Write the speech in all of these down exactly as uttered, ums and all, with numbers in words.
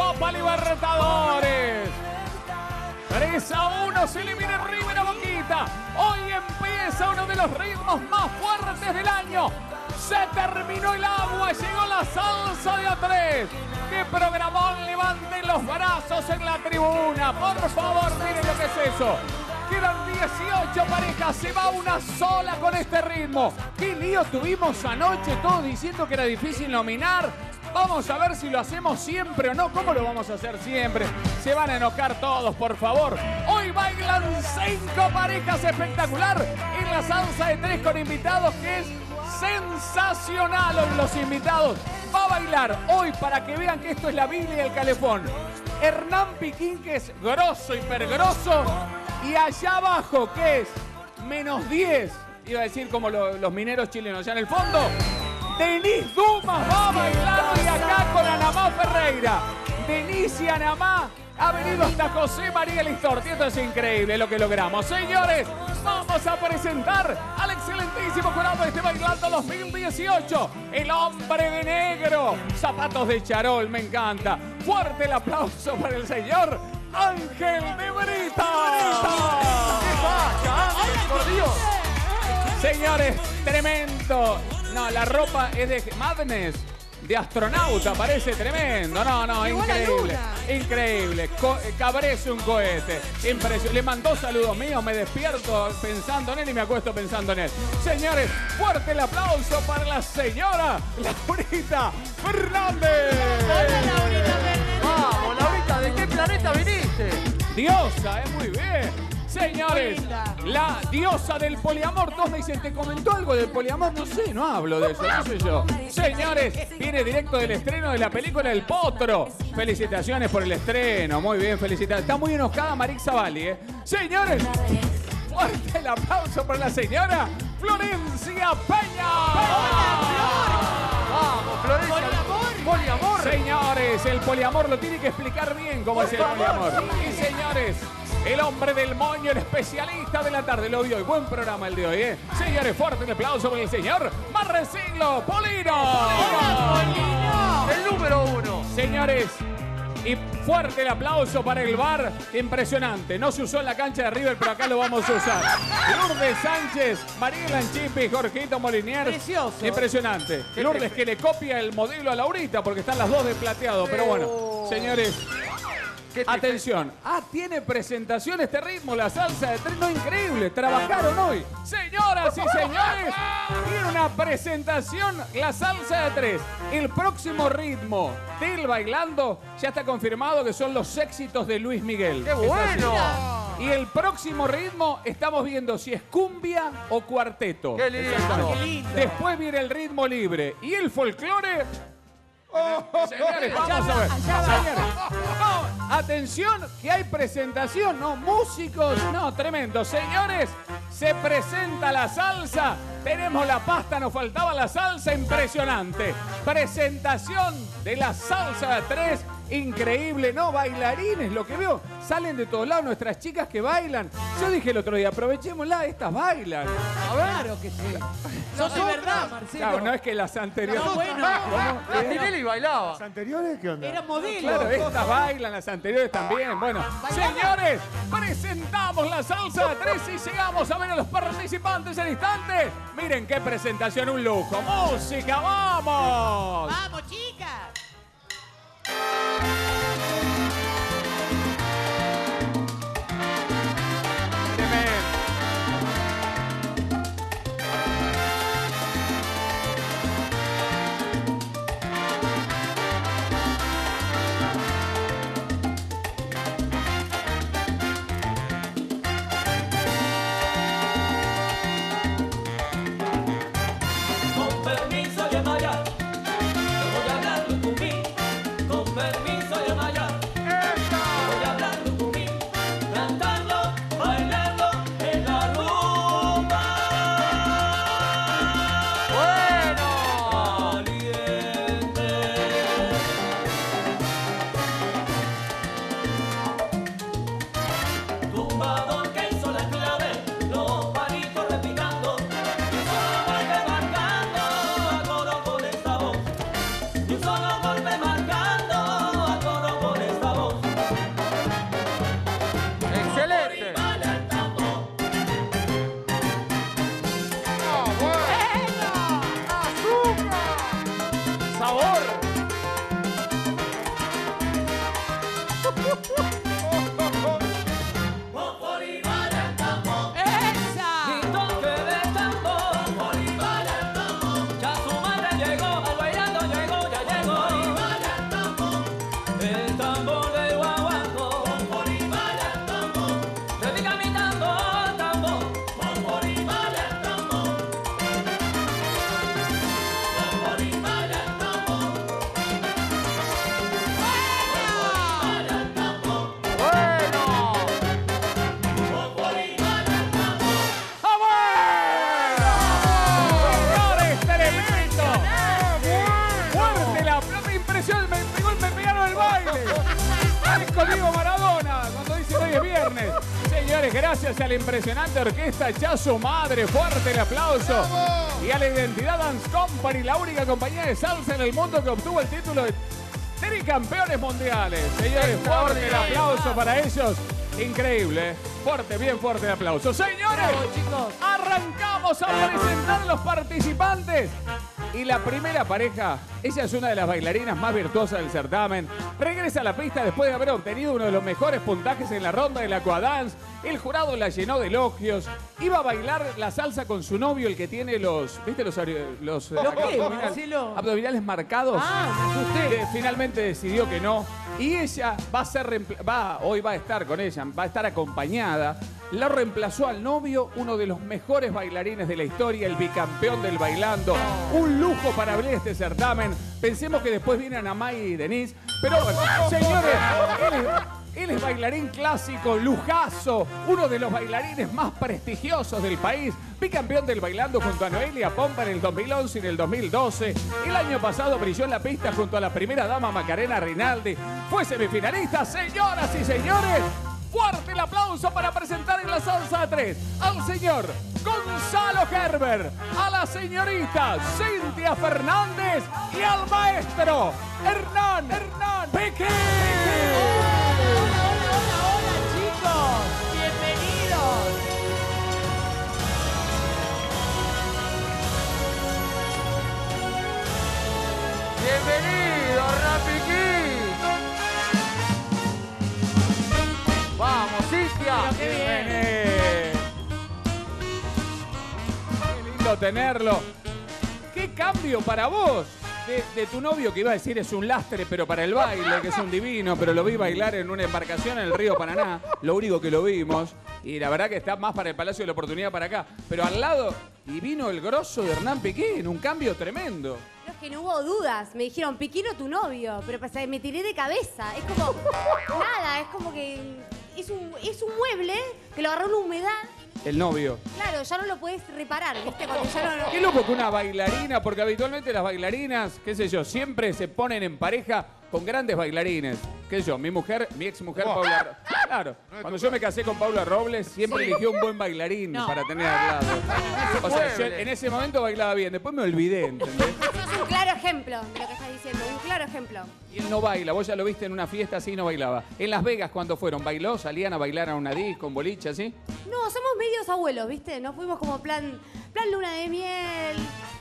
Copa Libertadores. tres a uno se elimina River a Boquita. Hoy empieza uno de los ritmos más fuertes del año. Se terminó el agua, llegó la salsa de A tres. ¡Qué programón! Levanten los brazos en la tribuna. Por favor, miren lo que es eso. Quedan dieciocho parejas, se va una sola con este ritmo. ¡Qué lío tuvimos anoche todos diciendo que era difícil nominar! Vamos a ver si lo hacemos siempre o no. ¿Cómo lo vamos a hacer siempre? Se van a enojar todos, por favor. Hoy bailan cinco parejas espectacular en la salsa de tres con invitados, que es sensacional. Hoy los invitados va a bailar hoy, para que vean que esto es la Biblia y el calefón. Hernán Piquín, que es grosso, hipergrosso. Y allá abajo, que es menos diez, iba a decir como lo, los mineros chilenos, allá en el fondo, Denis Dumas va a bailar hoy acá con Anamá Ferreira. Denis y Anamá ha venido hasta José María Listorti. Esto es increíble lo que logramos. Señores, vamos a presentar al excelentísimo jurado de este Bailando dos mil dieciocho. El hombre de negro. Zapatos de charol, me encanta. Fuerte el aplauso para el señor Ángel de Brita. ¿Qué pasa, Ángel? Por Dios. Señores, tremendo. No, la ropa es de Madness, de astronauta, parece tremendo. No, no, Llegó increíble. Increíble. Co Cabré es un cohete. Impresionante. Le mandó saludos míos, me despierto pensando en él y me acuesto pensando en él. Señores, fuerte el aplauso para la señora Laurita Fernández. Hola, Laurita Fernández. Vamos, Laurita, ¿de qué planeta viniste? Diosa, es muy bien. Señores, la diosa del poliamor. Todos me dicen, ¿te comentó algo del poliamor? No sé, no hablo de eso, no sé yo. Señores, viene directo del estreno de la película El Potro. Felicitaciones por el estreno, muy bien, felicitaciones. Está muy enojada Marixa Valli, ¿eh? Señores, fuerte el aplauso para la señora Florencia Peña. Vamos, Florencia. Poliamor. Poliamor. Señores, el poliamor lo tiene que explicar bien cómo es el poliamor. Y señores, el hombre del moño, el especialista de la tarde, lo vi hoy. Buen programa el de hoy, ¿eh? Señores, fuerte el aplauso para el señor Marrecillo Polino. Hola, Polino. El número uno. Señores, y fuerte el aplauso para el bar. Impresionante. No se usó en la cancha de River, pero acá lo vamos a usar. Lourdes Sánchez, Mariela Anchipi, Jorgito Molinier. Precioso. Impresionante. Lourdes que le copia el modelo a Laurita porque están las dos de plateado. Pero bueno, señores, atención. Ah, tiene presentación este ritmo, la salsa de tres. No, increíble. Trabajaron hoy. Señoras y señores, tiene una presentación, la salsa de tres. El próximo ritmo del Bailando ya está confirmado que son los éxitos de Luis Miguel. ¡Qué bueno! Y el próximo ritmo estamos viendo si es cumbia o cuarteto. ¡Qué lindo! Ah, qué lindo. Después viene el ritmo libre. Y el folclore. Señores, vamos Allá a ver. va, allá va. Señores, no, atención, que hay presentación, ¿no? Músicos, no, tremendo. Señores, se presenta la salsa. Tenemos la pasta, nos faltaba la salsa, impresionante. Presentación de la salsa de tres. Increíble, ¿no? Bailarines, lo que veo. Salen de todos lados nuestras chicas que bailan. Yo dije el otro día, aprovechémosla, estas bailan. Claro que sí. No, de verdad, Marcelo. Claro, no es que las anteriores. No, bueno. La Tinelli bailaba. ¿Las anteriores qué onda? Era modelo. Claro, estas bailan, las anteriores también. Bueno, señores, presentamos la salsa de tres y llegamos a ver a los participantes en instantes. Miren qué presentación, un lujo. ¡Música, vamos! Vamos, chicas. Con permiso, Yamaya, yo voy a hablar con mí. Con permiso, Yamaya, voy a hablar con mí. Cantando, bailando en la rumba. ¡Bueno! Caliente. Tumbador que hizo la clave, los palitos repicando. Y solo vuelve marcando. sabor! Mi toque de tambor, ya su madre llegó, al bailando llegó, ya llegó. El tambor del guaguancó, repica mi tambor, tambor. ¡Señores, tremendo! ¡Fuerte la plata! ¡Impresión! Me pegó, me pegaron el baile. Es conmigo Maradona cuando dice hoy es viernes. Señores, gracias a la impresionante orquesta Chazo Madre, fuerte el aplauso. Y a la Identidad Dance Company, la única compañía de salsa en el mundo que obtuvo el título de tricampeones mundiales. Señores, fuerte el aplauso para ellos. Increíble, ¿eh? Fuerte, bien fuerte el aplauso. Señores, chicos. arrancamos a presentar a los participantes. Y la primera pareja, ella es una de las bailarinas más virtuosas del certamen. Regresa a la pista después de haber obtenido uno de los mejores puntajes en la ronda del Aquadance. El jurado la llenó de elogios. Iba a bailar la salsa con su novio, el que tiene los, ¿viste? Los, ari- los, eh, ¿Lo qué, abdominales- Marcelo? abdominales marcados. Ah, me asusté. Eh, finalmente decidió que no. Y ella va a ser reempla- va, hoy va a estar con ella, va a estar acompañada. La reemplazó al novio, uno de los mejores bailarines de la historia, el bicampeón del bailando. Un lujo para abrir este certamen. Pensemos que después vienen Amay y Denise. Pero, señores, él es, él es bailarín clásico, lujazo, uno de los bailarines más prestigiosos del país. Bicampeón del bailando junto a Noelia Pompa en el dos mil once y en el dos mil doce. El año pasado brilló en la pista junto a la primera dama Macarena Rinaldi. Fue semifinalista, señoras y señores. Fuerte el aplauso para presentar en la salsa tres al señor Gonzalo Gerber, a la señorita Cintia Fernández y al maestro Hernán Hernán Peque. Hola, hola, hola, hola, chicos. Bienvenidos. ¡Bienvenido, Rapiquín! ¡Vamos, Cintia! Qué bien. Qué lindo tenerlo. ¿Qué cambio para vos? De, de tu novio, que iba a decir es un lastre, pero para el baile, que es un divino, pero lo vi bailar en una embarcación en el río Paraná, lo único que lo vimos, y la verdad que está más para el Palacio de la Oportunidad para acá, pero al lado, y vino el grosso de Hernán Pequín, un cambio tremendo. Pero es que no hubo dudas. Me dijeron, Piquino tu novio. Pero pasa, me tiré de cabeza. Es como, nada, es como que es un, es un mueble que lo agarró una humedad. El novio. Claro, ya no lo puedes reparar, ¿viste? Cuando ya no, Qué loco que una bailarina, porque habitualmente las bailarinas, qué sé yo, siempre se ponen en pareja con grandes bailarines. Qué sé yo, mi mujer, mi ex mujer Paula. Claro, cuando yo me casé con Paula Robles, siempre eligió un buen bailarín No. para tener al lado. O sea, yo en ese momento bailaba bien, después me olvidé, ¿entendés? Eso es un claro ejemplo de lo que estás diciendo. Un claro ejemplo. Y él no baila, vos ya lo viste en una fiesta así, no bailaba. En Las Vegas, cuando fueron? ¿Bailó? ¿Salían a bailar a una disco, con boliche, así? No, somos medios abuelos, ¿viste? Nos fuimos como plan, plan luna de miel.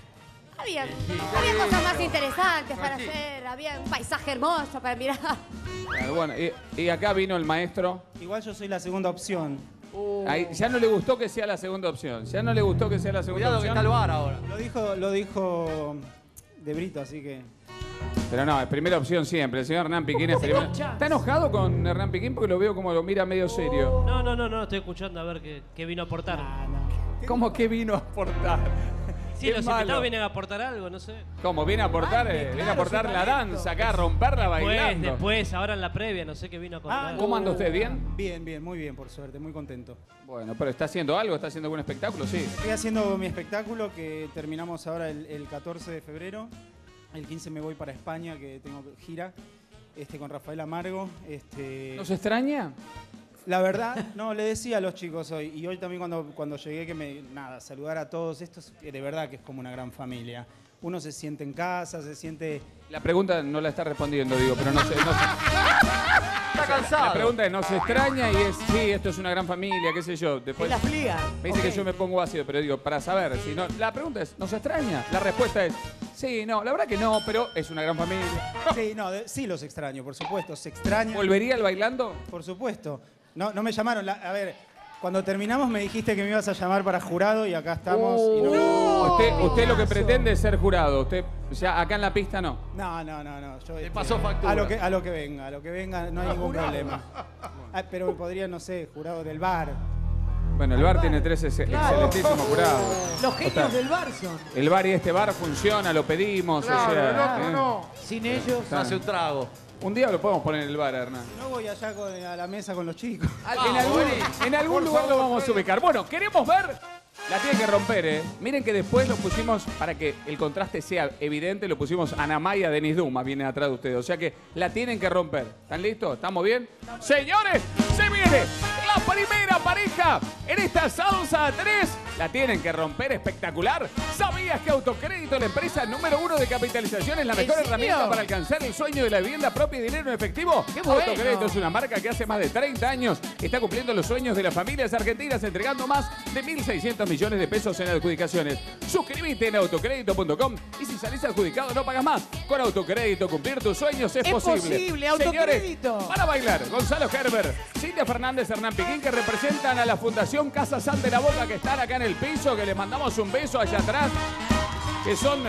Había, había cosas más interesantes para hacer. Había un paisaje hermoso para mirar. Claro, bueno, y, y acá vino el maestro. Igual yo soy la segunda opción. Ahí, ya no le gustó que sea la segunda opción. Ya no le gustó que sea la segunda Cuidado que opción. está el bar ahora. Lo dijo, lo dijo De Brito, así que. Pero no, es primera opción siempre. El señor Hernán Piquín es primera. ¿Está enojado con Hernán Piquín? Porque lo veo como lo mira medio serio. No, no, no, no, estoy escuchando a ver qué, qué vino a aportar. ¿Cómo que vino a aportar? Sí, Qué los malo. invitados vienen a aportar algo, no sé. ¿Cómo? Viene a aportar, Baile, eh, viene a claro, aportar su la talento. danza acá, a romperla Después, bailando. después, ahora en la previa, no sé qué vino a contar. ¿Cómo anda usted? ¿Bien? Bien, bien, muy bien, por suerte, muy contento. Bueno, pero ¿está haciendo algo? ¿Está haciendo algún espectáculo? Sí. Estoy haciendo mi espectáculo que terminamos ahora el, el catorce de febrero. El quince me voy para España, que tengo gira este, con Rafael Amargo. Este, ¿Nos extraña? La verdad, no, le decía a los chicos hoy, y hoy también cuando, cuando llegué, que me, nada, saludar a todos estos, que de verdad que es como una gran familia. Uno se siente en casa, se siente... La pregunta no la está respondiendo, digo, pero no sé. No sé. Está cansado. La pregunta es, ¿nos extraña? Y es, sí, esto es una gran familia, qué sé yo. En Después la fliga. me dice Ok. que yo me pongo ácido, pero digo, para saber, si no, la pregunta es, ¿nos extraña? La respuesta es, Sí, no, la verdad que no, pero es una gran familia. Sí, no, de- sí los extraño, por supuesto. Se extraña. ¿Volvería al bailando? Por supuesto. No, no me llamaron. la- a ver, cuando terminamos me dijiste que me ibas a llamar para jurado y acá estamos. y no, Uh, usted, usted lo que pretende es ser jurado. Usted, ya acá en la pista no. no, no, no. no, yo, este, pasó factura. A lo, que, a lo que venga, a lo que venga, no hay ningún problema. Ah, pero podría, no sé, jurado del bar. Bueno, el bar tiene tres ex- excelentísimos jurados. Los genios del bar son. El bar y este bar funciona, lo pedimos. o Claro, sea, el otro ¿eh? no. Sin ellos. No hace un trago. Un día lo podemos poner en el bar, Hernán. No voy allá con- a la mesa con los chicos. Al- en algún, en algún lugar lo vamos a ubicar. Bueno, queremos ver. La tiene que romper, ¿eh? Miren que después lo pusimos, para que el contraste sea evidente, lo pusimos Ana Maya, Denis Dumas, viene atrás de ustedes. O sea que la tienen que romper. ¿Están listos? ¿Estamos bien? Señores, se viene la primera pareja en esta salsa tres. La tienen que romper, espectacular. ¿Sabías que Autocrédito, la empresa número uno de capitalización, es la ¿En mejor serio? herramienta para alcanzar el sueño de la vivienda propia y dinero en efectivo? ¡Qué bueno! Autocrédito es una marca que hace más de treinta años está cumpliendo los sueños de las familias argentinas, entregando más de mil seiscientos millones de pesos en adjudicaciones. Suscríbete en autocrédito punto com y si salís adjudicado no pagas más. Con Autocrédito cumplir tus sueños es, Es posible. posible, Autocrédito. Señores, para bailar, Gonzalo Gerber, Cintia Fernández, Hernán Piquín, que representan a la Fundación Casa San de la Boca, que están acá en el piso, que les mandamos un beso allá atrás, que son...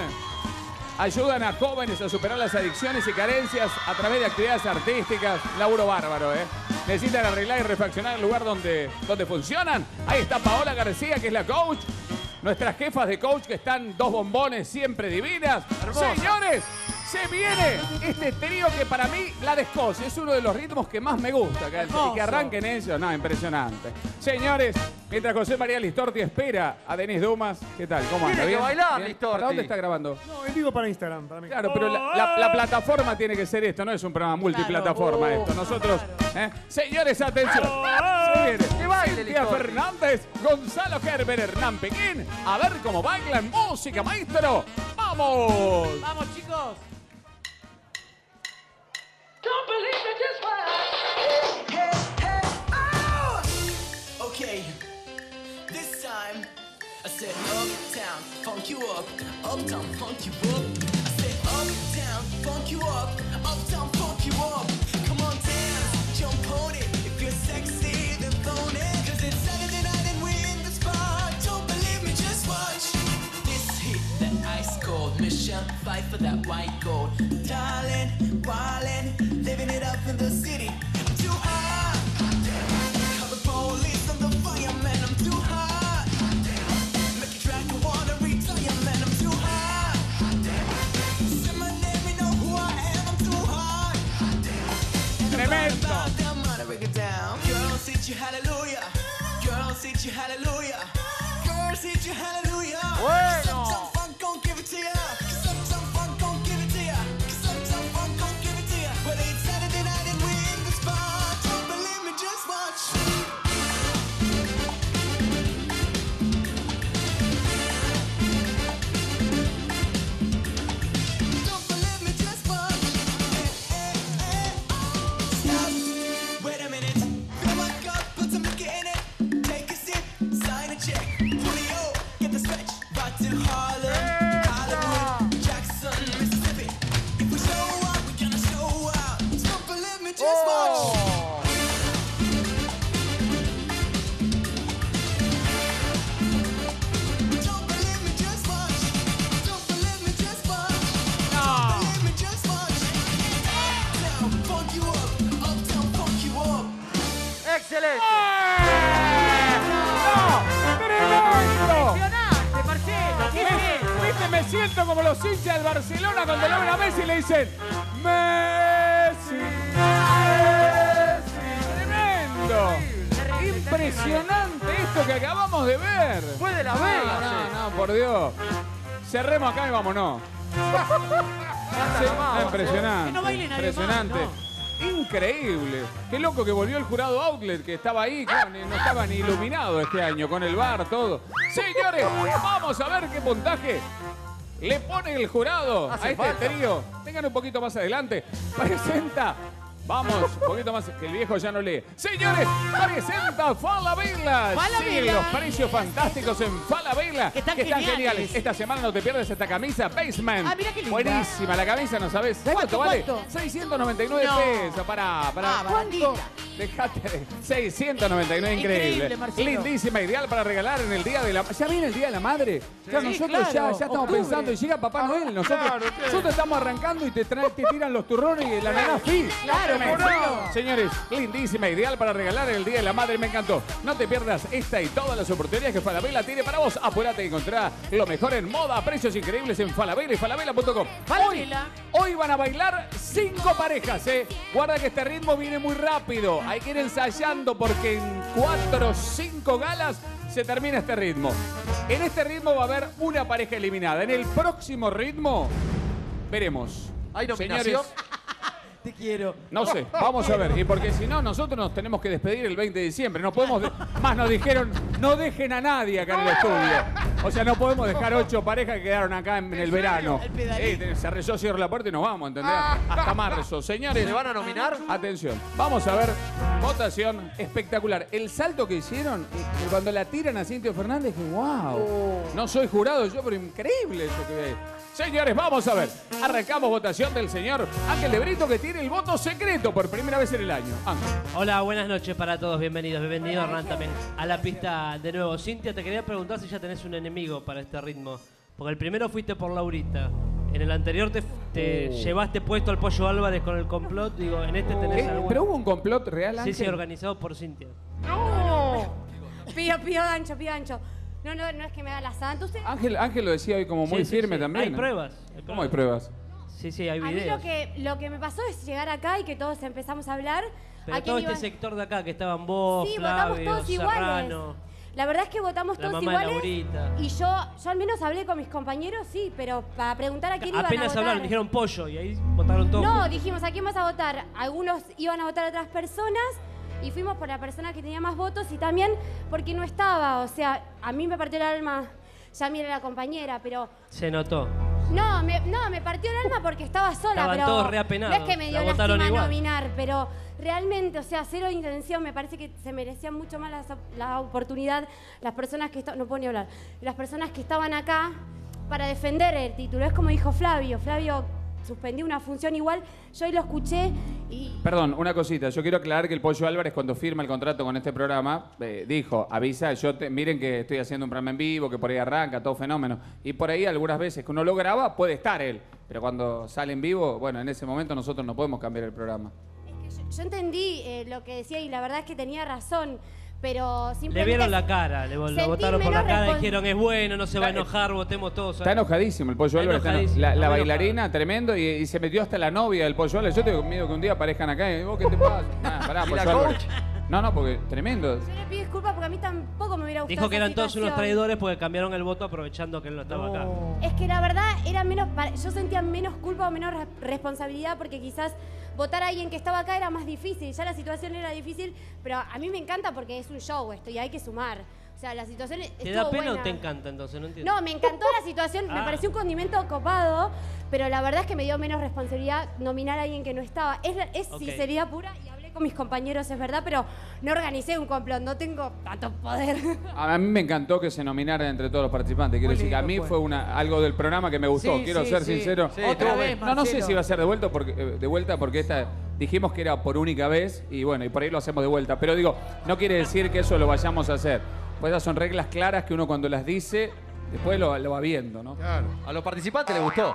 Ayudan a jóvenes a superar las adicciones y carencias a través de actividades artísticas. Laburo bárbaro, ¿eh? Necesitan arreglar y refaccionar el lugar donde, donde funcionan. Ahí está Paola García, que es la coach. Nuestras jefas de coach, que están dos bombones siempre divinas. Señores, se viene este trío que para mí la descoce. Es uno de los ritmos que más me gusta. Que, y que arranquen eso. No, impresionante. Señores, mientras José María Listorti espera a Denis Dumas. ¿Qué tal? ¿Cómo anda? Tiene que ¿Bien? bailar, ¿Bien? Listorti. ¿Para dónde está grabando? No, él digo para Instagram, para mí. Claro, pero la, la- la plataforma tiene que ser esto, no es un programa multiplataforma Claro. esto. Nosotros, ¿eh? Señores, atención. Se viene. Que baile, Cintia Listorti. Fernández, Gonzalo Gerber, Hernán Pequín. A ver cómo bailan. Música, maestro. ¡Vamos! Vamos, chicos. Okay, this time I said uptown, funk you up, uptown, funk you up. I said uptown, funk you up, uptown, funk you up. Come on, dance, jump on it. If you're sexy, then phone it. Cause it's Saturday night and we're in the spot. Don't believe me, just watch. This hit, that ice cold. Michelle fight for that white gold. Darling, wildin', living it up in the city. I'm too hot. Call the police and the fireman. I'm too hot. Make a track, I wanna retire, man. I'm too hot. Say my name, you know who I am. I'm too hot. Tremendo. Down, man, I break it down. Girls, hit you hallelujah. Girls, hit you hallelujah. Girls, hit you hallelujah. Bueno. Some funk gon' give it to ya. Some some funk gon' give it to ya. Some some funk gon' give it to ya. But it's Saturday night and we in the spot. Don't believe me, just watch. Don't believe me, just watch. Eh, eh, eh. Stop. Wait a minute. Fill my cup, put some liquor in it. Take a sip, sign a check. Julio, get the stretch. Right to Harlem, Hollywood, Jackson, Mississippi. If we show up, we gonna show out. Don't believe me, just watch. Don't believe me, just watch. Don't believe me, just watch. Don't believe me, just watch. Uptown, funk you up. Uptown, funk you up. ¡Excelente! ¡Tremendo! Impresionante, Marcelo. ¿Qué es Me, ¿viste? Me siento como los hinchas del Barcelona cuando lo ven a Messi y le dicen Messi, Messi. Tremendo. Impresionante esto que acabamos de ver. Fue de Las No, Vegas, no, eh. no, por Dios. Cerremos acá y vámonos. Sí, no, impresionante. Que no baile nadie impresionante. más, Increíble. Qué loco que volvió el jurado Outlet, que estaba ahí, claro, ni- no estaba ni iluminado este año, con el bar, todo. Señores, vamos a ver qué puntaje le pone el jurado Hace a este falta. trío. Tengan un poquito más adelante. Presenta Vamos, un poquito más, que el viejo ya no lee. Señores, presenta Falabella. Falabella. Siguen los precios fantásticos en Falabella. Que están geniales. geniales. Esta semana no te pierdes esta camisa Basement. Ah, mira qué linda. Buenísima la camisa, ¿no sabes? ¿Sabes ¿Cuánto, cuánto vale? cuánto? seiscientos noventa y nueve No. pesos. Pará, pará. Ah, ¿Cuánto? baratita. Dejate de... seiscientos noventa y nueve, increíble. Increíble, Marcelo. Lindísima, ideal para regalar en el Día de la... ¿Ya viene el Día de la Madre? Claro, Sí, nosotros claro, ya, ya estamos octubre. pensando y llega Papá Noel. Nosotros, claro, ¿qué? nosotros estamos arrancando y te, trae, te tiran los turrones y la nana fit. Claro, Tremendo. Marcelo. Señores, lindísima, ideal para regalar en el Día de la Madre. Me encantó. No te pierdas esta y todas las oportunidades que Falabella tiene para vos. Apurate y encontrá lo mejor en moda, precios increíbles en Falabella y falabella punto com. Hoy, Falabella. hoy van a bailar cinco parejas, ¿eh? Guarda que este ritmo viene muy rápido. Hay que ir ensayando porque en cuatro o cinco galas se termina este ritmo. En este ritmo va a haber una pareja eliminada. En el próximo ritmo veremos. ¿Hay nominación? Señores, Te quiero. no sé, vamos a ver. Y porque si no, nosotros nos tenemos que despedir el veinte de diciembre. No podemos. de- Más nos dijeron, no dejen a nadie acá en el estudio. O sea, no podemos dejar ocho parejas que quedaron acá en, en el verano. El pedalín. Eh, se rezó, cierro la puerta y nos vamos, ¿entendés? Hasta marzo. Señores, ¿Se van a nominar? atención. Vamos a ver. Votación espectacular. El salto que hicieron, eh, cuando la tiran a Cintia Fernández, que wow. No soy jurado yo, pero increíble eso que ve. Señores, vamos a ver. Arrancamos votación del señor Ángel de Brito, que tiene el voto secreto por primera vez en el año. Ángel. Hola, buenas noches para todos. Bienvenidos. Bienvenido Hernán también a la pista de nuevo. Cintia, te quería preguntar si ya tenés un enemigo para este ritmo. Porque el primero fuiste por Laurita. En el anterior te, te llevaste puesto al Pollo Álvarez con el complot. Digo, en este tenés Eh, algún... ¿Pero hubo un complot real, Sí, Ángel? sí, organizado por Cintia. Pido, pido gancho, pido gancho. No, no, no es que me da la santa. Usted, Ángel, Ángel lo decía hoy como muy Sí, sí, firme sí. también. Hay ¿no? pruebas. hay ¿Cómo hay pruebas? Sí, sí, hay a mí videos. lo que, lo que me pasó es llegar acá y que todos empezamos a hablar. Pero ¿A quién todo este iban? sector de acá, que estaban vos, Sí, votamos Flavio, todos Serrano, iguales. La verdad es que votamos la todos mamá de iguales. Laurita. Y yo, yo al menos hablé con mis compañeros, sí, pero para preguntar a quién iban a Apenas votar. hablaron, dijeron pollo y ahí votaron todos. No, juntos. dijimos a quién vas a votar. Algunos iban a votar a otras personas y fuimos por la persona que tenía más votos y también porque no estaba. O sea, a mí me partió el alma. Ya mira la compañera, pero Se notó. no, me, no, me partió el alma porque estaba sola, Estaban pero todos reapenados, no es que me dio la votaron lástima igual. nominar, pero realmente, o sea, cero intención, me parece que se merecían mucho más la, la oportunidad las personas que estaban, no puedo ni hablar, las personas que estaban acá para defender el título. Es como dijo Flavio, Flavio suspendió una función igual, yo hoy lo escuché y Perdón, una cosita. Yo quiero aclarar que el Pollo Álvarez, cuando firma el contrato con este programa, eh, dijo, avisa, yo te- miren que estoy haciendo un programa en vivo, que por ahí arranca, todo fenómeno. Y por ahí algunas veces que uno lo graba, puede estar él. Pero cuando sale en vivo, bueno, en ese momento nosotros no podemos cambiar el programa. es que yo, yo entendí eh, lo que decía y la verdad es que tenía razón, pero Le simplemente... vieron la cara, le lo sentí votaron por la menos cara, respons- dijeron es bueno, no se va a enojar, votemos todos. Está enojadísimo el Pollo Está Álvarez. está eno- enojadísimo, La, está la muy bailarina, tremendo, y, y se metió hasta la novia del Pollo Álvarez. Yo tengo miedo que un día aparezcan acá y vos, ¿qué te pasa? Nah, pará, ¿Y Pollo la Álvarez. coach? No, no, porque tremendo. Yo le pido disculpas porque a mí tampoco me hubiera gustado Dijo que esa eran todos unos situación. traidores porque cambiaron el voto aprovechando que él no estaba acá. Es que la verdad era menos, pa- yo sentía menos culpa o menos re- responsabilidad porque quizás votar a alguien que estaba acá era más difícil. Ya la situación era difícil, pero a mí me encanta porque es un show esto y hay que sumar. O sea, la situación ¿Te estuvo da pena buena. o te encanta entonces? No entiendo. No, me encantó la situación, me Ah. pareció un condimento copado, pero la verdad es que me dio menos responsabilidad nominar a alguien que no estaba. Es, es Ok. sinceridad pura y hablé con mis compañeros, es verdad, pero no organicé un complot, no tengo tanto poder. A mí me encantó que se nominaran entre todos los participantes. Quiero Muy decir que a lindo mí fue. fue una, algo del programa que me gustó. Sí, Quiero sí, ser sí. sincero. Sí, Otra estuvo vez, No, no sé Marcelo. si va a ser de vuelta porque, eh, de vuelta porque esta dijimos que era por única vez y bueno, y por ahí lo hacemos de vuelta. Pero digo, no quiere decir que eso lo vayamos a hacer. Pues esas son reglas claras que uno cuando las dice, después lo, lo va viendo, ¿no? Claro. A los participantes les gustó.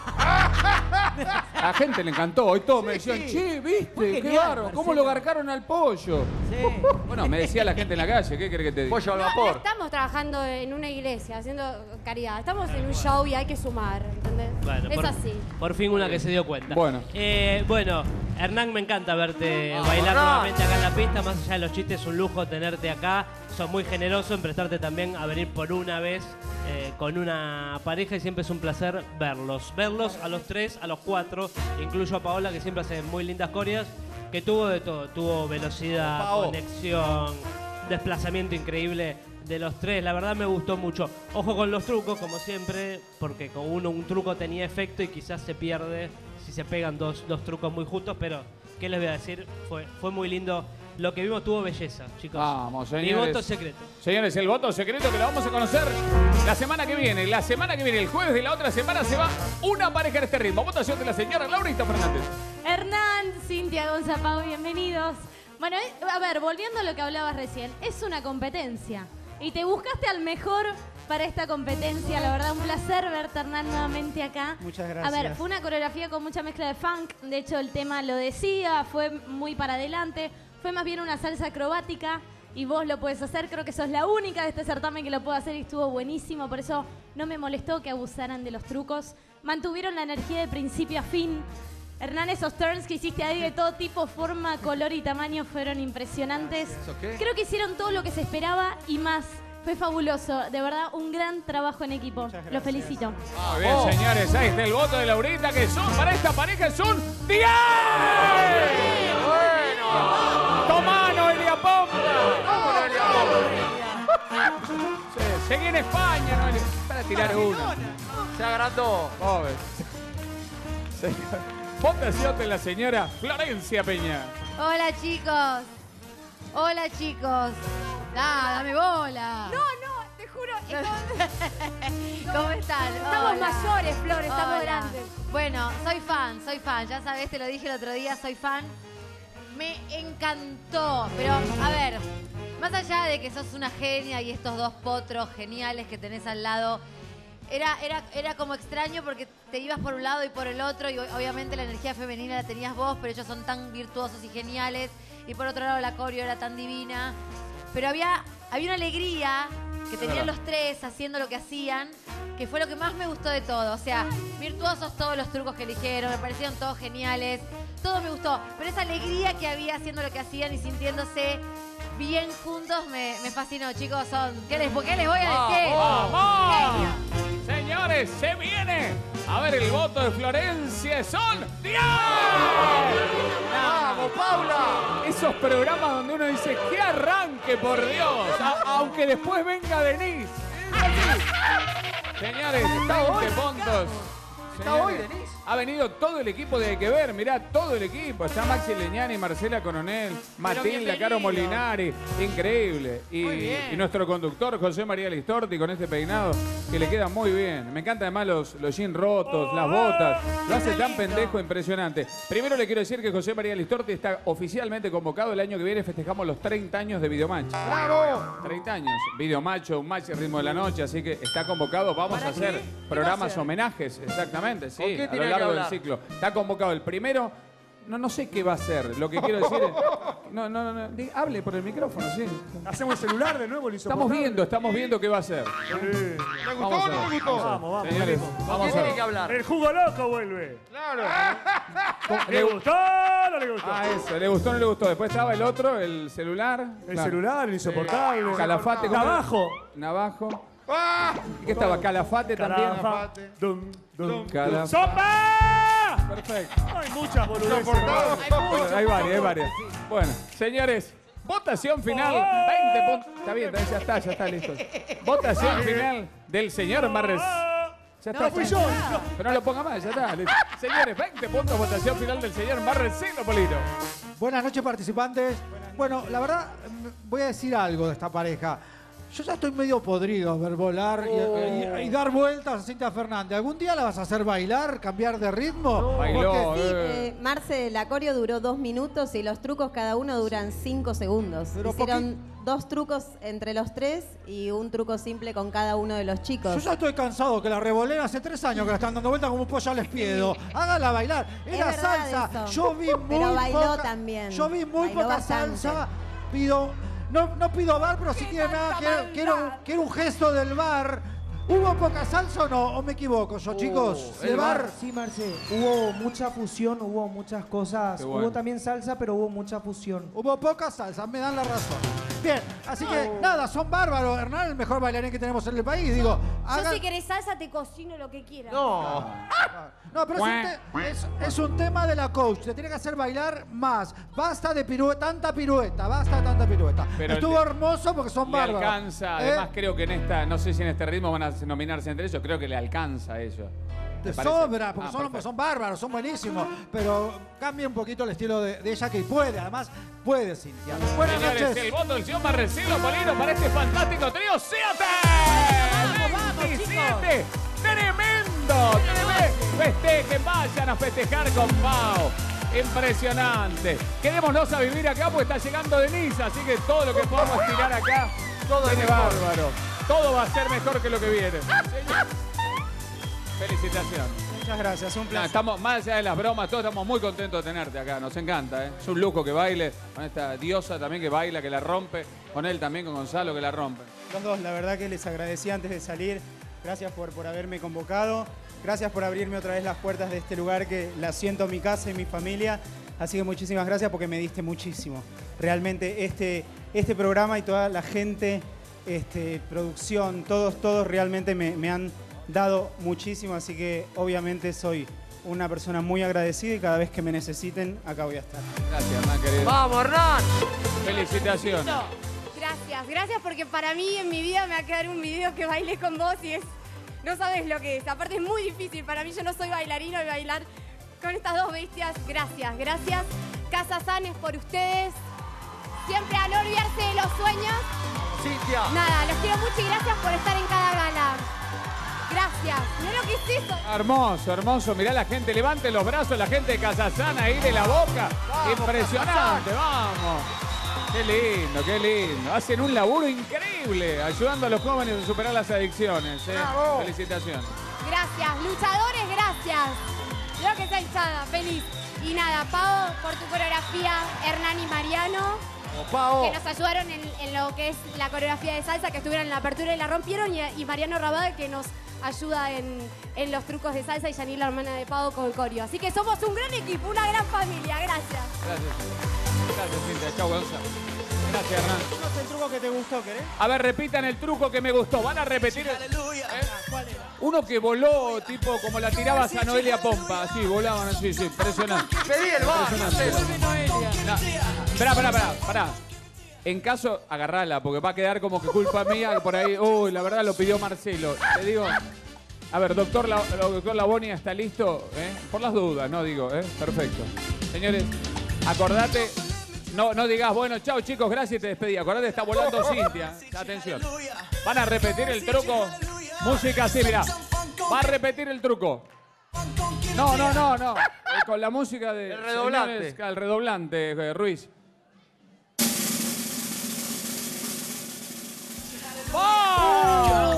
A la gente le encantó. Hoy todos me Sí. decían, che, Fue ¿viste? Qué genial, bárbaro. ¿Cómo Marcelo. lo garcaron al pollo? Sí. Bueno, me decía la gente en la calle. ¿Qué querés que te diga? Pollo al No, no vapor. estamos trabajando en una iglesia, haciendo caridad. Estamos en un show y hay que sumar, ¿entendés? Bueno, es por, así. por fin una que se dio cuenta. Bueno. Eh, bueno, Hernán, me encanta verte Vamos, bailar Hernán. nuevamente acá en la pista. Más allá de los chistes, es un lujo tenerte acá. Sos muy generoso en prestarte también a venir por una vez eh, con una pareja y siempre es un placer verlos. Verlos a los tres, a los cuatro. Incluyo a Paola, que siempre hace muy lindas coreas. Que tuvo de todo. Tuvo velocidad, Pao. conexión, desplazamiento increíble de los tres. La verdad me gustó mucho. Ojo con los trucos, como siempre, porque con uno un truco tenía efecto y quizás se pierde si se pegan dos, dos trucos muy juntos, pero ¿qué les voy a decir? Fue, fue muy lindo. Lo que vimos tuvo belleza, chicos. Vamos, señores. Mi voto secreto. Señores, el voto secreto que lo vamos a conocer la semana que viene. La semana que viene, el jueves de la otra semana, se va una pareja en este ritmo. Votación de la señora Laurita Fernández. Hernán, Cintia Gonzapau, bienvenidos. Bueno, a ver, volviendo a lo que hablabas recién, es una competencia. Y te buscaste al mejor para esta competencia. La verdad, un placer verte, Hernán, nuevamente acá. Muchas gracias. A ver, fue una coreografía con mucha mezcla de funk. De hecho, el tema lo decía, fue muy para adelante. Fue más bien una salsa acrobática y vos lo puedes hacer. Creo que sos la única de este certamen que lo puede hacer y estuvo buenísimo. Por eso no me molestó que abusaran de los trucos. Mantuvieron la energía de principio a fin. Hernán, esos turns que hiciste ahí de todo tipo, forma, color y tamaño fueron impresionantes. ¿Eso qué? Creo que hicieron todo lo que se esperaba y más. Fue fabuloso. De verdad, un gran trabajo en equipo. Los felicito. Muy bien, Oh. señores. Ahí está el voto de Laurita, que son para esta pareja es un diez. Bueno. Tomá, Noelia Pompa. Vamos, Noelia Pompa. Sí, seguí en España, Noelia. Para tirar uno. Se agrandó. Pobre. Señor. Votación de la señora Florencia Peña. Hola, chicos. Hola, chicos. Nada, dame bola. No, no, te juro. estamos- ¿Cómo están? Estamos Hola. mayores, Flor, estamos Hola. grandes. Bueno, soy fan, soy fan. Ya sabés, te lo dije el otro día, soy fan. Me encantó. Pero, a ver, más allá de que sos una genia y estos dos potros geniales que tenés al lado, era, era, era como extraño porque te ibas por un lado y por el otro y obviamente la energía femenina la tenías vos, pero ellos son tan virtuosos y geniales. Y por otro lado la coreo era tan divina. Pero había, había una alegría que tenían los tres haciendo lo que hacían, que fue lo que más me gustó de todo. O sea, virtuosos todos los trucos que eligieron, me parecieron todos geniales, todo me gustó. Pero esa alegría que había haciendo lo que hacían y sintiéndose bien juntos me, me fascinó, chicos. Son, ¿qué les, qué les voy a decir? ¡Vamos! Genio. Señores, se viene. A ver, el voto de Florencia son diez. ¡Vamos, Paula! Esos programas donde uno dice, ¡qué arranque, por Dios! A- aunque después venga Denise. Señores, veinte puntos. ¿Está hoy, Denise? Ha venido todo el equipo de Hay que Ver, mirá, todo el equipo. Está Maxi Leñani, Marcela Coronel, Matilda, Caro Molinari. Increíble. Y, Muy bien. y nuestro conductor, José María Listorti, con este peinado que le queda muy bien. Me encantan además los, los jeans rotos, las botas. Lo hace tan pendejo, impresionante. Primero le quiero decir que José María Listorti está oficialmente convocado. El año que viene festejamos los treinta años de Videomatch. ¡Bravo! treinta años. Videomacho, un match ritmo de la noche, así que está convocado. Vamos a hacer programas homenajes, exactamente, sí, ¿Con qué a lo tiene que largo del hablar? ciclo. Está convocado el primero. No, no sé qué va a hacer. Lo que quiero decir es. No, no, no. di- Hable por el micrófono, sí. Hacemos el celular de nuevo, lo Estamos viendo, estamos viendo qué va a hacer. ¿Le Vamos gustó o a no ver, le gustó? Vamos, vamos. Señores, ¿Con vamos qué a tiene ver. que hablar? El jugo loco vuelve. Claro. ¿Le gustó o no le gustó? Ah, eso. ¿Le gustó o no le gustó? Después estaba el otro, el celular. El Claro. celular, el insoportable. Calafate. ¿cómo era? Navajo. Navajo. ¡Ah! ¿Y qué estaba? Calafate también. Calafate. Dum, dum, Calafate. dum. ¡Sopa! Perfecto. Hay muchas boludeces. Insoportable. Bueno, hay varias, hay varias. Bueno, señores, votación final. veinte puntos. Está bien, ya está, ya está listo. Votación final del señor Marres. Ya está. fui yo, yo. Pero no lo ponga más, ya está. listo. Señores, veinte puntos, votación final del señor Marresino Polito. Buenas noches, participantes. Bueno, la verdad, mm, voy a decir algo de esta pareja. Yo ya estoy medio podrido a ver volar y, y- y dar vueltas a Cintia Fernández. ¿Algún día la vas a hacer bailar, cambiar de ritmo? Bailó, Porque- eh. Eh, Marce, la coreo duró dos minutos y los trucos cada uno duran cinco segundos. Pero Hicieron dos trucos entre los tres y un truco simple con cada uno de los Yo chicos. ya estoy cansado que la revoleen hace tres años que la están dando vueltas como un pollo al espiedo. Hágala bailar. Era Es verdad salsa. eso. Yo vi muy Pero bailó poca, también. Yo vi muy Bailó poca bastante. salsa. Pido, no, no pido bar, pero sí tiene nada. Quiero, quiero, quiero un gesto del bar. ¿Hubo poca salsa o no? ¿O me equivoco yo, chicos? ¿De el bar? bar. Sí, Marce, hubo mucha fusión, hubo muchas cosas. Qué bueno. Hubo también salsa, pero hubo mucha fusión. Hubo poca salsa, me dan la razón. Bien, así que nada, son bárbaros. Hernán, el mejor bailarín que tenemos en el país. Digo, Yo hagan- si querés salsa te cocino lo que quieras. No. No, pero es un, te- es- es un tema de la coach. Te tiene que hacer bailar más. Basta de pirueta, tanta pirueta, basta de tanta pirueta. Pero Estuvo le- hermoso porque son Le bárbaros. alcanza, ¿Eh? además creo que en esta, no sé si en este ritmo van a nominarse entre ellos, creo que le alcanza a ellos. de parece? sobra, porque Ah, son, perfecto. son bárbaros, son buenísimos, pero cambia un poquito el estilo de, de ella que puede, además puede, Cintia. Buenas Señores, noches. el voto del señor Marcelo Molino para este fantástico trío. ¡Siete! veintisiete. ¡Tremendo! ¡Tremendo! Festejen, vayan a festejar con Pau. Impresionante. Quedémonos a vivir acá porque está llegando Denise, así que todo lo que podamos tirar acá, todo es bárbaro. Todo va a ser mejor que lo que viene. Felicitaciones. Muchas gracias, un No, placer. estamos, más allá de las bromas, todos estamos muy contentos de tenerte acá, nos encanta, ¿eh? Es un lujo que baile, con esta diosa también que baila, que la rompe, con él también, con Gonzalo, que la rompe. Los dos, la verdad que les agradecí antes de salir. Gracias por, por haberme convocado. Gracias por abrirme otra vez las puertas de este lugar que la siento mi casa y mi familia. Así que muchísimas gracias porque me diste muchísimo. Realmente este, este programa y toda la gente, este, producción, todos, todos realmente me, me han dado muchísimo. Así que obviamente soy una persona muy agradecida y cada vez que me necesiten, acá voy a estar. Gracias, Hernán, querido. ¡Vamos, Hernán! Felicitaciones. Gracias, gracias porque para mí en mi vida me va a quedar un video que bailé con vos y es, no sabes lo que es. Aparte es muy difícil, para mí yo no soy bailarina y bailar con estas dos bestias. Gracias, gracias. Casa San es por ustedes. Siempre a no olvidarse de los sueños. Cintia. Nada, los quiero mucho y gracias por estar en cada gala. Gracias. Mirá lo que es eso. Hermoso, hermoso. Mirá la gente, levante los brazos, la gente de Casasana ahí de la boca. Vamos, Impresionante, vamos. Qué lindo, qué lindo. Hacen un laburo increíble ayudando a los jóvenes a superar las adicciones. ¿eh? Bravo. Felicitaciones. Gracias. Luchadores, gracias. Creo que está hinchada, feliz. Y nada, Pau, por tu coreografía, Hernán y Mariano, Pau. que nos ayudaron en, en lo que es la coreografía de salsa, que estuvieron en la apertura y la rompieron, y, y Mariano Rabada, que nos ayuda en, en los trucos de salsa, y Yanil, la hermana de Pau, con el coreo. Así que somos un gran equipo, una gran familia. Gracias. Gracias. Gracias, Cintia. Chau, Gonzalo. Gracias, Hernán. ¿Cuál el truco que te gustó, querés? A ver, repitan el truco que me gustó. ¿Van a repetir? ¿Eh? Uno que voló, tipo, como la tirabas a Noelia Pompa. Así, volaban así, sí. Impresionante. Pedí el bar. No. Esperá, pará, pará, pará. En caso, agarrala, porque va a quedar como que culpa mía, que por ahí, uy, la verdad lo pidió Marcelo. Te digo, a ver, doctor, la, doctor Labonia, ¿está listo? ¿Eh? Por las dudas, no digo, ¿eh? Perfecto. Señores, acordate, no, no digas, bueno, chao chicos, gracias y te despedí. Acordate, está volando Cintia. Atención. Van a repetir el truco. Música así, mirá. Va a repetir el truco. No, no, no, no. Eh, con la música de... El redoblante. Señores, el redoblante, eh, Ruiz. ¡Oh!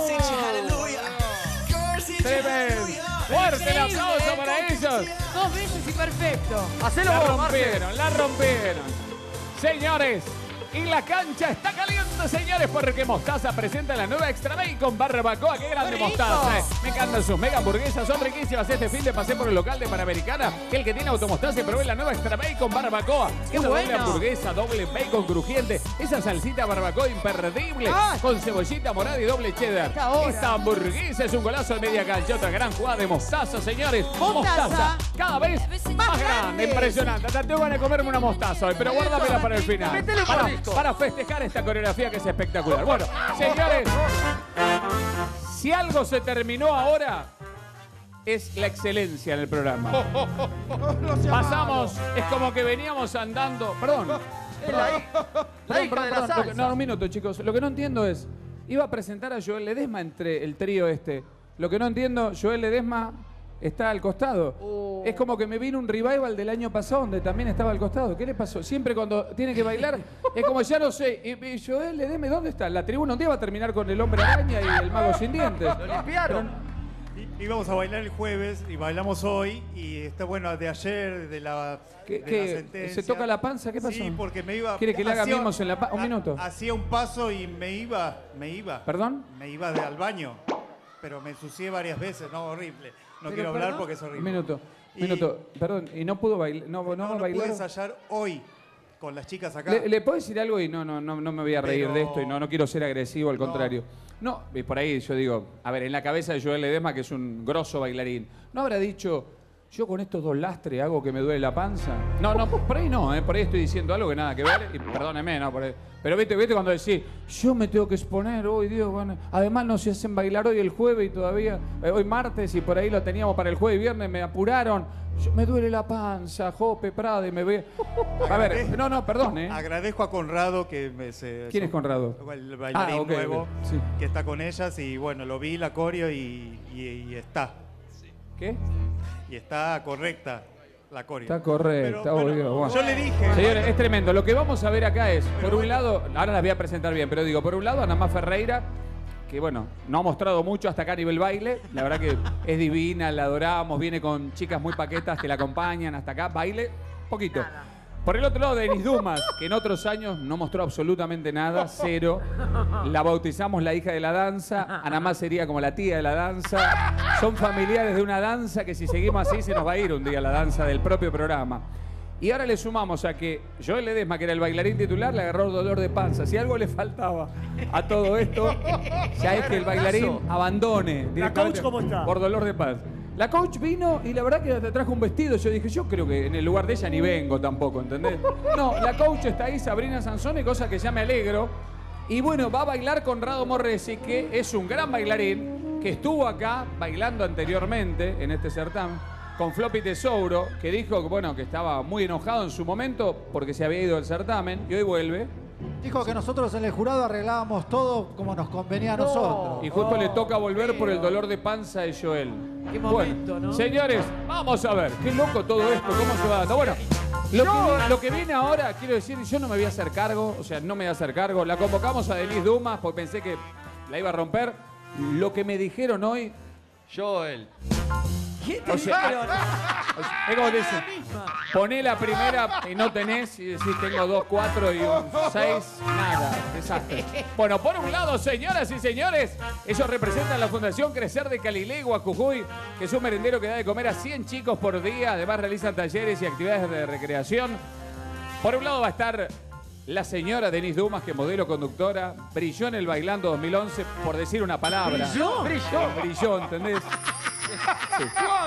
Tremendo. Fuerte el aplauso para ellos. Dos veces y perfecto. Hacelo La vos, Marce. rompieron, la rompieron. Señores, y la cancha está caliente, señores, porque Mostaza presenta la nueva Extra Bacon Barbacoa. ¡Qué grande ¡Qué rico! Mostaza! eh. Me encantan sus mega hamburguesas, son riquísimas. Este fin de pasé por el local de Panamericana, que el que tiene automostaza y probé la nueva Extra Bacon Barbacoa. ¡Qué Esa doble bueno! hamburguesa, doble bacon crujiente, esa salsita barbacoa imperdible, ¡Ah! con cebollita morada y doble cheddar. Esta hora. Esta hamburguesa es un golazo de media cancha. Otra gran jugada de Mostaza, señores. Mostaza. cada vez más grande. Impresionante. Hasta tengo ganas de comerme una mostaza hoy, pero guárdamela para el final. Métele un Para, mordisco. para festejar esta coreografía que es espectacular. Bueno, señores, si algo se terminó ahora, es la excelencia en el programa. Pasamos, es como que veníamos andando. Perdón. Es la, hi- la hija de la Lo que- salsa. no, un minuto, chicos. Lo que no entiendo es, iba a presentar a Joel Ledesma entre el trío este. Lo que no entiendo, Joel Ledesma está al costado. Oh. Es como que me vino un revival del año pasado donde también estaba al costado. ¿Qué le pasó? Siempre cuando tiene que bailar, es como ya no sé. Y, y Joel Ledesma, ¿dónde está? La tribuna un día va a terminar con el hombre araña y el mago sin dientes. Lo limpiaron. I- Íbamos a bailar el jueves y bailamos hoy y está bueno de ayer, de la, ¿Qué- de qué? la sentencia. ¿Se toca la panza? ¿Qué pasó? Sí, porque me iba... ¿Quiere que le haga hacía- mimos en la panza? Un ha- minuto. Hacía un paso y me iba, me iba. ¿Perdón? Me iba de, al baño, pero me ensucié varias veces, no, horrible. No Pero, quiero hablar perdón. porque es horrible. Un minuto, Y- minuto. Perdón, y no pudo bailar. No, no, No, va a no bailar. pude ensayar hoy con las chicas acá. ¿Le, le puedo decir algo? Y no, no, no, no me voy a reír Pero- de esto y no, no quiero ser agresivo, al No. contrario. No, y por ahí yo digo, a ver, en la cabeza de Joel Ledesma, que es un grosso bailarín, ¿no habrá dicho, yo con estos dos lastres hago que me duele la panza. No, no, por ahí no, ¿eh? Por ahí estoy diciendo algo que nada que ver. Y perdóneme, ¿no? Por ahí. Pero viste, viste cuando decís, yo me tengo que exponer hoy, Dios, bueno. Además no se hacen bailar hoy el jueves y todavía, eh, hoy martes y por ahí lo teníamos para el jueves y viernes, me apuraron. Yo, me duele la panza, Jope, Prade, me ve. A ver, no, no, perdón, ¿eh? Agradezco a Conrado que me se... ¿Quién es Conrado? El bailarín ah, okay, nuevo okay. Sí. que está con ellas y bueno, lo vi, la coreo y, y, y está. ¿Qué? Y está correcta la coreo. Está correcta, Pero, bueno, obvio. Bueno. Yo le dije... Señores, es tremendo. Lo que vamos a ver acá es, por un lado, ahora las voy a presentar bien, pero digo, por un lado, Ana Má Ferreira, que bueno, no ha mostrado mucho hasta acá a nivel baile. La verdad que es divina, la adoramos, viene con chicas muy paquetas que la acompañan hasta acá. Baile, poquito. Por el otro lado, Denis Dumas, que en otros años no mostró absolutamente nada, cero. La bautizamos la hija de la danza. Ana Má sería como la tía de la danza. Son familiares de una danza que si seguimos así se nos va a ir un día la danza del propio programa. Y ahora le sumamos a que Joel Ledesma, que era el bailarín titular, le agarró dolor de panza. Si algo le faltaba a todo esto, ya es que el bailarín abandone. ¿La coach cómo está? Por dolor de panza. La coach vino y la verdad que te trajo un vestido. Yo dije, yo creo que en el lugar de ella ni vengo tampoco, ¿entendés? No, la coach está ahí, Sabrina Sansone, cosa que ya me alegro. Y bueno, va a bailar Conrado Morresi, que es un gran bailarín, que estuvo acá bailando anteriormente en este certamen, con Floppy Tesouro, que dijo que, bueno, que estaba muy enojado en su momento porque se había ido del certamen y hoy vuelve. Dijo que nosotros en el jurado arreglábamos todo como nos convenía a No. nosotros. Y justo le toca volver por el dolor de panza de Joel. Qué momento, bueno, ¿no? señores, vamos a ver. Qué loco todo esto, cómo se va dando. Bueno, lo que, lo que viene ahora, quiero decir, yo no me voy a hacer cargo, o sea, no me voy a hacer cargo. La convocamos a Denis Dumas porque pensé que la iba a romper. Lo que me dijeron hoy... Joel. ¿Qué te O sea, dijeron? es como dice, poné la primera y no tenés, y decís tengo dos, cuatro y un seis, nada, desastre. Bueno, por un lado, señoras y señores, ellos representan la Fundación Crecer de Calilegua, Jujuy, que es un merendero que da de comer a cien chicos por día, además realizan talleres y actividades de recreación. Por un lado va a estar la señora Denis Dumas, que modelo conductora, brilló en el Bailando dos mil once, por decir una palabra. ¿Brilló? Brilló, brilló, ¿entendés? Sí.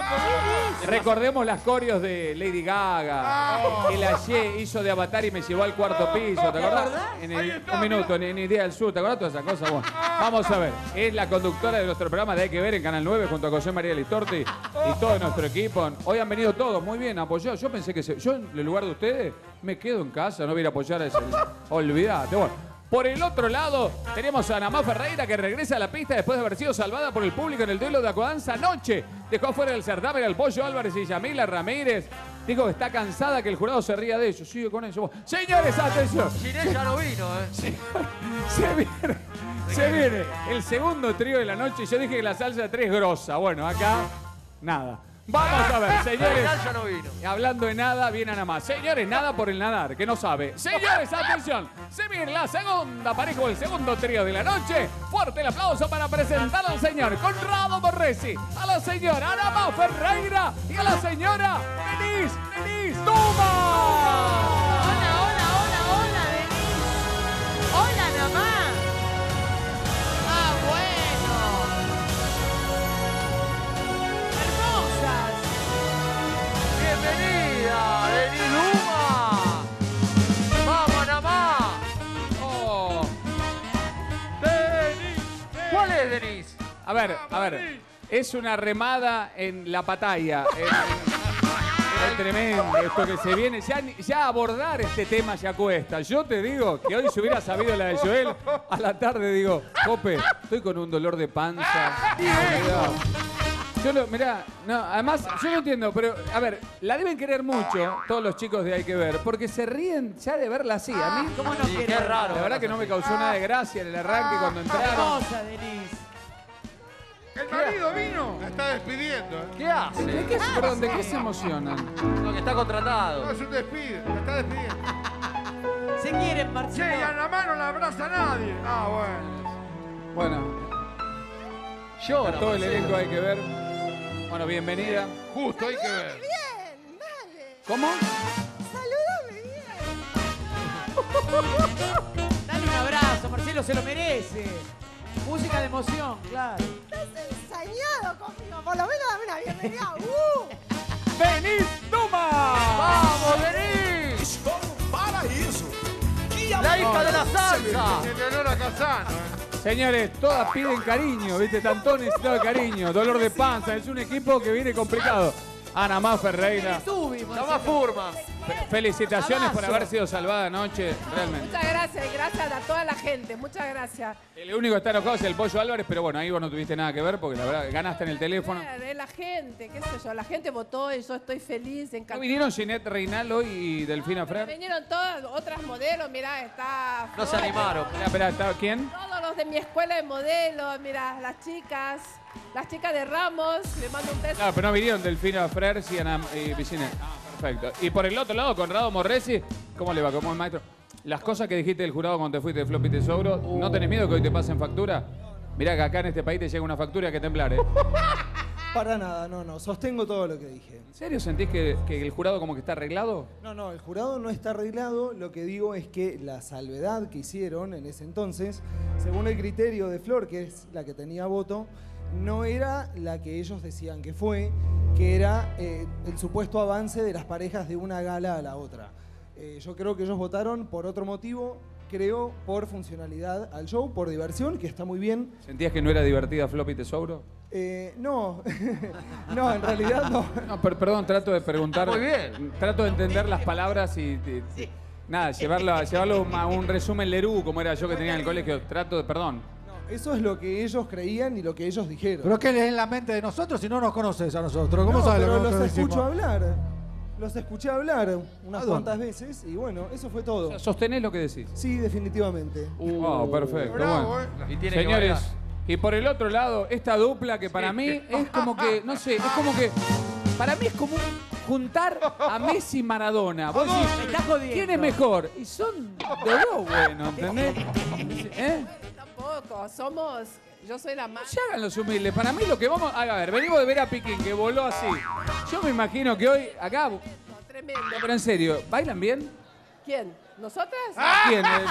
Recordemos las coreos de Lady Gaga. El Ayer hizo de Avatar y me llevó al cuarto piso. ¿Te acordás? En el, un minuto, en, en Idea del Sur. ¿Te acordás todas esas cosas? Bueno, vamos a ver. Es la conductora de nuestro programa de Hay que Ver en Canal nueve junto a José María Listorti y todo nuestro equipo. Hoy han venido todos muy bien apoyados. Yo pensé que se, yo en el lugar de ustedes me quedo en casa, no voy a ir a apoyar a ese. Olvídate. Bueno. Por el otro lado, tenemos a Ana Má Ferreira, que regresa a la pista después de haber sido salvada por el público en el duelo de Acodanza anoche. Dejó fuera del certamen al Pollo Álvarez y Yamila Ramírez. Dijo que está cansada que el jurado se ría de ellos. Sigue con eso. Señores, atención. Sin ella no vino, ¿eh? Se, se viene, se viene el segundo trío de la noche. Yo dije que la salsa de tres es grosa. Bueno, acá, nada. Vamos a ver, señores. Ya no vino. Hablando de nada, viene Ana Má. Señores, nada por el nadar, que no sabe. Señores, atención. Se viene la segunda pareja, el segundo trío de la noche. Fuerte el aplauso para presentar al señor Conrado Morresi, a la señora Ana Má Ferreira y a la señora Denis, Denis Dumas. Hola, hola, hola, hola, Denis. Hola, Ana Má. Ah, bueno. Hermosas. Bienvenida, Denis Dumas. Vamos, Ana Má. Oh. Denis. ¿Cuál es, Denis? A ver, a ver. Es una remada en la patalla. Es, es tremendo esto que se viene. Ya, ya abordar este tema ya cuesta. Yo te digo que hoy si hubiera sabido la de Joel, a la tarde digo, Jope, estoy con un dolor de panza. Cuidado. Yo lo, mirá, no, además, yo no entiendo, pero, a ver, la deben querer mucho todos los chicos de Hay que Ver, porque se ríen ya de verla así. A mí, ¿Cómo no sí, qué raro. La verdad que no me causó nada de gracia en el arranque cuando entraron. Hermosa, Denis. El marido vino. La está despidiendo. ¿eh? ¿Qué hace? ¿De qué, se- perdón, ¿de qué se emocionan? No, que está contratado. No, es un despido. La está despidiendo. Se quieren, Che, Marcelo. y a la mano la abraza a nadie. Ah, bueno. Bueno, Llora, a todo el Marcelo. elenco Hay que Ver. Bueno, bienvenida. Justo, hay que ver. Bien, dale. ¿Cómo? Salúdame bien. Dale un abrazo, Marcelo, se lo merece. Música de emoción, claro. Estás ensañado conmigo. Por lo menos dame una bienvenida. Uh. Denise Duma. ¡Vamos, Denise! La hija de la salsa. En honor a Kazán. Señores, todas piden cariño, ¿viste? Tanto necesitado de cariño, dolor de panza. Es un equipo que viene complicado. Ana Má Ferreira. Llama Furma. Felicitaciones por haber sido salvada anoche, realmente. Muchas gracias y gracias a toda la gente. Muchas gracias. El único que está enojado es el Pollo Álvarez, pero bueno, ahí vos no tuviste nada que ver porque la verdad ganaste en el teléfono. De la gente, qué sé yo. La gente votó y yo estoy feliz, encantada. ¿No vinieron Ginette Reinaldo y Delfina Frer? Vinieron todas otras modelos, mirá, está... No se animaron. Espera, espera, ¿está quién? Todos los de mi escuela de modelos, mirá, las chicas, las chicas de Ramos, le mando un beso. Claro, pero no vinieron Delfina Frer y Ana y Vicine. Ah, perfecto. Y por el otro lado, Conrado Morresi, ¿cómo le va? ¿Cómo es, maestro? Las cosas que dijiste del jurado cuando te fuiste de Floppy Tesouro, ¿no tenés miedo que hoy te pasen factura? Mirá que acá en este país te llega una factura que temblar, ¿eh? Para nada, no, no. Sostengo todo lo que dije. ¿En serio sentís que, que el jurado como que está arreglado? No, no, el jurado no está arreglado. Lo que digo es que la salvedad que hicieron en ese entonces, según el criterio de Flor, que es la que tenía voto, no era la que ellos decían que fue, que era eh, el supuesto avance de las parejas de una gala a la otra. Eh, yo creo que ellos votaron por otro motivo, creo por funcionalidad al show, por diversión, que está muy bien. ¿Sentías que no era divertida Floppy Tesouro? Eh, no, no, en realidad no. No, per- perdón, trato de preguntar. Muy bien. Trato de entender las palabras y... y- Sí. Nada, llevarlo, llevarlo a un resumen Lerú, como era yo que tenía en el colegio. Trato de... Perdón. Eso es lo que ellos creían y lo que ellos dijeron. Pero ¿qué lees en la mente de nosotros si no nos conoces a nosotros? ¿Cómo No, sabes pero lo que los nosotros escucho decimos? hablar. Los escuché hablar unas ¿A cuantas dónde? veces y bueno, eso fue todo. ¿Sostenés lo que decís? Sí, definitivamente. Oh, perfecto. Bravo, Bueno. ¿eh? Y tiene que Señores, bailar. y por el otro lado, esta dupla que para mí es como que, no sé, es como que, para mí es como un juntar a Messi y Maradona. Vos decís, Me estás jodiendo. ¿quién es mejor? Y son de dos buenos, ¿entendés? ¿Eh? Tampoco, somos... Yo soy la más... Se hagan los humildes. Para mí lo que vamos... A ver, venimos de ver a Piquín, que voló así. Yo me imagino que hoy, acá... No, Tremendo. pero en serio, ¿bailan bien? ¿Quién? ¿Nosotras? ¿Quién? Eh,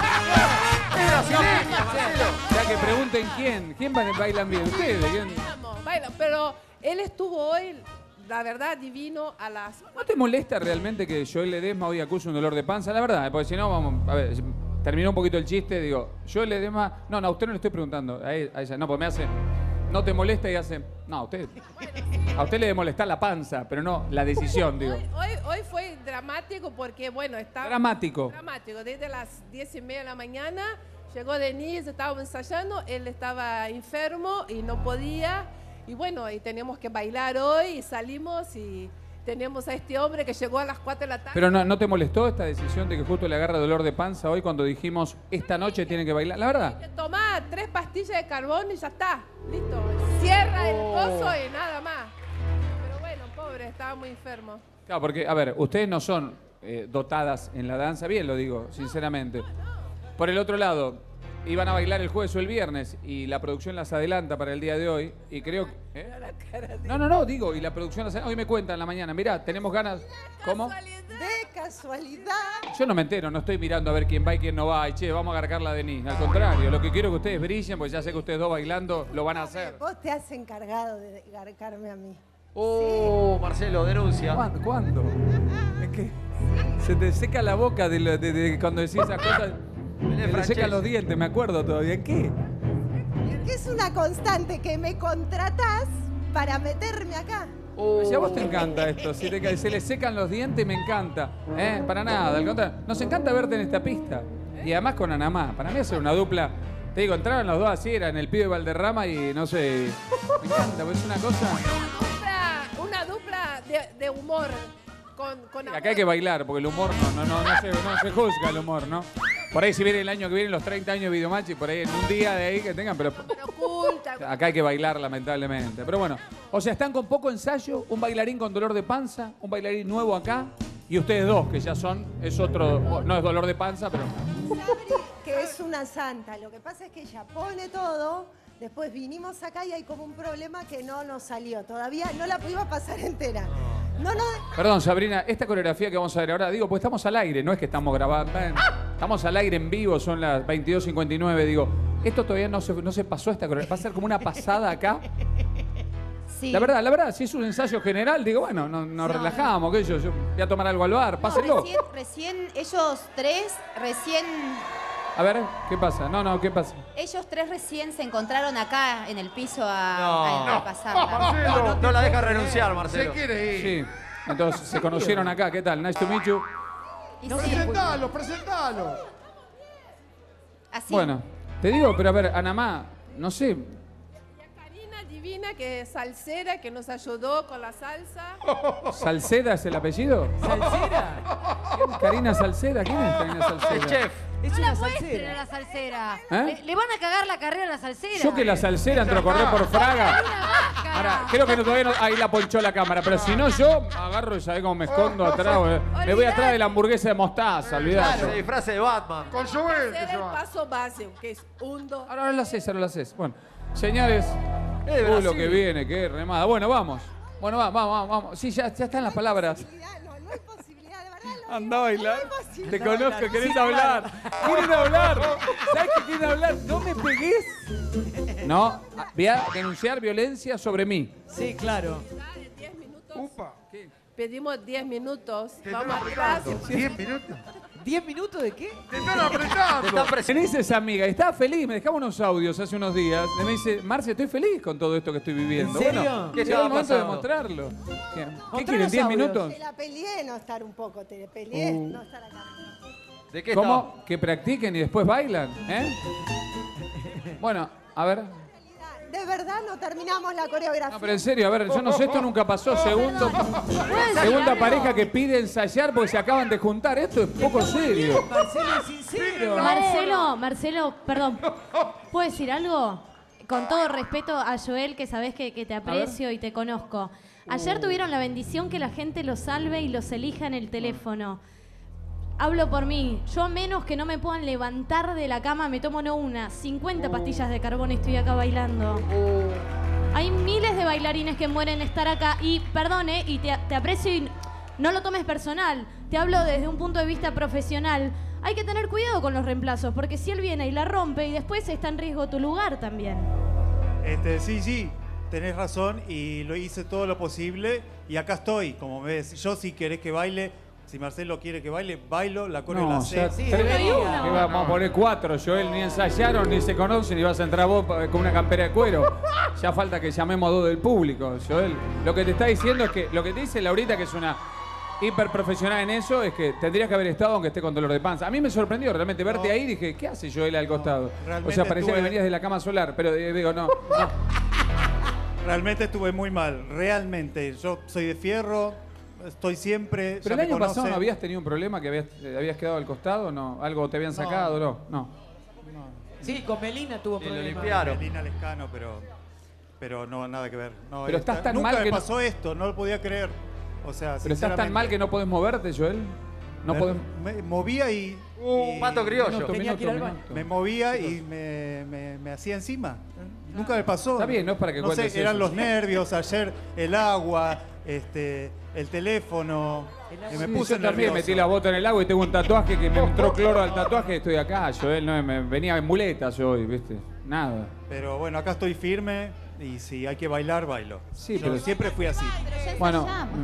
¡Es brasileña, Marcelo! Ya que pregunten quién. ¿Quién ba- bailan bien? ¿Ustedes? ¿Quién? Vamos, baila, pero él estuvo hoy, la verdad, divino a las... ¿No te molesta realmente que Joel Ledesma hoy acuse un dolor de panza? La verdad, eh, porque si no, vamos... A ver, terminó un poquito el chiste, digo, Joel Ledesma... No, no, a usted no le estoy preguntando. A, él- a ella, no, porque me hace... No te molesta y hace... No, a usted... A usted le debe molestar la panza, pero no la decisión, digo. Hoy, hoy, hoy fue dramático porque, bueno, estaba... Dramático. Dramático. Desde las diez y media de la mañana llegó Denise, estábamos ensayando, él estaba enfermo y no podía. Y bueno, y teníamos que bailar hoy y salimos y tenemos a este hombre que llegó a las cuatro de la tarde. Pero no, ¿no te molestó esta decisión de que justo le agarra dolor de panza hoy cuando dijimos esta noche tiene que bailar? La verdad. Tomá tres pastillas de carbón y ya está. Listo. Cierra el Oh. coso y nada más. Pero bueno, pobre, estaba muy enfermo. Claro, porque, a ver, ustedes no son eh, dotadas en la danza, bien lo digo, sinceramente. Por el otro lado, iban a bailar el jueves o el viernes y la producción las adelanta para el día de hoy y creo que... ¿eh? No, no, no, digo, y la producción las hoy me cuenta en la mañana, mirá, tenemos ganas... ¿Cómo? De casualidad. Yo no me entero, no estoy mirando a ver quién va y quién no va y che, vamos a agarrar la Denise. Al contrario, lo que quiero es que ustedes brillen, porque ya sé que ustedes dos bailando lo van a hacer. Vos te has encargado de garcarme a mí. Oh, Marcelo, denuncia. ¿Cuándo? ¿Cuándo? Es que se te seca la boca de, lo- de- de cuando decís esas cosas. Se te secan los dientes, me acuerdo todavía. ¿Qué? Que es una constante que me contratás para meterme acá. Si a vos te encanta esto, si te ca- se le secan los dientes, me encanta. ¿Eh? Para nada, al contrario. Nos encanta verte en esta pista. Y además con Anamá. Para mí hacer una dupla. Te digo, entraron los dos así, eran el pibe Valderrama y no sé. Me encanta, porque es una cosa. Dupla- una dupla de, de humor. Con, con amor. Acá hay que bailar, porque el humor no, no, no, no, se, no se juzga el humor, ¿no? Por ahí si viene el año que viene los treinta años de Videomatch y por ahí en un día de ahí que tengan, pero oculta. acá hay que bailar lamentablemente. Pero bueno, o sea, están con poco ensayo, un bailarín con dolor de panza, un bailarín nuevo acá y ustedes dos que ya son, es otro, no es dolor de panza, pero... Sabri, que es una santa. Lo que pasa es que ella pone todo. Después vinimos acá y hay como un problema que no nos salió. Todavía no la pudimos pasar entera. No, no. Perdón, Sabrina, esta coreografía que vamos a ver ahora, digo, pues estamos al aire, no es que estamos grabando, estamos al aire en vivo, son las veintidós cincuenta y nueve, digo, esto todavía no se, no se pasó esta coreografía, va a ser como una pasada acá. Sí. La verdad, la verdad, si es un ensayo general, digo, bueno, no- nos No, relajamos, que yo, yo voy a tomar algo al bar, No, pásenlo. recién, recién, ellos tres, recién, A ver, ¿qué pasa? No, no, ¿qué pasa? ellos tres recién se encontraron acá en el piso a, No. a, a No. pasarla. Marcelo, no la deja renunciar, Marcelo. Se quiere ir. Sí, entonces se conocieron acá, ¿qué tal? Nice to meet you. Y sí, Presentalo, presentalo. así. Bueno, te digo, pero a ver, Anamá, no sé, Karina Divina, que es salsera, que nos ayudó con la salsa. ¿Salceda es el apellido? ¿Salsera? Karina Salceda, ¿quién es Karina Salceda? El chef. Es No una la muestren salsera. a la salsera. ¿Eh? Le, le van a cagar la carrera a la salsera. Yo que la salsera entró a correr por Fraga. Una Ahora, creo que no, todavía no, ahí la ponchó la cámara, pero si no yo agarro y sabés cómo me escondo atrás. eh. Me voy atrás de la hamburguesa de mostaza, Se olvidate. disfraza de Batman. Con su Hacer el paso base, que es un, dos. Ahora no lo haces, ahora lo haces. Bueno, señores, Es de uh, lo Brasil. que viene, qué remada. Bueno, vamos. Bueno, vamos, vamos, vamos. Sí, ya, ya están las palabras. No, no hay posibilidad, de verdad. No, Anda a bailar. no hay posibilidad. Te conozco, querés hablar. Quieren hablar. ¿Sabes qué quieren hablar? No me pegues. No, voy a denunciar violencia sobre mí. Sí, claro. diez minutos. Upa. Pedimos diez minutos. Te Vamos están atrás. apretando. ¿Diez minutos? ¿Diez minutos de qué? ¡Te están apretando! Tenés esa amiga, estaba feliz, me dejaba unos audios hace unos días. Y me dice, Marce, estoy feliz con todo esto que estoy viviendo. ¿En serio? Bueno, ¿Qué llegó estaba el momento de pasando? mostrarlo. ¿Qué, ¿qué Mostrá quieren? los ¿diez audios. minutos? Te la peleé no estar un poco, te la peleé Uh. no estar acá. ¿De qué ¿Cómo? ¿Que practiquen y después bailan? ¿Eh? Bueno, a ver. De verdad no terminamos la coreografía. No, pero en serio, a ver, yo no sé, esto nunca pasó. Segundo, decir segunda algo? pareja que pide ensayar porque se acaban de juntar. Esto es poco serio. Marcelo es sincero. Marcelo, Marcelo, perdón. ¿Puedo decir algo? Con todo respeto a Joel, que sabés que, que te aprecio y te conozco. Ayer tuvieron la bendición que la gente los salve y los elija en el teléfono. Hablo por mí. Yo a menos que no me puedan levantar de la cama, me tomo no una, cincuenta pastillas de carbón y estoy acá bailando. Hay miles de bailarines que mueren de estar acá y, perdone, y te, te aprecio y no lo tomes personal. Te hablo desde un punto de vista profesional. Hay que tener cuidado con los reemplazos, porque si él viene y la rompe y después está en riesgo tu lugar también. Este, sí, sí, tenés razón y lo hice todo lo posible y acá estoy, como ves. Yo si querés que baile, si Marcelo quiere que baile, bailo, la coreo la No, sé. ya Sí, tres- debería. que vamos a poner cuatro, Joel, ni ensayaron, ni se conocen, y vas a entrar vos pa- con una campera de cuero. Ya falta que llamemos a dos del público, Joel. Lo que te está diciendo es que, lo que te dice Laurita, que es una hiper profesional en eso, es que tendrías que haber estado aunque esté con dolor de panza. A mí me sorprendió realmente verte No. ahí y dije, ¿qué hace Joel al costado? realmente O sea, parecía que estuve- venías de la cama solar, pero eh, digo, no. no. Realmente estuve muy mal, realmente. Yo soy de fierro, estoy siempre. Pero ya el me año pasado conocen. no habías tenido un problema que habías, eh, habías quedado al costado, ¿no? ¿Algo te habían sacado? No, no. Sí, con Melina tuvo Y lo problemas. limpiaron. Melina Lescano, pero, pero no, nada que ver. No, Pero esta- estás tan nunca mal me que no- pasó esto, no lo podía creer. O sea, Pero estás tan mal que no podés moverte, Joel. No me, podés... me movía y, Un y- pato criollo. Minuto, Tenía que ir minuto, al baño. minuto. me movía y me, me- me hacía encima. Nunca me pasó. Está bien, no es para que No sé, cuentes eran eso. los nervios, ayer el agua, este, el teléfono. y me Sí, puse yo también nervioso. metí la bota en el agua y tengo un tatuaje que me entró cloro al tatuaje y estoy acá, Joel. No, me venía en muletas yo hoy, ¿viste? Nada. Pero bueno, acá estoy firme y si hay que bailar, bailo. Sí, Yo pero- siempre fui así. Bueno,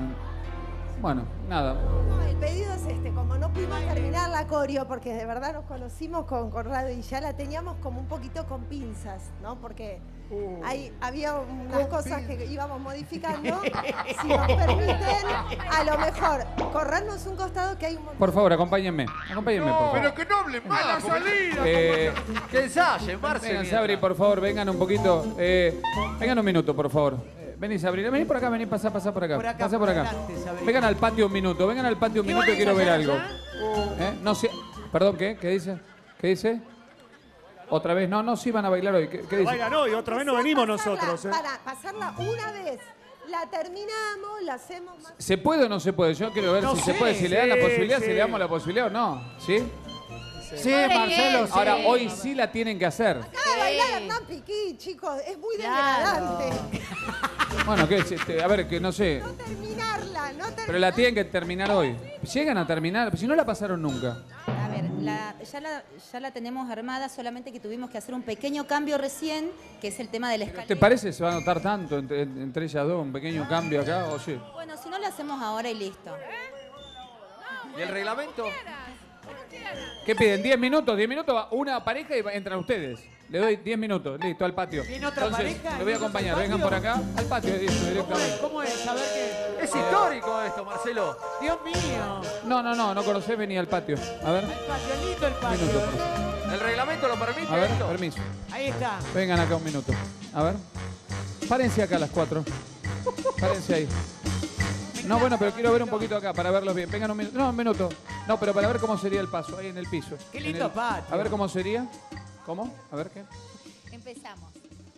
mm, bueno, nada. No, el pedido es este, como no pudimos terminar la coreo, porque de verdad nos conocimos con Conrado y ya la teníamos como un poquito con pinzas, ¿no? Porque hay, había unas cosas que íbamos modificando. Si nos permiten, a lo mejor, corrernos un costado que hay un montón. Por favor, acompáñenme. Acompáñenme, por favor. Pero que no hablen más la salida. Eh, Que ensayen, Marce. vengan, mientras. Sabri, por favor, vengan un poquito. Eh, vengan un minuto, por favor. Eh, vení, Sabri. Vení por acá, vení, pasá, pasá por acá. Por acá, pasá por por acá. adelante, Sabri. Vengan al patio un minuto, vengan al patio un ¿Qué minuto van y a quiero ver ensayar algo. allá? ¿Eh? No sé. Perdón, ¿qué? ¿Qué dice? ¿Qué dice? ¿Otra vez? No, no, sí van a bailar hoy. ¿Qué, qué dice? Bailan hoy, otra vez no venimos Pasarla, nosotros. ¿eh? Para pasarla una vez, la terminamos, la hacemos más. ¿Se puede o no se puede? Yo quiero ver No si se sé, puede, si le dan la sí, posibilidad, sí. si le damos la posibilidad o no. ¿Sí? Sí, Marcelo, sí. Ahora, hoy sí la tienen que hacer. Acaba de bailar Hernán Piquí, chicos, es muy Claro. degradante. Bueno, ¿qué es? Este, a ver, que no sé. No terminarla, no terminarla. Pero la tienen que terminar hoy. Llegan a terminar, si no la pasaron nunca. A ver, La- ya, la, ya la tenemos armada, solamente que tuvimos que hacer un pequeño cambio recién, que es el tema de la escalera. ¿Te parece se va a notar tanto entre, entre ellas dos? Un pequeño cambio acá, ¿o sí? Bueno, si no lo hacemos ahora y listo. ¿Y el reglamento? ¿Qué piden? ¿diez minutos? ¿diez minutos? Va una pareja y va- entran ustedes. Le doy diez minutos, listo, al patio. ¿Viene otra Entonces, pareja? lo voy a acompañar, vengan por acá, al patio, listo, directamente. ¿Cómo es saber que...? Es histórico esto, Marcelo. Dios mío. No, no, no, no conocés, vení al patio. A ver, El patio, lindo el patio. minuto, por favor. ¿El reglamento lo permite A ver, esto? permiso. Ahí está. Vengan acá un minuto. A ver. Párense acá a las cuatro. Párense ahí. No, bueno, pero quiero ver un poquito acá para verlos bien. Vengan un minuto. No, un minuto. No, pero para ver cómo sería el paso, ahí en el piso. Qué En lindo el- patio. A ver cómo sería. ¿Cómo? A ver qué. Empezamos.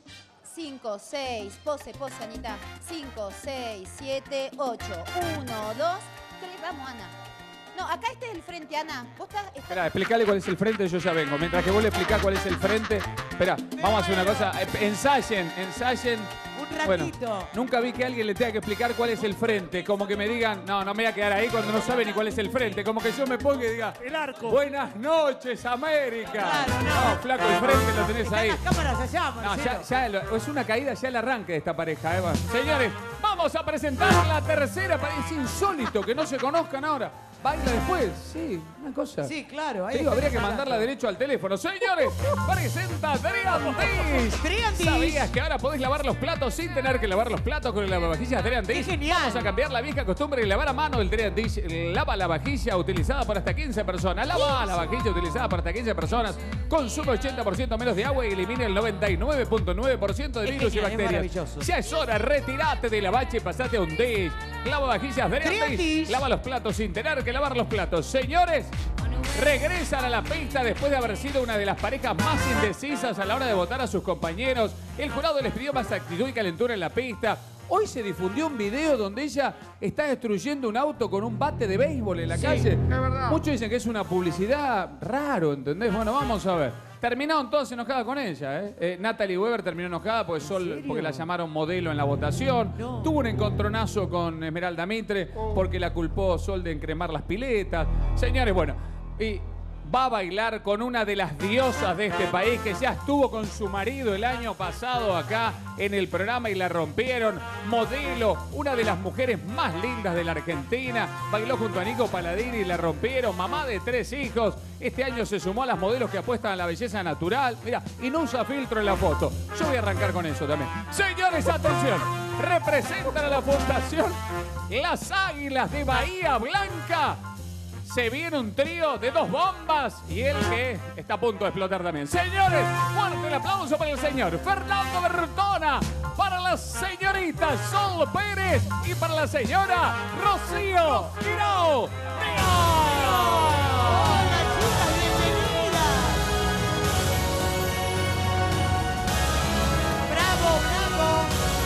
cinco, seis, pose, pose, Anita. cinco, seis, siete, ocho. uno, dos, tres. Vamos, Ana. No, acá este es el frente, Ana. Vos estás... estás- Espera, explicale cuál es el frente, yo ya vengo. Mientras que vos le explicás cuál es el frente. Espera, vamos a hacer una cosa. Eh, Ensayen, ensayen. Un Bueno, ratito. nunca vi que alguien le tenga que explicar cuál es el frente. Como que me digan, no, no me voy a quedar ahí cuando no sabe ni cuál es el frente. Como que yo me ponga y diga, el arco. Buenas noches, América. Claro, no. no, flaco, el frente lo tenés ahí. Las cámaras allá, No, Marcelo. ya, ya lo- es una caída ya el arranque de esta pareja, Eva. Señores, vamos a presentar la tercera pareja. Es insólito que no se conozcan ahora. Baila después, sí, una cosa. Sí, claro. Te Ahí digo, habría que está. mandarla derecho al teléfono. Señores, presenta Triantis. Triantis. ¿Sabías que ahora podés lavar los platos sin tener que lavar los platos con el lavavajillas Triantis? ¡Qué genial! Vamos a cambiar la vieja costumbre de lavar a mano el Triantis. Lava la vajilla utilizada por hasta quince personas. Lava la vajilla utilizada por hasta quince personas. Consume ochenta por ciento menos de agua y elimina el noventa y nueve punto nueve por ciento de Es virus y genial, es bacterias. maravilloso. Ya es hora, retirate de la bache y pasate a un dish. Lavavajillas Triantis. Triantis. Lava los platos sin tener que lavar los platos. Señores, regresan a la pista después de haber sido una de las parejas más indecisas a la hora de votar a sus compañeros. El jurado les pidió más actitud y calentura en la pista. Hoy se difundió un video donde ella está destruyendo un auto con un bate de béisbol en la Sí, calle. es verdad. Muchos dicen que es una publicidad raro, ¿entendés? Bueno, vamos a ver. Terminaron todas enojadas con ella, ¿eh? Eh, Natalie Weber terminó enojada porque, Sol, porque la llamaron modelo en la votación. No. Tuvo un encontronazo con Esmeralda Mitre porque la culpó Sol de encremar las piletas. Señores, bueno, y va a bailar con una de las diosas de este país que ya estuvo con su marido el año pasado acá en el programa y la rompieron. Modelo, una de las mujeres más lindas de la Argentina. Bailó junto a Nico Paladini y la rompieron. Mamá de tres hijos. Este año se sumó a las modelos que apuestan a la belleza natural. Mira, y no usa filtro en la foto. Yo voy a arrancar con eso también. Señores, atención. Representan a la Fundación Las Águilas de Bahía Blanca. Se viene un trío de dos bombas y él que está a punto de explotar también. Señores, fuerte el aplauso para el señor Fernando Bertona, para la señorita Sol Pérez y para la señora Rocío Tirao. Hola, chicas, bienvenidas. Bravo, bravo.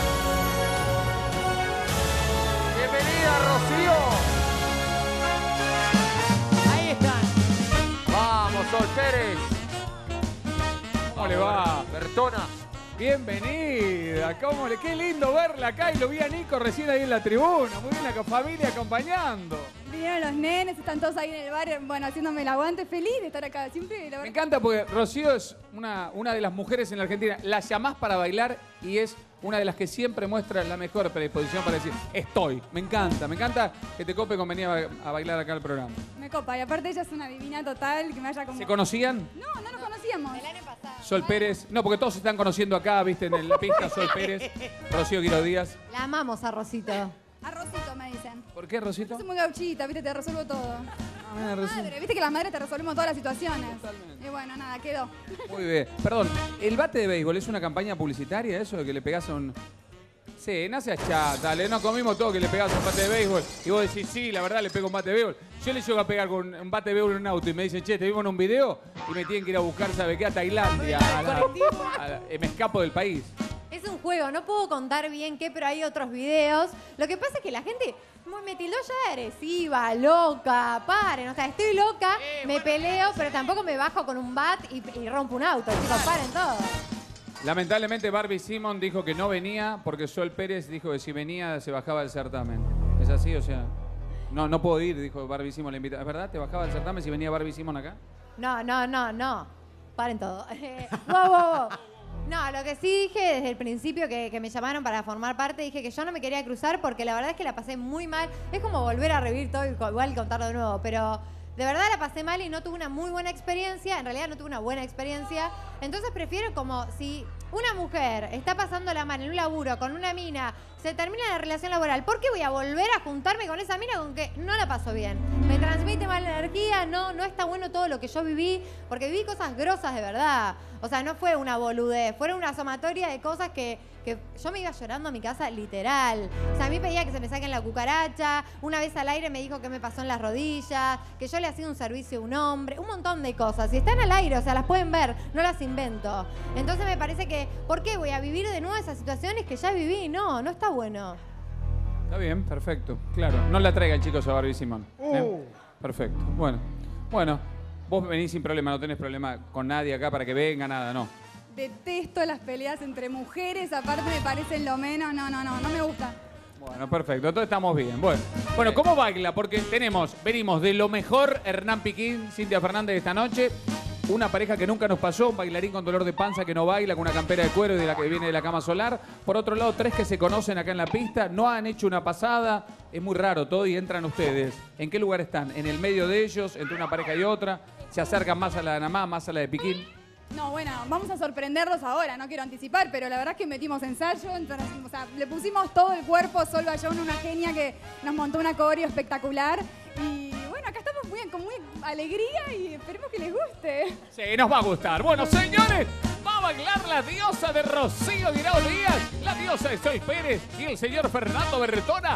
Bienvenida, Rocío. Ahí están. Vamos, Sol Pérez. ¿Cómo le va? Bertona. Bienvenida, ¿cómo le? Qué lindo verla acá y lo vi a Nico recién ahí en la tribuna. Muy bien, la familia acompañando. Vinieron los nenes, están todos ahí en el bar, bueno, haciéndome el aguante, feliz de estar acá. Siempre, la Me verdad. encanta porque Rocío es una, una de las mujeres en la Argentina. La llamás para bailar y es una de las que siempre muestra la mejor predisposición para decir, estoy. Me encanta, me encanta que te cope con venir a, a bailar acá al programa. Me copa. Y aparte ella es una divina total, que me haya como... ¿Se conocían? No, no nos conocíamos. Sol Pérez. No, porque todos se están conociendo acá, viste, en la pista. Sol Pérez, Rocío Guiro Díaz. La amamos a Rosito. Arrocito me dicen. ¿Por qué, Rosito? Soy muy gauchita, viste, te resuelvo todo. Ah, Rocío. Madre, viste que las madres te resolvemos todas las situaciones. Y bueno, nada, quedó. Muy bien. Perdón, ¿el bate de béisbol es una campaña publicitaria eso de que le pegás a un... Sí, no seas chata, le no comimos todo que le pegás a un bate de béisbol y vos decís, sí, la verdad le pego un bate de béisbol. Yo le llego a pegar con un bate de béisbol en un auto y me dicen, che, te vimos en un video y me tienen que ir a buscar, ¿sabe qué? A Tailandia. A la- a la- eh, me escapo del país. Es un juego, no puedo contar bien qué, pero hay otros videos. Lo que pasa es que la gente muy- me tildó ya de agresiva, loca, paren. O sea, estoy loca, me peleo, pero tampoco me bajo con un bat y, y rompo un auto. Chicos, paren todo. Lamentablemente Barbie Simon dijo que no venía porque Sol Pérez dijo que si venía se bajaba del certamen. ¿Es así? O sea, no, no puedo ir, dijo Barbie Simon, la invita. ¿Es verdad? ¿Te bajaba del certamen si venía Barbie Simon acá? No, no, no, no. Paren todo. wow, wow, wow. No, lo que sí dije desde el principio que, que me llamaron para formar parte, dije que yo no me quería cruzar porque la verdad es que la pasé muy mal. Es como volver a revivir todo y igual contarlo de nuevo, pero de verdad la pasé mal y no tuve una muy buena experiencia. En realidad no tuve una buena experiencia. Entonces prefiero como si una mujer está pasando la mano en un laburo con una mina, se termina la relación laboral, ¿por qué voy a volver a juntarme con esa mina con que no la paso bien? Me transmite mala energía, no, no está bueno todo lo que yo viví, porque viví cosas grosas de verdad. O sea, no fue una boludez, fueron una sumatoria de cosas que, que yo me iba llorando a mi casa literal. O sea, a mí pedía que se me saquen la cucaracha, una vez al aire me dijo que me pasó en las rodillas, que yo le hacía un servicio a un hombre, un montón de cosas. Y están al aire, o sea, las pueden ver, no las invento. Entonces me parece que, ¿por qué voy a vivir de nuevo esas situaciones que ya viví? No, no está bueno. Está bien, perfecto, claro. No la traigan, chicos, a Barbie Simón. Uh. ¿Eh? Perfecto. Bueno, bueno, vos venís sin problema, no tenés problema con nadie acá para que venga, nada, no. Detesto las peleas entre mujeres, aparte me parecen lo menos, no, no, no, no me gusta. Bueno, perfecto, entonces estamos bien. Bueno, bueno, ¿cómo baila? Porque tenemos, venimos de lo mejor, Hernán Piquín, Cintia Fernández esta noche. Una pareja que nunca nos pasó, un bailarín con dolor de panza que no baila, con una campera de cuero y de la que viene de la cama solar. Por otro lado, tres que se conocen acá en la pista, no han hecho una pasada. Es muy raro todo y entran ustedes. ¿En qué lugar están? ¿En el medio de ellos, entre una pareja y otra? ¿Se acercan más a la de Namá, más a la de Piquín? No, bueno, vamos a sorprenderlos ahora, no quiero anticipar, pero la verdad es que metimos ensayo, entonces, o sea, le pusimos todo el cuerpo, Sol Bayón, una genia que nos montó una coreo espectacular. Y bueno, acá estamos muy, con muy alegría y esperemos que les guste. Sí, nos va a gustar. Bueno, señores, va a bailar la diosa de Rocío Guirao Díaz, la diosa de Sol Pérez y el señor Fernando Berretona,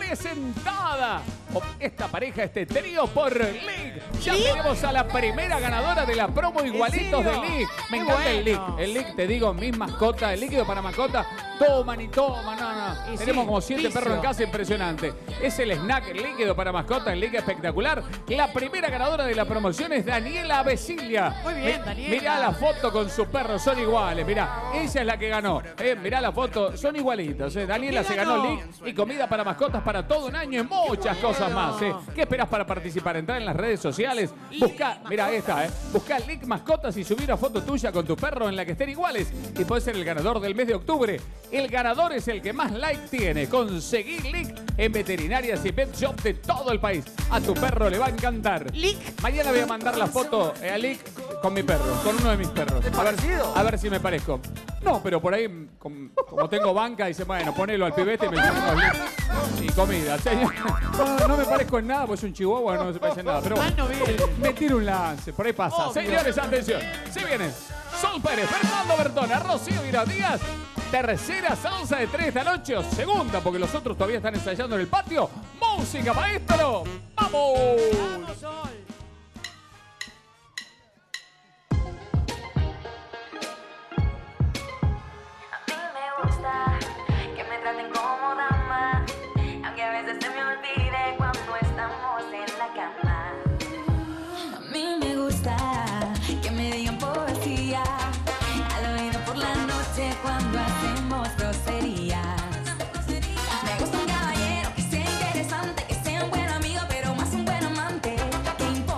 presentada por esta pareja, este trío por Lick. Ya tenemos a la primera ganadora de la promo Igualitos de Lick. Me encanta el Lick. El Lick, te digo, mi mascota, el líquido para mascota, toman y toman, no, no. Y Tenemos sí, como siete vicio. perros en casa, impresionante. Es el snack, el líquido para mascota, el Lick espectacular. La primera ganadora de la promoción es Daniela Besilia. Muy bien, Mi- Daniela. Mirá la foto con su perro, son iguales, mirá. Ella es la que ganó. Eh, mirá la foto, son igualitos. eh. Daniela se ganó Lick y comida para mascotas para todo un año y muchas cosas más. eh. ¿Qué esperás para participar? Entrar en las redes sociales, buscar, mira, ahí está, eh. Buscar Lick Mascotas y subir una foto tuya con tu perro en la que estén iguales y puedes ser el ganador del mes de octubre. El ganador es el que más like tiene. Conseguí Lick en veterinarias y pet shop de todo el país. A tu perro le va a encantar. Lick. Mañana voy a mandar la foto eh, a Lick con mi perro, con uno de mis perros. ¿Es A ver, parecido? a ver si me parezco. No, pero por ahí, com- como tengo banca, dice, bueno, ponelo al pibete y me llamo Lick. Y comida, señor. No, no me parezco en nada, pues es un chihuahua, no se parece en nada. Pero Ah, no viene. me tiro un lance, por ahí pasa. Obvio. Señores, atención. Si viene Sol Pérez, Fernando Bertona, Rocío Guirao Díaz, tercera salsa de tres esta noche o segunda, porque los otros todavía están ensayando en el patio. Música, maestro. ¡Vamos! Vamos, Sol. Me gusta que me traten como dama, aunque a veces se me olvide cuando estamos en la cama. A mí me gusta que me digan poesía al oído por la noche cuando hacemos groserías. Me gusta un caballero que sea interesante, que sea un buen amigo, pero más un buen amante. Que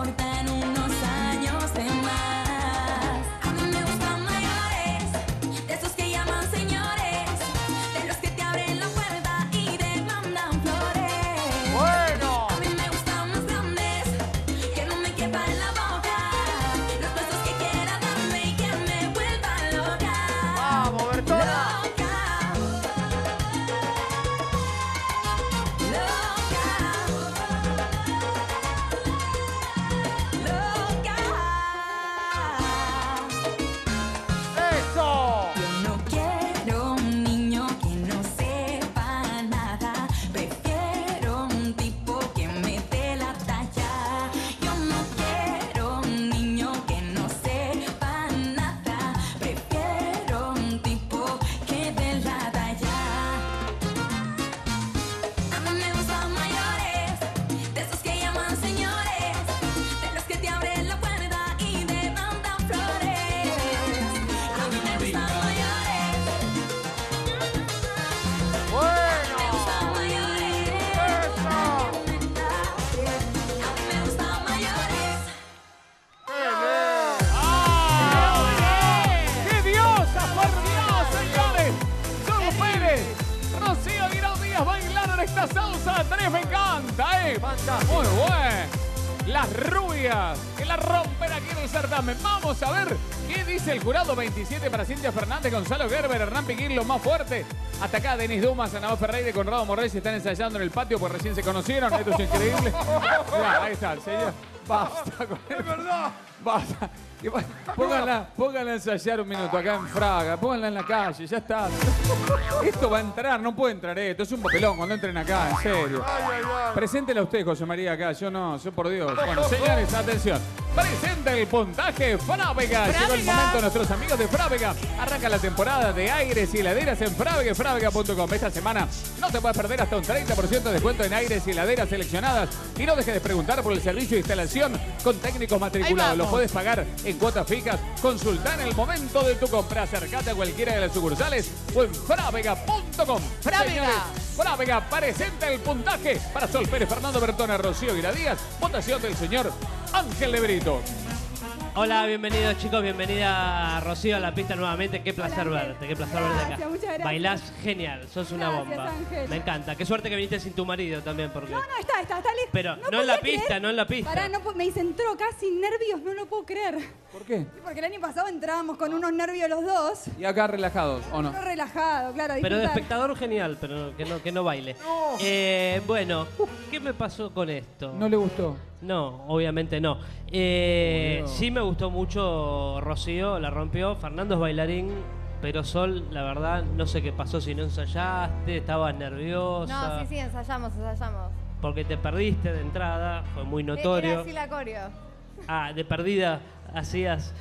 Fanta, ¿eh? Fanta. Muy bueno. Las rubias que la rompen aquí en el certamen. Vamos a ver qué dice el jurado. veintisiete para Cintia Fernández, Gonzalo Gerber, Hernán Piquín, lo más fuerte. Hasta acá Denis Dumas, Ana Ferreira y Conrado Morrey se están ensayando en el patio porque recién se conocieron. Esto es increíble. Mirá, ahí está, señor. Basta con ¡Es verdad! Basta. Y bueno, Pónganla, pónganla a ensayar un minuto acá en Fraga. Pónganla en la calle, ya está. Esto va a entrar, no puede entrar esto. Es un papelón cuando entren acá, en serio. Ay, ay, ay. Preséntela usted, José María, acá. Yo no, yo por Dios. Bueno, señores, atención. Presenta el puntaje Frávega. Llegó el momento de nuestros amigos de Frávega. Arranca la temporada de aires y heladeras en Frávega y Frávega punto com. Esta semana no te puedes perder hasta un treinta por ciento de descuento en aires y heladeras seleccionadas. Y no dejes de preguntar por el servicio de instalación con técnicos matriculados. Lo puedes pagar en cuotas fijas. Consulta en el momento de tu compra. Acércate a cualquiera de las sucursales o en Frávega punto com. Frávega. Frávega presenta el puntaje para Sol Pérez, Fernando Bertona, Rocío Guira Díaz. Votación del señor Ángel de Brito. Hola, bienvenidos chicos, bienvenida Rocío a la pista nuevamente. Qué placer Hola, verte, qué placer verte Gracias, acá. muchas gracias. Bailás genial, sos una Gracias, bomba. Ángel. Me encanta. Qué suerte que viniste sin tu marido también, porque. No, no, está, está, está listo. Pero no en la pista, no en la pista. Pará, no, pu- me dice, entró casi nervios, no lo puedo creer. ¿Por qué? Porque el año pasado entrábamos con unos nervios los dos. Y acá relajados, ¿o no? Pero relajado, claro. Pero de disfrutar. espectador genial, pero que no, que no baile. Eh, bueno, ¿qué me pasó con esto? ¿No le gustó? No, obviamente no. Eh, Obvio. sí me gustó mucho Rocío, la rompió. Fernando es bailarín, pero Sol, la verdad, no sé qué pasó si no ensayaste, estabas nerviosa. No, sí, sí, ensayamos, ensayamos. Porque te perdiste de entrada, fue muy Era notorio. así la coreo. Ah, de perdida hacías.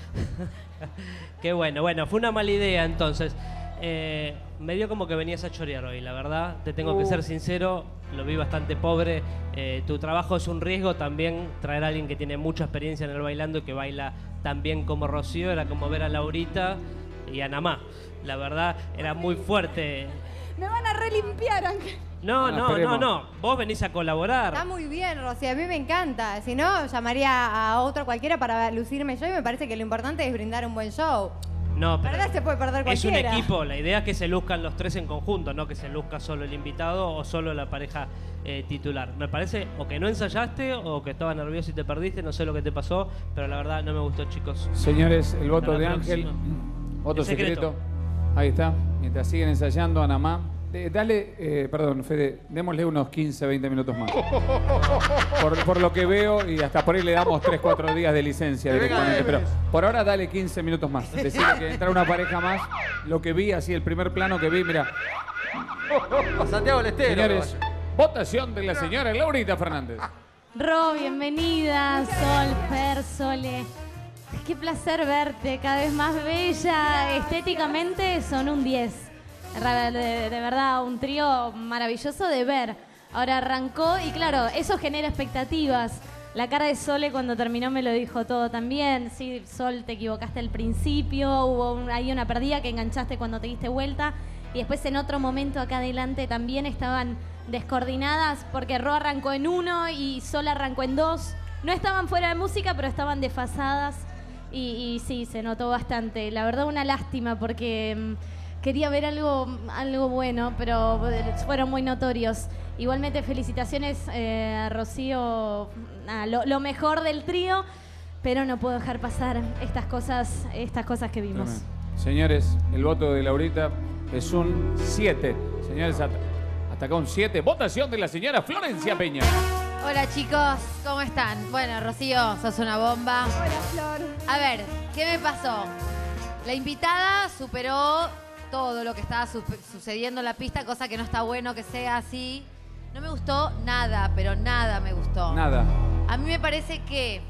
Qué bueno. Bueno, fue una mala idea entonces. Eh, me dio como que venías a chorear hoy, la verdad. Te tengo que Uh. ser sincero, lo vi bastante pobre. Eh, tu trabajo es un riesgo también. Traer a alguien que tiene mucha experiencia en el bailando y que baila tan bien como Rocío era como ver a Laurita y a Namá. La verdad, era muy fuerte. Me van a relimpiar, Ángel. No, Ah, no, no, esperemos. no. Vos venís a colaborar. Está muy bien, Rosy, a mí me encanta. Si no, llamaría a otro cualquiera para lucirme yo y me parece que lo importante es brindar un buen show. No, pero ¿Verdad? Se puede perder es un cualquiera. equipo. La idea es que se luzcan los tres en conjunto, no que se luzca solo el invitado o solo la pareja eh, titular. Me parece o que no ensayaste o que estabas nervioso y te perdiste, no sé lo que te pasó, pero la verdad no me gustó, chicos. Señores, el voto Hasta de la Ángel, próxima. voto El secreto. secreto. Ahí está, mientras siguen ensayando a Namá. Eh, dale, eh, perdón, Fede, démosle unos quince, veinte minutos más. Por, por lo que veo, y hasta por ahí le damos tres, cuatro días de licencia Que venga directamente. Pero Everest. por ahora dale quince minutos más. Decirle que entra una pareja más. Lo que vi, así el primer plano que vi, mira. A Santiago del Estero. Señores, que vaya. Votación de la señora Laurita Fernández. Ro, bienvenida, Sol, Fer, Sole. Qué placer verte, cada vez más bella. Estéticamente son un diez. De, de- de verdad, un trío maravilloso de ver. Ahora arrancó y claro, eso genera expectativas. La cara de Sole cuando terminó me lo dijo todo también. Sí, Sol, te equivocaste al principio, hubo un- ahí una perdida que enganchaste cuando te diste vuelta. Y después en otro momento acá adelante también estaban descoordinadas porque Ro arrancó en uno y Sol arrancó en dos. No estaban fuera de música, pero estaban desfasadas. Y, y sí, se notó bastante. La verdad, una lástima porque mm, quería ver algo, algo bueno, pero eh, fueron muy notorios. Igualmente, felicitaciones eh, a Rocío, nada, lo, lo mejor del trío, pero no puedo dejar pasar estas cosas, estas cosas que vimos. Tremendo. Señores, el voto de Laurita es un siete. Señores, hasta, hasta acá un siete. Votación de la señora Florencia Peña. Hola chicos, ¿cómo están? Bueno, Rocío, sos una bomba. Hola, Flor. A ver, ¿qué me pasó? La invitada superó todo lo que estaba su- sucediendo en la pista, cosa que no está bueno que sea así. No me gustó nada, pero nada me gustó. Nada. A mí me parece que...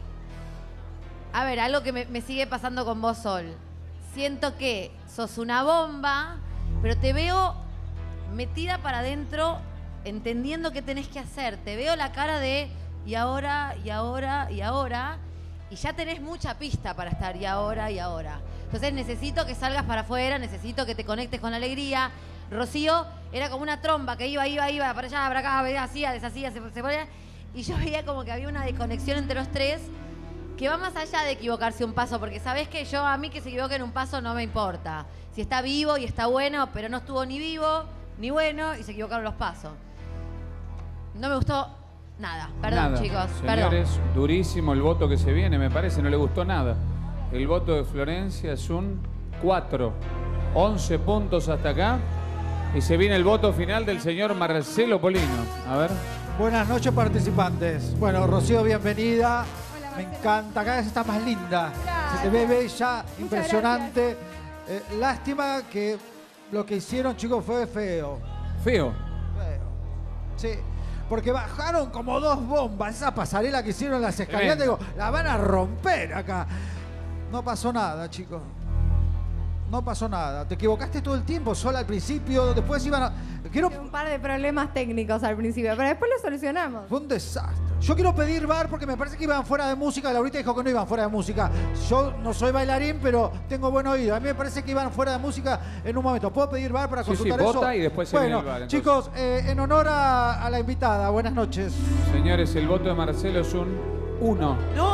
A ver, algo que me, me sigue pasando con vos, Sol. Siento que sos una bomba, pero te veo metida para adentro, entendiendo qué tenés que hacer. Te veo la cara de y ahora, y ahora, y ahora, y ya tenés mucha pista para estar y ahora, y ahora. Entonces necesito que salgas para afuera, necesito que te conectes con la alegría. Rocío era como una tromba que iba, iba, iba, para allá, para acá, veía, hacía, deshacía, se, se ponía. Y yo veía como que había una desconexión entre los tres que va más allá de equivocarse un paso, porque sabés que yo, a mí que se equivoque en un paso no me importa. Si está vivo y está bueno, pero no estuvo ni vivo, ni bueno, y se equivocaron los pasos. No me gustó Nada, perdón Nada. chicos, Señores, perdón. durísimo el voto que se viene, me parece, no le gustó nada. El voto de Florencia es un cuatro. once puntos hasta acá. Y se viene el voto final del señor Marcelo Polino. A ver. Buenas noches, participantes. Bueno, Rocío, bienvenida. Me encanta, cada vez está más linda. Se te ve bella, impresionante. Eh, lástima que lo que hicieron, chicos, fue feo. ¿Feo? Feo. Sí. Porque bajaron como dos bombas. Esa pasarela que hicieron en las escaleras, digo, la van a romper acá. No pasó nada, chicos. No pasó nada. Te equivocaste todo el tiempo, sola al principio, después iban a... Quiero... Un par de problemas técnicos al principio, pero después lo solucionamos. Fue un desastre. Yo quiero pedir bar porque me parece que iban fuera de música. Laurita dijo que no iban fuera de música. Yo no soy bailarín, pero tengo buen oído. A mí me parece que iban fuera de música en un momento. ¿Puedo pedir bar para Sí, consultar sí, eso? vota y después se bueno, viene el bar, entonces. chicos, eh, en honor a, a la invitada, buenas noches. Señores, el voto de Marcelo es un uno. ¡No!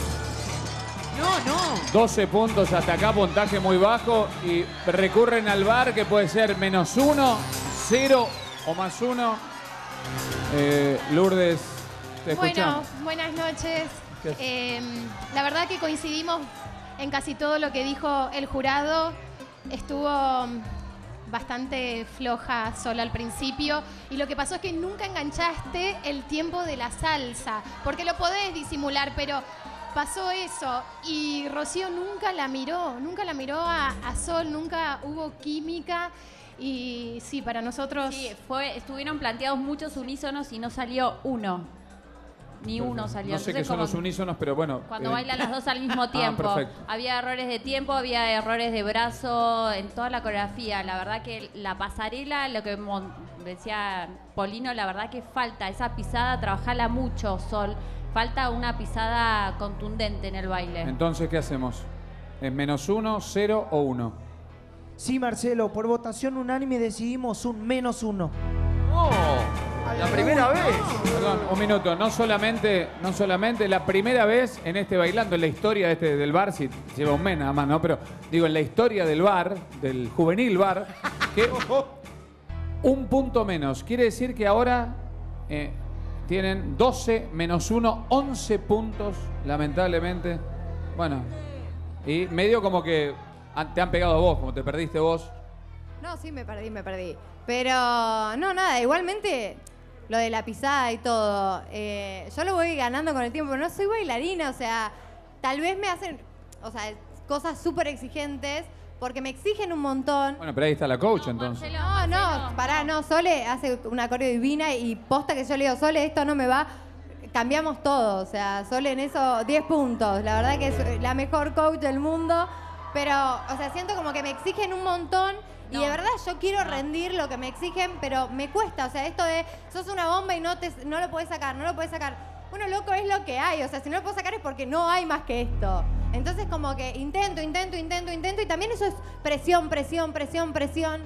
¡No, no! doce puntos hasta acá, puntaje muy bajo. Y recurren al bar que puede ser menos uno, cero o más uno. Eh, Lourdes, te Bueno, escuchamos. buenas noches. ¿Qué? Eh, la verdad que coincidimos en casi todo lo que dijo el jurado. Estuvo bastante floja sola al principio y lo que pasó es que nunca enganchaste el tiempo de la salsa, porque lo podés disimular, pero pasó eso y Rocío nunca la miró, nunca la miró a, a Sol, nunca hubo química. Y sí, para nosotros... Sí, fue, estuvieron planteados muchos unísonos y no salió uno. Ni uno salió. No sé qué Entonces, son como los unísonos, pero bueno. Cuando eh, bailan las dos al mismo tiempo. Ah, perfecto. Había errores de tiempo, había errores de brazo en toda la coreografía. La verdad que la pasarela, lo que mon- decía Polino, la verdad que falta esa pisada, trabajarla mucho, Sol. Falta una pisada contundente en el baile. Entonces, ¿qué hacemos? ¿Es menos uno, cero o uno? Sí, Marcelo, por votación unánime decidimos un menos uno. ¡Oh! La primera vez. Perdón, un minuto. No solamente, no solamente la primera vez en este bailando, en la historia de este, del bar, si lleva un mes nada más, ¿no? Pero digo, en la historia del bar, del juvenil bar, que un punto menos. Quiere decir que ahora eh, tienen doce menos uno, once puntos, lamentablemente. Bueno, y medio como que han- te han pegado a vos, como te perdiste vos. No, sí, me perdí, me perdí. Pero, no, nada, igualmente lo de la pisada y todo, eh, yo lo voy ganando con el tiempo, pero no soy bailarina, o sea, tal vez me hacen, o sea, cosas súper exigentes, porque me exigen un montón. Bueno, pero ahí está la coach entonces. No, no, pará, no, Sole hace una coreo divina y posta que yo le digo, Sole, esto no me va, cambiamos todo, o sea, Sole en eso diez puntos, la verdad que es la mejor coach del mundo, pero, o sea, siento como que me exigen un montón y de verdad yo quiero rendir lo que me exigen, pero me cuesta, o sea, esto de sos una bomba y no, te, no lo podés sacar, no lo podés sacar. Bueno, loco, es lo que hay, o sea, si no lo puedo sacar es porque no hay más que esto. Entonces como que intento, intento, intento, intento y también eso es presión, presión, presión, presión.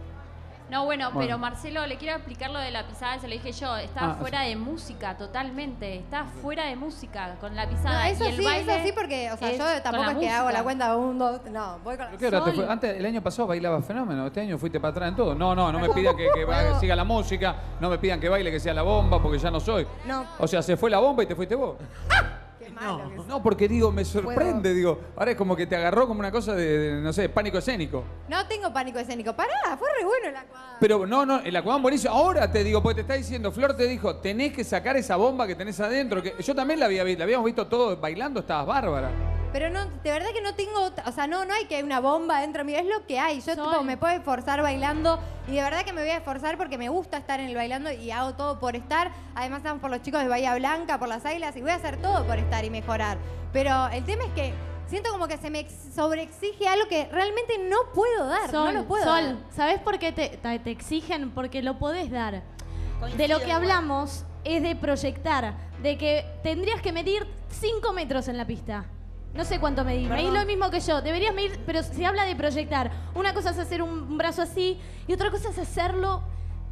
No, bueno, Bueno. pero Marcelo, le quiero explicar lo de la pisada, se lo dije yo. Estaba Ah, fuera de música, totalmente. Estaba fuera de música con la No, pisada. eso y el sí, baile eso sí, porque, o sea, es yo con tampoco la es que hago música. la cuenta un, dos, no, voy con ¿Qué hora te fue? Antes, el año pasado bailaba fenómeno. Este año fuiste para atrás en todo. No, no, no me pidan que, que ba- siga la música. No me pidan que baile, que sea la bomba, porque ya no soy. No. O sea, se fue la bomba y te fuiste vos. Qué malo que sos. No, porque digo, me sorprende, digo. Ahora es como que te agarró como una cosa de, de, no sé, pánico escénico. No tengo pánico escénico. Pará, fue re bueno la cuadra. Pero no, no, el Aquaman buenísimo. Ahora te digo, porque te está diciendo, Flor te dijo, tenés que sacar esa bomba que tenés adentro. Que yo también la había visto, la habíamos visto todo bailando, estabas bárbara. Pero no, de verdad que no tengo, o sea, no, no hay que hay una bomba dentro mío, es lo que hay. Yo tipo, me puedo esforzar bailando y de verdad que me voy a esforzar porque me gusta estar en el bailando y hago todo por estar. Además estamos por los chicos de Bahía Blanca, por las Águilas y voy a hacer todo por estar y mejorar. Pero el tema es que siento como que se me ex- sobreexige algo que realmente no puedo dar, Sol, no lo puedo Sol, dar. ¿sabés por qué te, te- te exigen? Porque lo podés dar. De lo que hablamos es de proyectar, de que tendrías que medir cinco metros en la pista. No sé cuánto medí, medí Perdón. lo mismo que yo. Deberías medir, pero se habla de proyectar. Una cosa es hacer un brazo así y otra cosa es hacerlo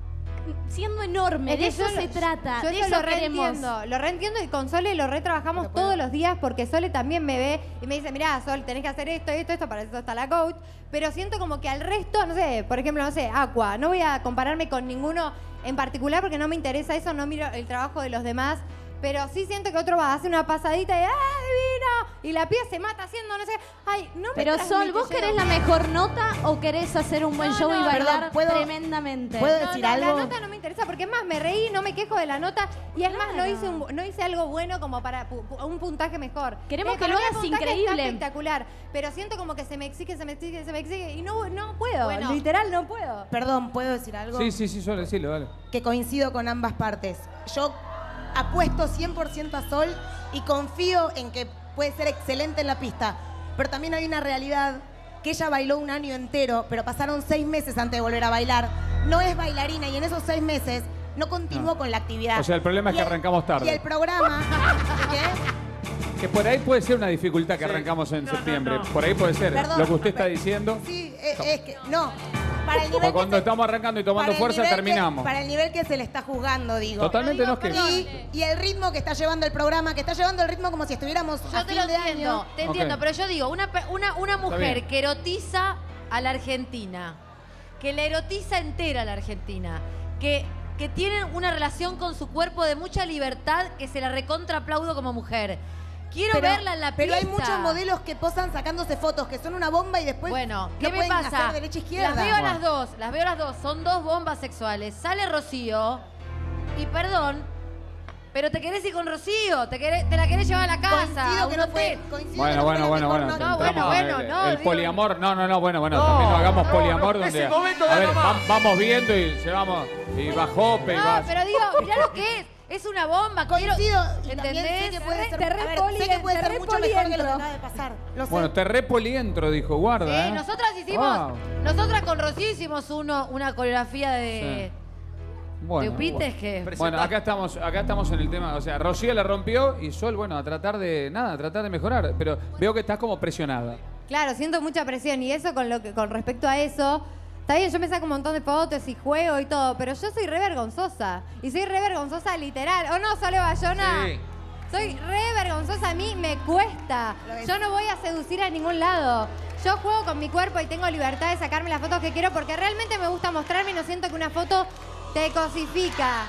siendo enorme. Es De que eso yo se lo- trata. Yo De eso eso lo queremos. reentiendo. Lo reentiendo y con Sole lo retrabajamos todos los días porque Sole también me ve y me dice, mirá, Sol, tenés que hacer esto, esto, esto, para eso está la coach. Pero siento como que al resto, no sé, por ejemplo, no sé, Aqua, no voy a compararme con ninguno en particular porque no me interesa eso, no miro el trabajo de los demás. Pero sí siento que otro va a hacer una pasadita y ¡ah, divino! Y la piba se mata haciendo, no sé. Ay, no me Pero transmite, Sol, ¿vos yo querés no- la mejor nota o querés hacer un buen No, show y no, bailar perdón, ¿puedo- tremendamente? No, no, La nota no me interesa porque es más, me reí, no me quejo de la nota y es más, no Claro. hice, un- no hice algo bueno como para pu- pu- un puntaje mejor. Queremos Eh, que para lo mí el hagas puntaje increíble. Está espectacular, pero siento como que se me exige, se me exige, se me exige y no, no puedo, Bueno. literal no puedo. Perdón, ¿puedo decir algo? Sí, sí, sí, solo decirlo, dale. Que coincido con ambas partes. Yo apuesto cien por ciento a Sol y confío en que puede ser excelente en la pista. Pero también hay una realidad que ella bailó un año entero, pero pasaron seis meses antes de volver a bailar. No es bailarina y en esos seis meses no continuó No. con la actividad. O sea, el problema es Y que el- arrancamos tarde. Y el programa... ¿Qué? Que por ahí puede ser una dificultad que arrancamos en septiembre. Por ahí puede ser. Perdón. Lo que usted está diciendo. Sí, es, es que... No. Para el Porque nivel que cuando estamos arrancando y tomando para el fuerza, nivel que- terminamos. para el nivel que se le está juzgando, digo. Totalmente no es que- Y, y el ritmo que está llevando el programa, que está llevando el ritmo como si estuviéramos Yo a te fin lo de entiendo, año. te entiendo, Ok. pero yo digo, una, pe- una, una mujer bien. que erotiza a la Argentina, que la erotiza entera a la Argentina, que, que tiene una relación con su cuerpo de mucha libertad, que se la recontra aplaudo como mujer. Quiero Pero- verla en la Pero hay pista. muchos modelos que posan sacándose fotos, que son una bomba y después Bueno, no ¿qué me pueden pasa? hacer derecha e izquierda. Las veo a las dos, las veo a las dos, son dos bombas sexuales. Sale Rocío y perdón, pero te querés ir con Rocío, te, querés- te la querés llevar a la casa, Coincido a que un no fue- hotel. coincido Bueno, bueno, bueno, bueno. No, entramos bueno, en bueno, el, no, el digo- poliamor. No, no, no, bueno, bueno, No, también no hagamos no, poliamor no, donde. ese momento a de ver, mamá. va- vamos viendo y llevamos. Y va Jope y No, va. pero digo, mirá lo que es. Es una bomba. Coincido, quiero- y también ¿entendés? sé que puede ser, Te a re ver, poli- sé que puede te ser re mucho mejor que lo que polientro. acaba de pasar. Lo sé. Bueno, te re polientro, dijo, guarda. Sí, ¿eh? nosotras hicimos, Wow. nosotras con Rocío hicimos uno, una coreografía de, Bueno, de Upites que... Bueno, acá estamos, acá estamos en el tema. O sea, Rocío la rompió y Sol, bueno, a tratar de. Nada, a tratar de mejorar. Pero veo que estás como presionada. Claro, siento mucha presión y eso con lo que con respecto a eso, está bien, yo me saco un montón de fotos y juego y todo, pero yo soy re vergonzosa. Y soy re vergonzosa literal. ¿O no, Sole Bayona? Sí. Soy re vergonzosa, a mí me cuesta. Yo no voy a seducir a ningún lado. Yo juego con mi cuerpo y tengo libertad de sacarme las fotos que quiero porque realmente me gusta mostrarme y no siento que una foto te cosifica.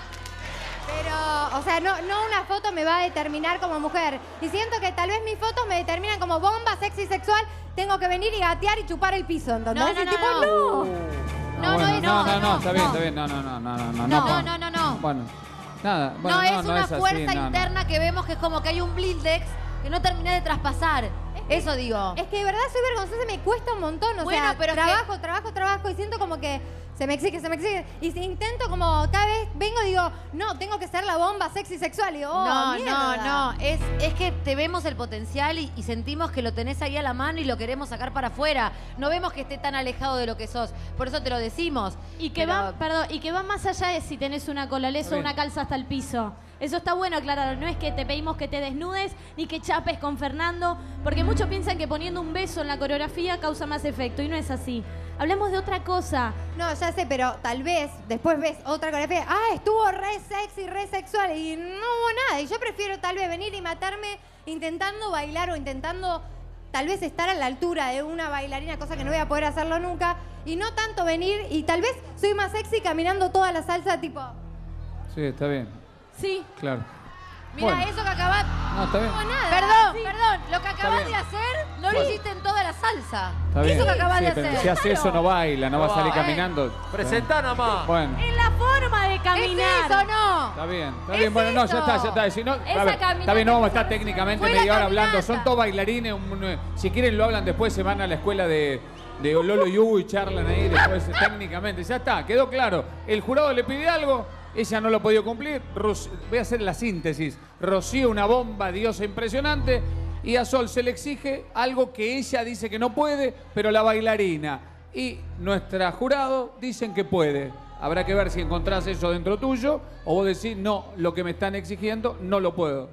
Pero, o sea, no, no una foto me va a determinar como mujer. Y siento que tal vez mis fotos me determinan como bomba sexy sexual. Tengo que venir y gatear y chupar el piso, ¿entendés? No, no, Y no, tipo, no. no. Ah, No, bueno, no, no, no, no, está bien, no. está bien. No, no, no, no, no, no. No, pa- no, no, no. Bueno, nada. Bueno, no, no, es no una así, fuerza no, no. interna que vemos que es como que hay un blindex que no terminé de traspasar. Eso digo. Es que de verdad soy vergonzosa, me cuesta un montón. O Bueno, sea, pero es que- trabajo, trabajo, trabajo y siento como que se me exige, se me exige. Y si intento como cada vez vengo y digo, no, tengo que ser la bomba sexy sexual. Y digo, oh, no, mierda. no, no. Es, es que te vemos el potencial y, y sentimos que lo tenés ahí a la mano y lo queremos sacar para afuera. No vemos que esté tan alejado de lo que sos. Por eso te lo decimos. Y que Pero- va, perdón, y que va más allá de si tenés una colales Está o bien. una calza hasta el piso. Eso está bueno aclararlo. No es que te pedimos que te desnudes ni que chapes con Fernando, porque muchos piensan que poniendo un beso en la coreografía causa más efecto y no es así. Hablamos de otra cosa. No, ya sé, pero tal vez después ves otra coreografía. Ah, estuvo re sexy, re sexual y no hubo nada. Y yo prefiero tal vez venir y matarme intentando bailar o intentando tal vez estar a la altura de una bailarina, cosa que no voy a poder hacerlo nunca. Y no tanto venir y tal vez soy más sexy caminando toda la salsa tipo... Sí, está bien. Sí. Claro. Mira, Bueno. eso que acabas... No, está bien. No hubo nada. Perdón, Sí. perdón. Lo que acabas bien. de hacer no lo Bueno. hiciste en toda la salsa. Está bien. Eso que acabas Sí, de pero hacer. si hace eso no baila, no va a salir Bueno. caminando. Presentá nomás. Bueno. Es la forma de caminar. ¿Es eso o no? Está bien, está Es bien. Bueno, no, ya eso. está, ya está. Si no, a Esa ver, está caminata bien, no vamos a que estar se- técnicamente Fue la media hora hablando. caminata. Son todos bailarines. un- un- si quieren lo hablan después, se van a la escuela de, de Lolo Yu y charlan ahí después técnicamente. Ya está, quedó claro. El jurado le pide algo, ella no lo ha podido cumplir. Ros- voy a hacer la síntesis. Rocío, una bomba diosa impresionante. Y a Sol se le exige algo que ella dice que no puede, pero la bailarina y nuestra jurado dicen que puede. Habrá que ver si encontrás eso dentro tuyo o vos decís, no, lo que me están exigiendo no lo puedo.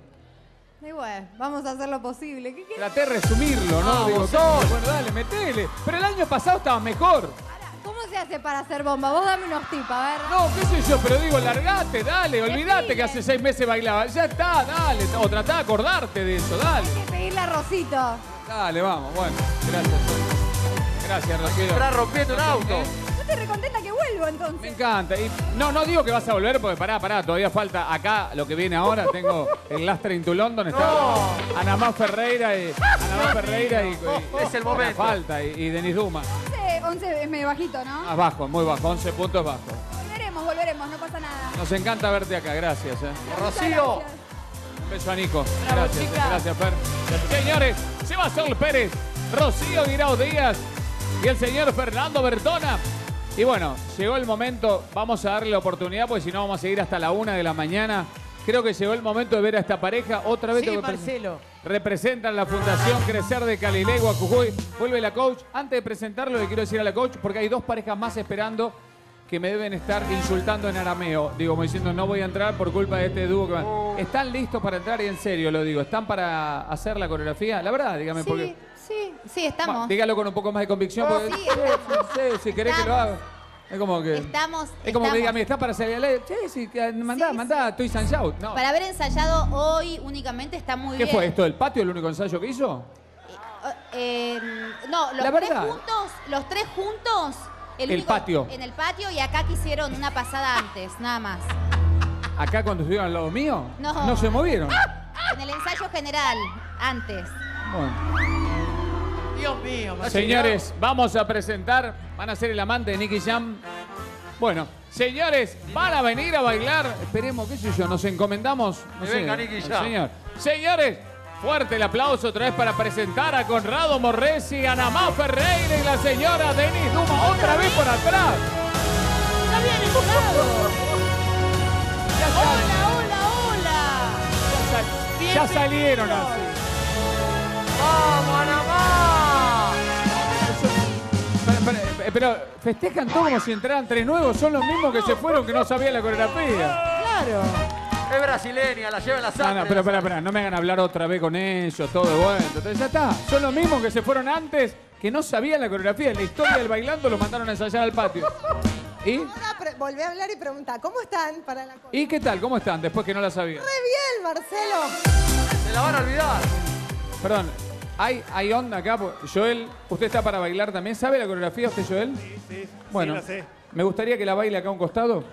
Y bueno, vamos a hacer lo posible. ¿Qué, qué? Traté de resumirlo, ¿no? Vamos, Digo, Sol. bueno, dale, metele. Pero el año pasado estaba mejor. ¿Cómo se se hace para hacer bomba? Vos dame unos tips, a ver. No, qué sé yo, pero digo, largate, dale, olvídate que hace seis meses bailaba. Ya está, dale. O tratá de acordarte de eso, dale. Hay que pedirle a Rosito. Dale, vamos, bueno. Gracias. Gracias, Rocío. Estás rompiendo un auto. Yo estoy recontenta que vuelvo entonces. Me encanta. Y no, no digo que vas a volver porque pará, pará, todavía falta acá lo que viene ahora. Tengo el Lastre into London, está Anamá Ferreira y Anamá Ferreira y, y- Es el momento. Falta y, y Denis Duma. once, once es medio bajito, ¿no? Ah, bajo, muy bajo, once puntos bajo. Volveremos, volveremos, no pasa nada. Nos encanta verte acá, gracias. eh. Rocío. Un beso a Nico. Gracias, gracias, Fer. Señores, Seba Sol Pérez, Rocío Guirao Díaz y el señor Fernando Bertona. Y bueno, llegó el momento, vamos a darle la oportunidad, porque si no vamos a seguir hasta la una de la mañana. Creo que llegó el momento de ver a esta pareja otra vez. Sí, tengo que presen- Marcelo. Representan la Fundación Crecer de Calilegua, Jujuy. Vuelve la coach. Antes de presentarlo, le quiero decir a la coach, porque hay dos parejas más esperando que me deben estar insultando en arameo. Digo, como diciendo, no voy a entrar por culpa de este dúo. Que va. ¿Están listos para entrar? Y en serio lo digo. ¿Están para hacer la coreografía? La verdad, dígame, Sí, porque... sí, sí, estamos. Bueno, dígalo con un poco más de convicción. Porque, Sí, estamos. sí, si querés que lo haga. Es como que... Estamos, Es como que estamos. diga, mira, ¿estás para salir a la Sí, sí, que- mandá, mandá, estoy and Shout. No. Para haber ensayado hoy únicamente está muy ¿Qué bien. fue esto? ¿El patio el único ensayo que hizo? Eh, no, los La tres verdad. juntos, los tres juntos. El único- patio. En el patio y acá que hicieron una pasada antes, nada más. Acá cuando estuvieron al lado mío, No. se movieron. En el ensayo general, antes. Bueno. Dios mío. Señores, vamos a presentar, van a ser el amante de Nicky Jam. Bueno, señores, van a venir a bailar. Esperemos, qué sé yo, nos encomendamos. No Que sé, venga Nicky al Jam. Señor. Señores, fuerte el aplauso otra vez para presentar a Conrado Morresi, Anamá Ferreira y la señora Denis Duma. Otra vez por atrás. ¡Ya viene Conrado! ¡Hola, hola, hola! Ya salieron así. ¡Vamos, Anamá! Pero, pero, pero festejan todo como si entraran tres nuevos. Son los mismos que se fueron que no sabían la coreografía. Claro. Es brasileña, la lleva en la No, sangre. no, pero espera, espera, no me hagan hablar otra vez con ellos, todo de vuelta. Entonces ya está. Son los mismos que se fueron antes, que no sabían la coreografía. En la historia del bailando los mandaron a ensayar al patio. ¿Y? Ahora pre- volví a hablar y preguntar, ¿cómo están para la cosa? ¿Y qué tal? ¿Cómo están después que no la sabían? Re bien, Marcelo. Se la van a olvidar. Perdón, ¿hay, hay onda acá? Porque Joel, ¿usted está para bailar también? ¿Sabe la coreografía usted, Joel? Sí, sí, Bueno, sí, la sé. me gustaría que la baile acá a un costado.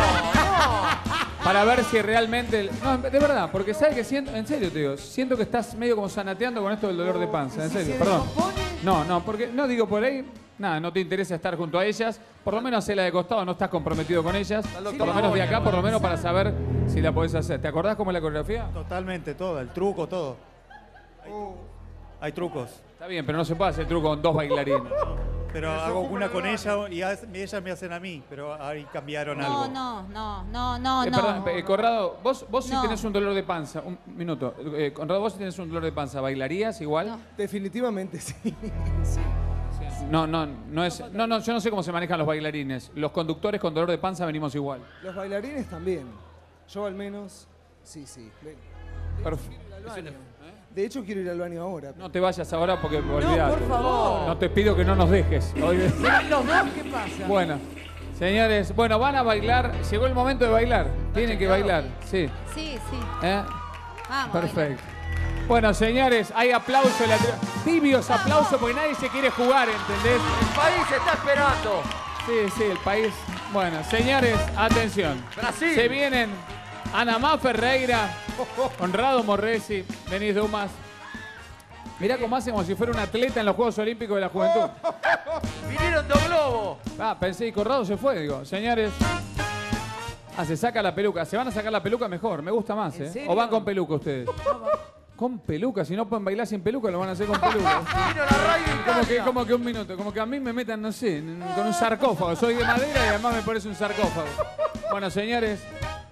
Para ver si realmente... el- No, de verdad, porque sabe que siento... En serio te digo, siento que estás medio como sanateando con esto del dolor de panza. En serio, perdón. No, no, porque no digo por ahí... Nada, no te interesa estar junto a ellas. Por lo menos hacela de costado, no estás comprometido con ellas. Por lo menos de acá, por lo menos para saber si la podés hacer. ¿Te acordás cómo es la coreografía? Totalmente, todo, el truco, todo. Hay, hay trucos. Está bien, pero no se puede hacer truco con dos bailarines. Pero hago una con ella y haz- ellas me hacen a mí, pero ahí cambiaron No, algo. no, no, no, no, Eh, no. perdón, eh, Conrado, vos, vos si No. tenés un dolor de panza, un minuto. Eh, Conrado, vos si tenés un dolor de panza, ¿bailarías igual? Definitivamente sí. No, no, no es. No, no, yo no sé cómo se manejan los bailarines. Los conductores con dolor de panza venimos igual. Los bailarines también. Yo al menos, sí, sí. Ven. Perfecto. Quiero ir al baño. De hecho, quiero ir al baño ahora. No te vayas ahora porque olvidate. por favor. No te pido que no nos dejes. Hoy- Los dos, ¿qué pasa? Bueno, señores, bueno, van a bailar. Llegó el momento de bailar. Tienen que bailar, sí. Sí, sí. ¿Eh? Vamos. Perfecto. Bueno, señores, hay aplauso. en la tri- Tibios aplausos porque nadie se quiere jugar, ¿entendés? El país está esperando. Sí, sí, el país. Bueno, señores, atención. Brasil. Se vienen Anamá Ferreira, Conrado Morresi, Denis Dumas. Mirá cómo hace como si fuera un atleta en los Juegos Olímpicos de la Juventud. Vinieron dos globos. Ah, pensé, y Conrado se fue, digo. Señores. Ah, se saca la peluca. Se van a sacar la peluca mejor, me gusta más, ¿En ¿eh? serio? ¿O van con peluca ustedes? Con peluca, si no pueden bailar sin peluca, lo van a hacer con peluca. Vino la radio Como que, Italia. como que un minuto, como que a mí me metan, no sé, en- con un sarcófago. Soy de madera y además me parece un sarcófago. Bueno, señores.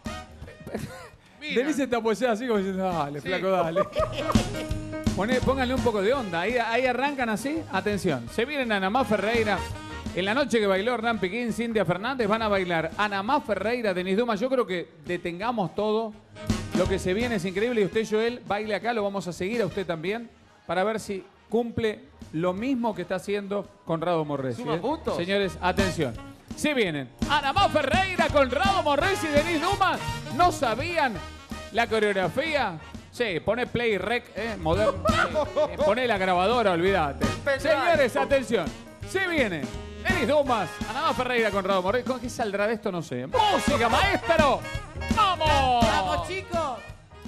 Denise está apoyada así como diciendo, dale, flaco, dale. Poné- pónganle un poco de onda. Ahí, ahí arrancan así. Atención. Se vienen Anamá Ferreira. En la noche que bailó Hernán Piquín, Cintia Fernández, van a bailar Anamá Ferreira, Denis Dumas. Yo creo que detengamos todo. Lo que se viene es increíble. Y usted, Joel, baile acá. Lo vamos a seguir a usted también. Para ver si cumple lo mismo que está haciendo Conrado Morresi. ¿Suma ¿eh? puntos? Señores, atención. Si vienen Anamá Ferreira, Conrado Morresi y Denis Dumas, ¿no sabían la coreografía? Sí, pone play rec, eh, moderno. Eh, pone la grabadora, olvídate. Señores, atención. Si viene Denis Dumas, Anamá Ferreira, Conrado Morresi. ¿Con qué saldrá de esto? No sé. ¡Música, maestro! ¡Vamos! ¡Vamos, chicos!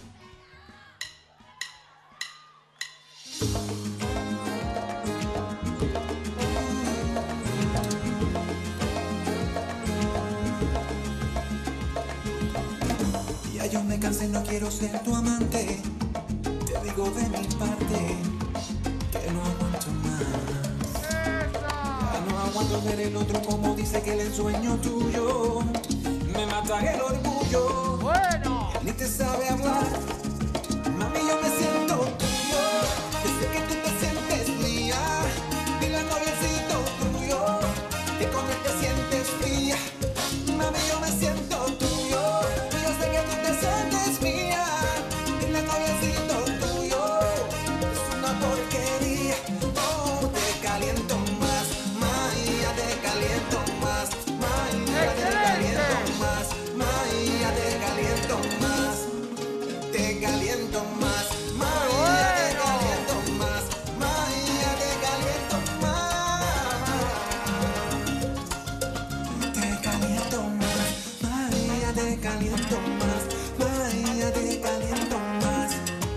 Ya yo me cansé, no quiero ser tu amante. Te digo de mi parte que no aguanto más. Ya no aguanto ver el otro como dice que el ensueño tuyo me mata el orgullo. Bueno, ni te sabe hablar. Mami, yo me siento tuyo. Desde que tú te sientes mía. Dile al noviecito tuyo que con él te sientes fría. Mami, yo me siento tuyo. Yo sé que tú te sientes mía. Dile al noviecito tuyo. Es una porquería. Oh, te caliento más. Maya, te caliento más. Maya, te caliento más. Maya, te caliento más. Te caliento más. Maya, te caliento más. Maya, te caliento más. Te caliento más. Maya, te caliento más. Maya, te caliento más.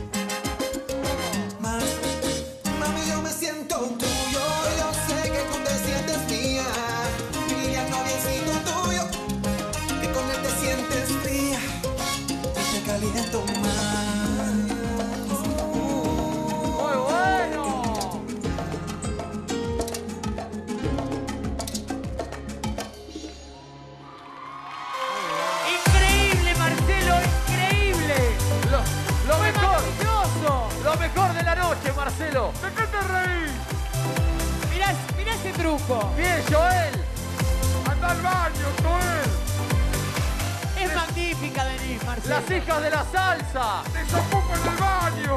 Más. Mami, yo me siento tuyo. Yo sé que tú te sientes mía. Dile al noviecito tuyo que con él te sientes fría. Y te caliento más. ¡Muy bueno! ¡Increíble, Marcelo! ¡Increíble! Lo, lo ¡Fue mejor. maravilloso! Lo mejor de la noche, Marcelo. ¿De qué te reís? Mirá, mirá ese truco. Bien, Joel. ¡Anda al baño, Joel! Es magnífica, Denis, Marcelo. Las hijas de la salsa. ¡Desocupo en el baño!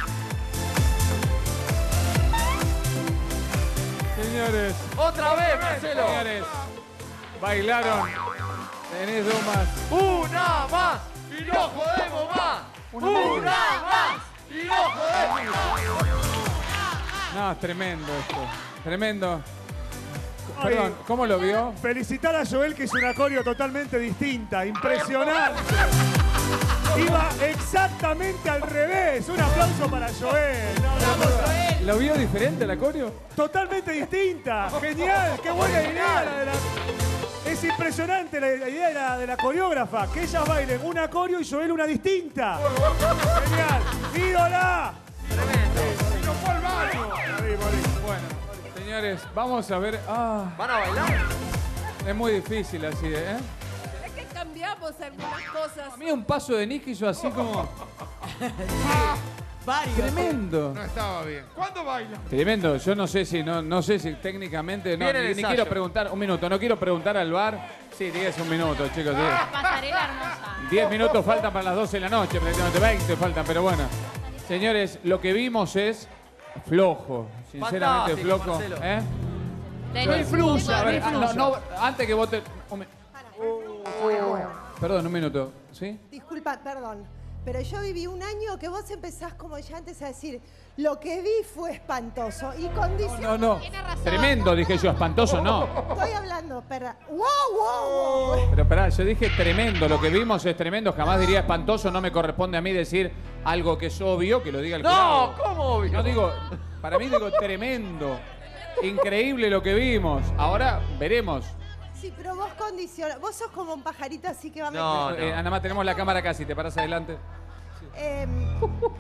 Señores. Otra vez, Marcelo. Señores, bailaron Denis Dumas. Una más. Y no jodemos más. Una más. Y no jodemos más. No, es tremendo esto. Tremendo. Perdón, ¿cómo lo vio? Felicitar a Joel, que hizo una coreo totalmente distinta. Impresionante. Iba exactamente al revés. Un aplauso para Joel. ¿Lo vio diferente la coreo? Totalmente distinta. Genial. Qué buena idea. La de la... Es impresionante la idea de la, de la coreógrafa. Que ellas bailen una coreo y Joel una distinta. Genial. ¡Ídola! Tremendo. Y no fue al baño. Bueno, señores, vamos a ver. Ah, ¿Van a bailar? es muy difícil así, ¿eh? Es que cambiamos algunas cosas. A mí un paso de Nick hizo así como... Varios. Tremendo. No estaba bien. ¿Cuándo baila? Tremendo. Yo no sé si, no, no sé si técnicamente... No, Viene el ni, ni ensayo. quiero preguntar... Un minuto. No quiero preguntar al bar. Sí, diez, un minuto, chicos. diez. Pasarela hermosa. diez minutos faltan para las doce de la noche. Prácticamente veinte faltan, pero bueno. Señores, lo que vimos es flojo. Sinceramente Fantástico, flojo. Marcelo. ¿Eh? Denis, No influya, a ver, ah, no, no, antes que vote... un mi- Perdón, un minuto. ¿Sí? Disculpa, perdón. Pero yo viví un año que vos empezás como ya antes a decir, lo que vi fue espantoso. Y condición... No, no. Tiene razón. Tremendo, dije yo. Espantoso, no. Estoy hablando, perra. ¡Wow, wow, wow! Pero pará, yo dije tremendo. Lo que vimos es tremendo. Jamás diría espantoso. No me corresponde a mí decir algo que es obvio, que lo diga el No, jurado. ¿cómo obvio? No digo, para mí digo tremendo. Increíble lo que vimos. Ahora veremos. Sí, pero vos condicionas. Vos sos como un pajarito así que va a No, meter. eh, Ana Má, tenemos la cámara casi. ¿Te paras adelante? Em,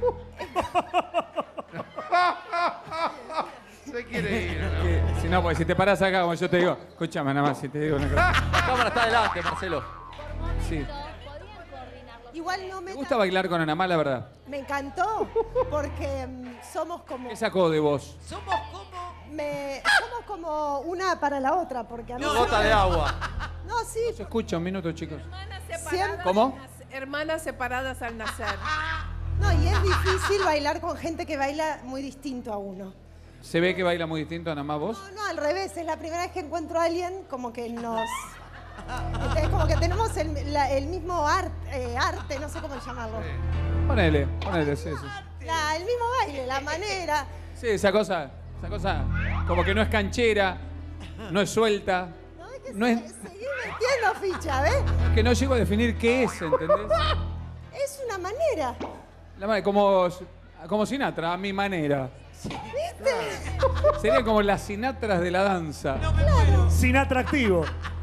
Se quiere ir. ¿no? Que- si no, porque si te paras acá, como yo te digo, escúchame, Ana Má, si te digo una cosa. La cámara está adelante, Marcelo. Sí. igual no me... ¿Te gusta bailar con Ana Má, la verdad? Me encantó, porque mm, somos como... ¿Qué sacó de vos? Somos como... Me, somos como una para la otra, porque a mí... Gota de agua. No, sí. Se escucha un minuto, chicos. Siempre- ¿Cómo? Hermanas separadas al nacer. No, y es difícil bailar con gente que baila muy distinto a uno. ¿Se ve que baila muy distinto a nada más vos? No, al revés, es la primera vez que encuentro a alguien como que nos... Es como que tenemos el, la- el mismo art- eh, arte, no sé cómo llamarlo. Ponele, ponele, sí, sí. La- el mismo baile, la manera. Sí, esa cosa, esa cosa como que no es canchera, no es suelta, no es, Seguir metiendo ficha, ¿ves? que no llego a definir qué es, ¿entendés? Es una manera. La madre, como, como Sinatra, a mi manera. ¿Viste? Serían como las Sinatras de la danza. Sin atractivo.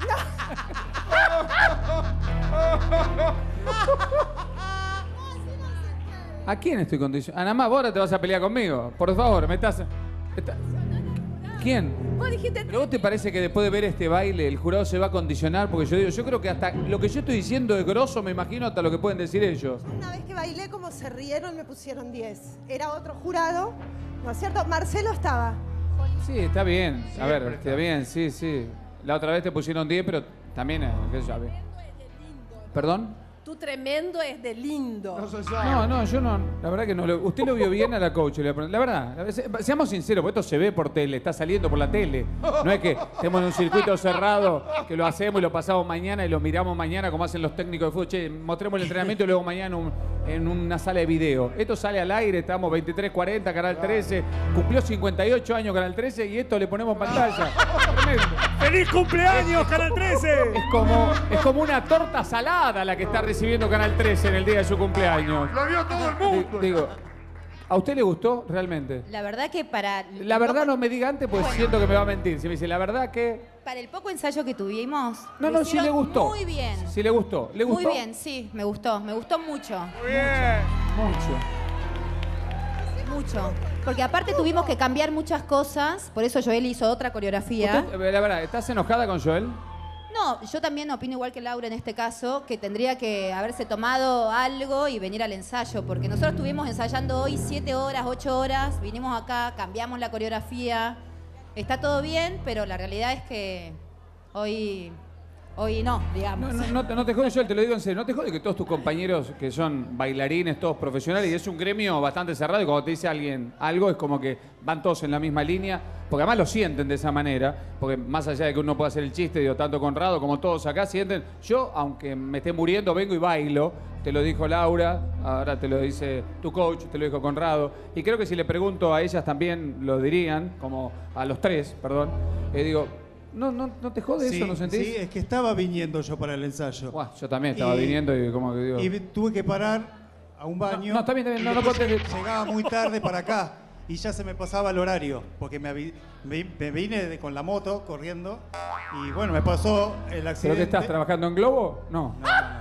¿A quién estoy condicionando? Ah, nada más, vos ahora te vas a pelear conmigo. Por favor, me estás... está- ¿Quién? Vos dijiste... ¿Pero vos te parece que después de ver este baile el jurado se va a condicionar? Porque yo digo, yo creo que hasta lo que yo estoy diciendo es grosso, me imagino hasta lo que pueden decir ellos. Una vez que bailé, como se rieron, me pusieron diez. Era otro jurado, ¿no es cierto? Marcelo estaba. Sí, está bien. A ver, está bien, sí, sí. La otra vez te pusieron diez, pero también, eh, qué sé yo, a ver. ¿Perdón? Tú tremendo es de lindo. No, no, yo no. La verdad que no. lo- Usted lo vio bien a la coach. le- La verdad, la- se- seamos sinceros, porque esto se ve por tele, está saliendo por la tele. No es que estemos en un circuito cerrado, que lo hacemos y lo pasamos mañana y lo miramos mañana como hacen los técnicos de fútbol. Che, mostremos el entrenamiento y luego mañana en, un- en una sala de video. Esto sale al aire, estamos veintitrés cuarenta, Canal trece. Cumplió cincuenta y ocho años Canal trece y esto le ponemos en pantalla. Tremendo. ¡Feliz cumpleaños, Canal trece! Es como, es como una torta salada la que está recibiendo Canal trece en el día de su cumpleaños. Lo vio todo el mundo. Di- Digo, ¿a usted le gustó realmente? La verdad que para, La verdad no me diga antes, pues siento que me va a mentir. Si me dice la verdad que... para el poco ensayo que tuvimos, No, lo no, sí hicieron le gustó. Muy bien. Sí le gustó. ¿Le gustó? Muy bien, sí, me gustó. Me gustó mucho. Muy bien. Mucho. Mucho. Porque aparte tuvimos que cambiar muchas cosas, por eso Joel hizo otra coreografía. Usted, eh, la verdad, ¿estás enojada con Joel? No, yo también opino igual que Laura en este caso, que tendría que haberse tomado algo y venir al ensayo, porque nosotros estuvimos ensayando hoy siete horas, ocho horas, vinimos acá, cambiamos la coreografía, está todo bien, pero la realidad es que hoy, hoy no, digamos. No, no, no, te- no te jode, Joel, te lo digo en serio. No te jode que todos tus compañeros que son bailarines, todos profesionales, y es un gremio bastante cerrado, y cuando te dice alguien algo es como que van todos en la misma línea, porque además lo sienten de esa manera, porque más allá de que uno pueda hacer el chiste, digo, tanto Conrado como todos acá sienten, yo, aunque me esté muriendo, vengo y bailo, te lo dijo Laura, ahora te lo dice tu coach, te lo dijo Conrado, y creo que si le pregunto a ellas también lo dirían, como a los tres, perdón, eh, digo, no, no, no te jode Sí, eso, ¿no sentís? sí, es que estaba viniendo yo para el ensayo. Buah, yo también estaba Y- viniendo y como que digo... Y tuve que parar a un baño. No, no, está bien, está bien, no, y no después contes que- Llegaba muy tarde para acá y ya se me pasaba el horario, porque me, avi- me, me vine de- con la moto corriendo y bueno, me pasó el ¿Pero accidente. qué estás trabajando en Globo? No.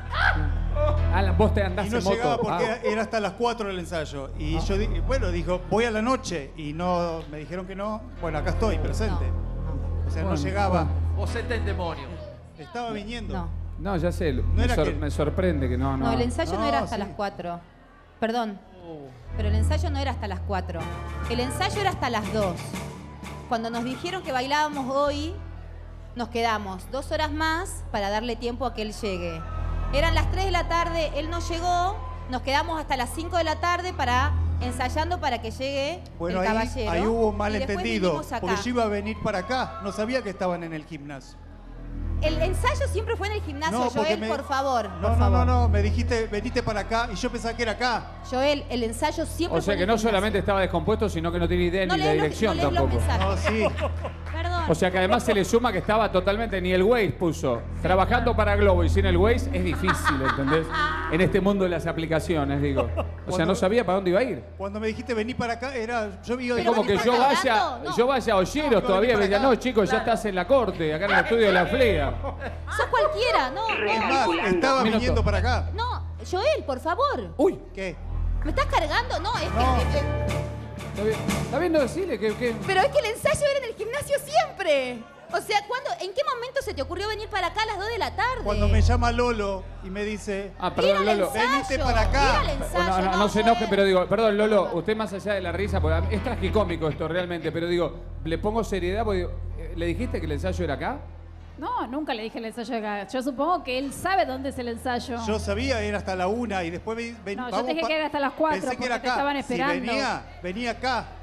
Alan, vos te andás Y no en moto. llegaba porque Ah. era hasta las cuatro del ensayo. Y yo dije, bueno, dijo, voy a la noche. Y no, me dijeron que no. Bueno, acá estoy, presente. O sea, Bueno, no llegaba. Vos está en demonio. Estaba viniendo. No. No, ya sé. me, era sor- que- me sorprende que no, no. No, el ensayo no, No, era hasta sí. las cuatro. Perdón. Pero el ensayo no era hasta las cuatro. El ensayo era hasta las dos. Cuando nos dijeron que bailábamos hoy, nos quedamos dos horas más para darle tiempo a que él llegue. Eran las tres de la tarde, él no llegó, nos quedamos hasta las cinco de la tarde para ensayando para que llegue Bueno, el ahí, caballero. ahí hubo Y malentendido. después vinimos acá. Porque yo iba a venir para acá. No sabía que estaban en el gimnasio. El ensayo siempre fue en el gimnasio, No, porque Joel, me- por favor. No, por no, favor. no, no. Me dijiste, venite para acá. Y yo pensaba que era acá. Joel, el ensayo siempre O sea fue que en no el gimnasio. solamente estaba descompuesto, sino que no tiene idea No ni la lees los- dirección no lees los tampoco. mensajes. No, sí. Perdón. O sea que además se le suma que estaba totalmente, ni el Waze puso. Trabajando para Globo y sin el Waze es difícil, ¿entendés? En este mundo de las aplicaciones, digo. O sea, no sabía para dónde iba a ir. Cuando me dijiste vení para acá, era. Yo vi Es como que yo vaya, yo vaya a Olleros todavía y me diga, no, chicos, ya estás en la corte, acá en el estudio de la Flea. Sos cualquiera, no. Es no. más, estaba Minuto. viniendo para acá. No, Joel, por favor. Uy, ¿Qué? ¿Me estás cargando? No, es No. que. eh, está bien, está bien no decirle que, que- Pero es que el ensayo era en el gimnasio siempre. O sea, ¿cuándo, ¿en qué momento se te ocurrió venir para acá a las dos de la tarde? Cuando me llama Lolo y me dice. Ah, perdón, Ir al Lolo. ensayo, Venite para acá. ir al ensayo, No, no, no no, se enoje, Joel. pero digo, perdón, Lolo, usted más allá de la risa, porque es tragicómico esto realmente, pero digo, le pongo seriedad porque digo, eh, ¿le dijiste que el ensayo era acá? No, nunca le dije el ensayo acá. Yo supongo que él sabe dónde es el ensayo. Yo sabía, era hasta la una y después ven, ven- No, yo vamos te dije pa- que era hasta las cuatro Pensé que porque era te acá. estaban esperando. Si venía, venía acá.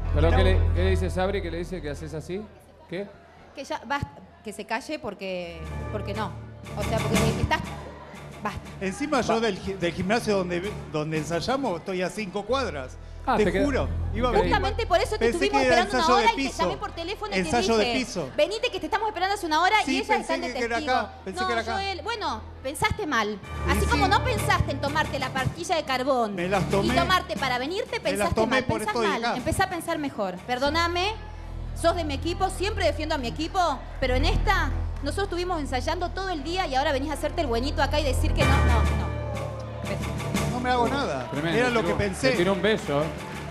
¿Pero qué le, qué le dice Sabri? ¿Qué le dice que haces así? ¿Qué? Que ya basta, que se calle porque, porque no. O sea, porque estás... Basta. Encima yo del, gi- del gimnasio donde, donde ensayamos estoy a cinco cuadras. Ah, te te queda- juro. Iba a venir. Justamente por eso te Pensé estuvimos que era esperando una ensayo de hora y te piso. llamé por teléfono y Ensayo te de dije, piso. venite que te estamos esperando hace una hora Sí, y ellas pensé están de que era testigo. acá, pensé no, que era acá. Joel, bueno, pensaste mal. Y Así sí. como no pensaste en tomarte la pastilla de carbón Me las tomé. y tomarte para venirte, Me las pensaste tomé, mal. por Pensás esto estoy mal. acá. Empezá a pensar mejor. Perdóname, sos de mi equipo, siempre defiendo a mi equipo, pero en esta nosotros estuvimos ensayando todo el día y ahora venís a hacerte el buenito acá y decir que no, no, no. No me hago nada. Tremendo, Era le lo que tiró- pensé. Le tiró un beso.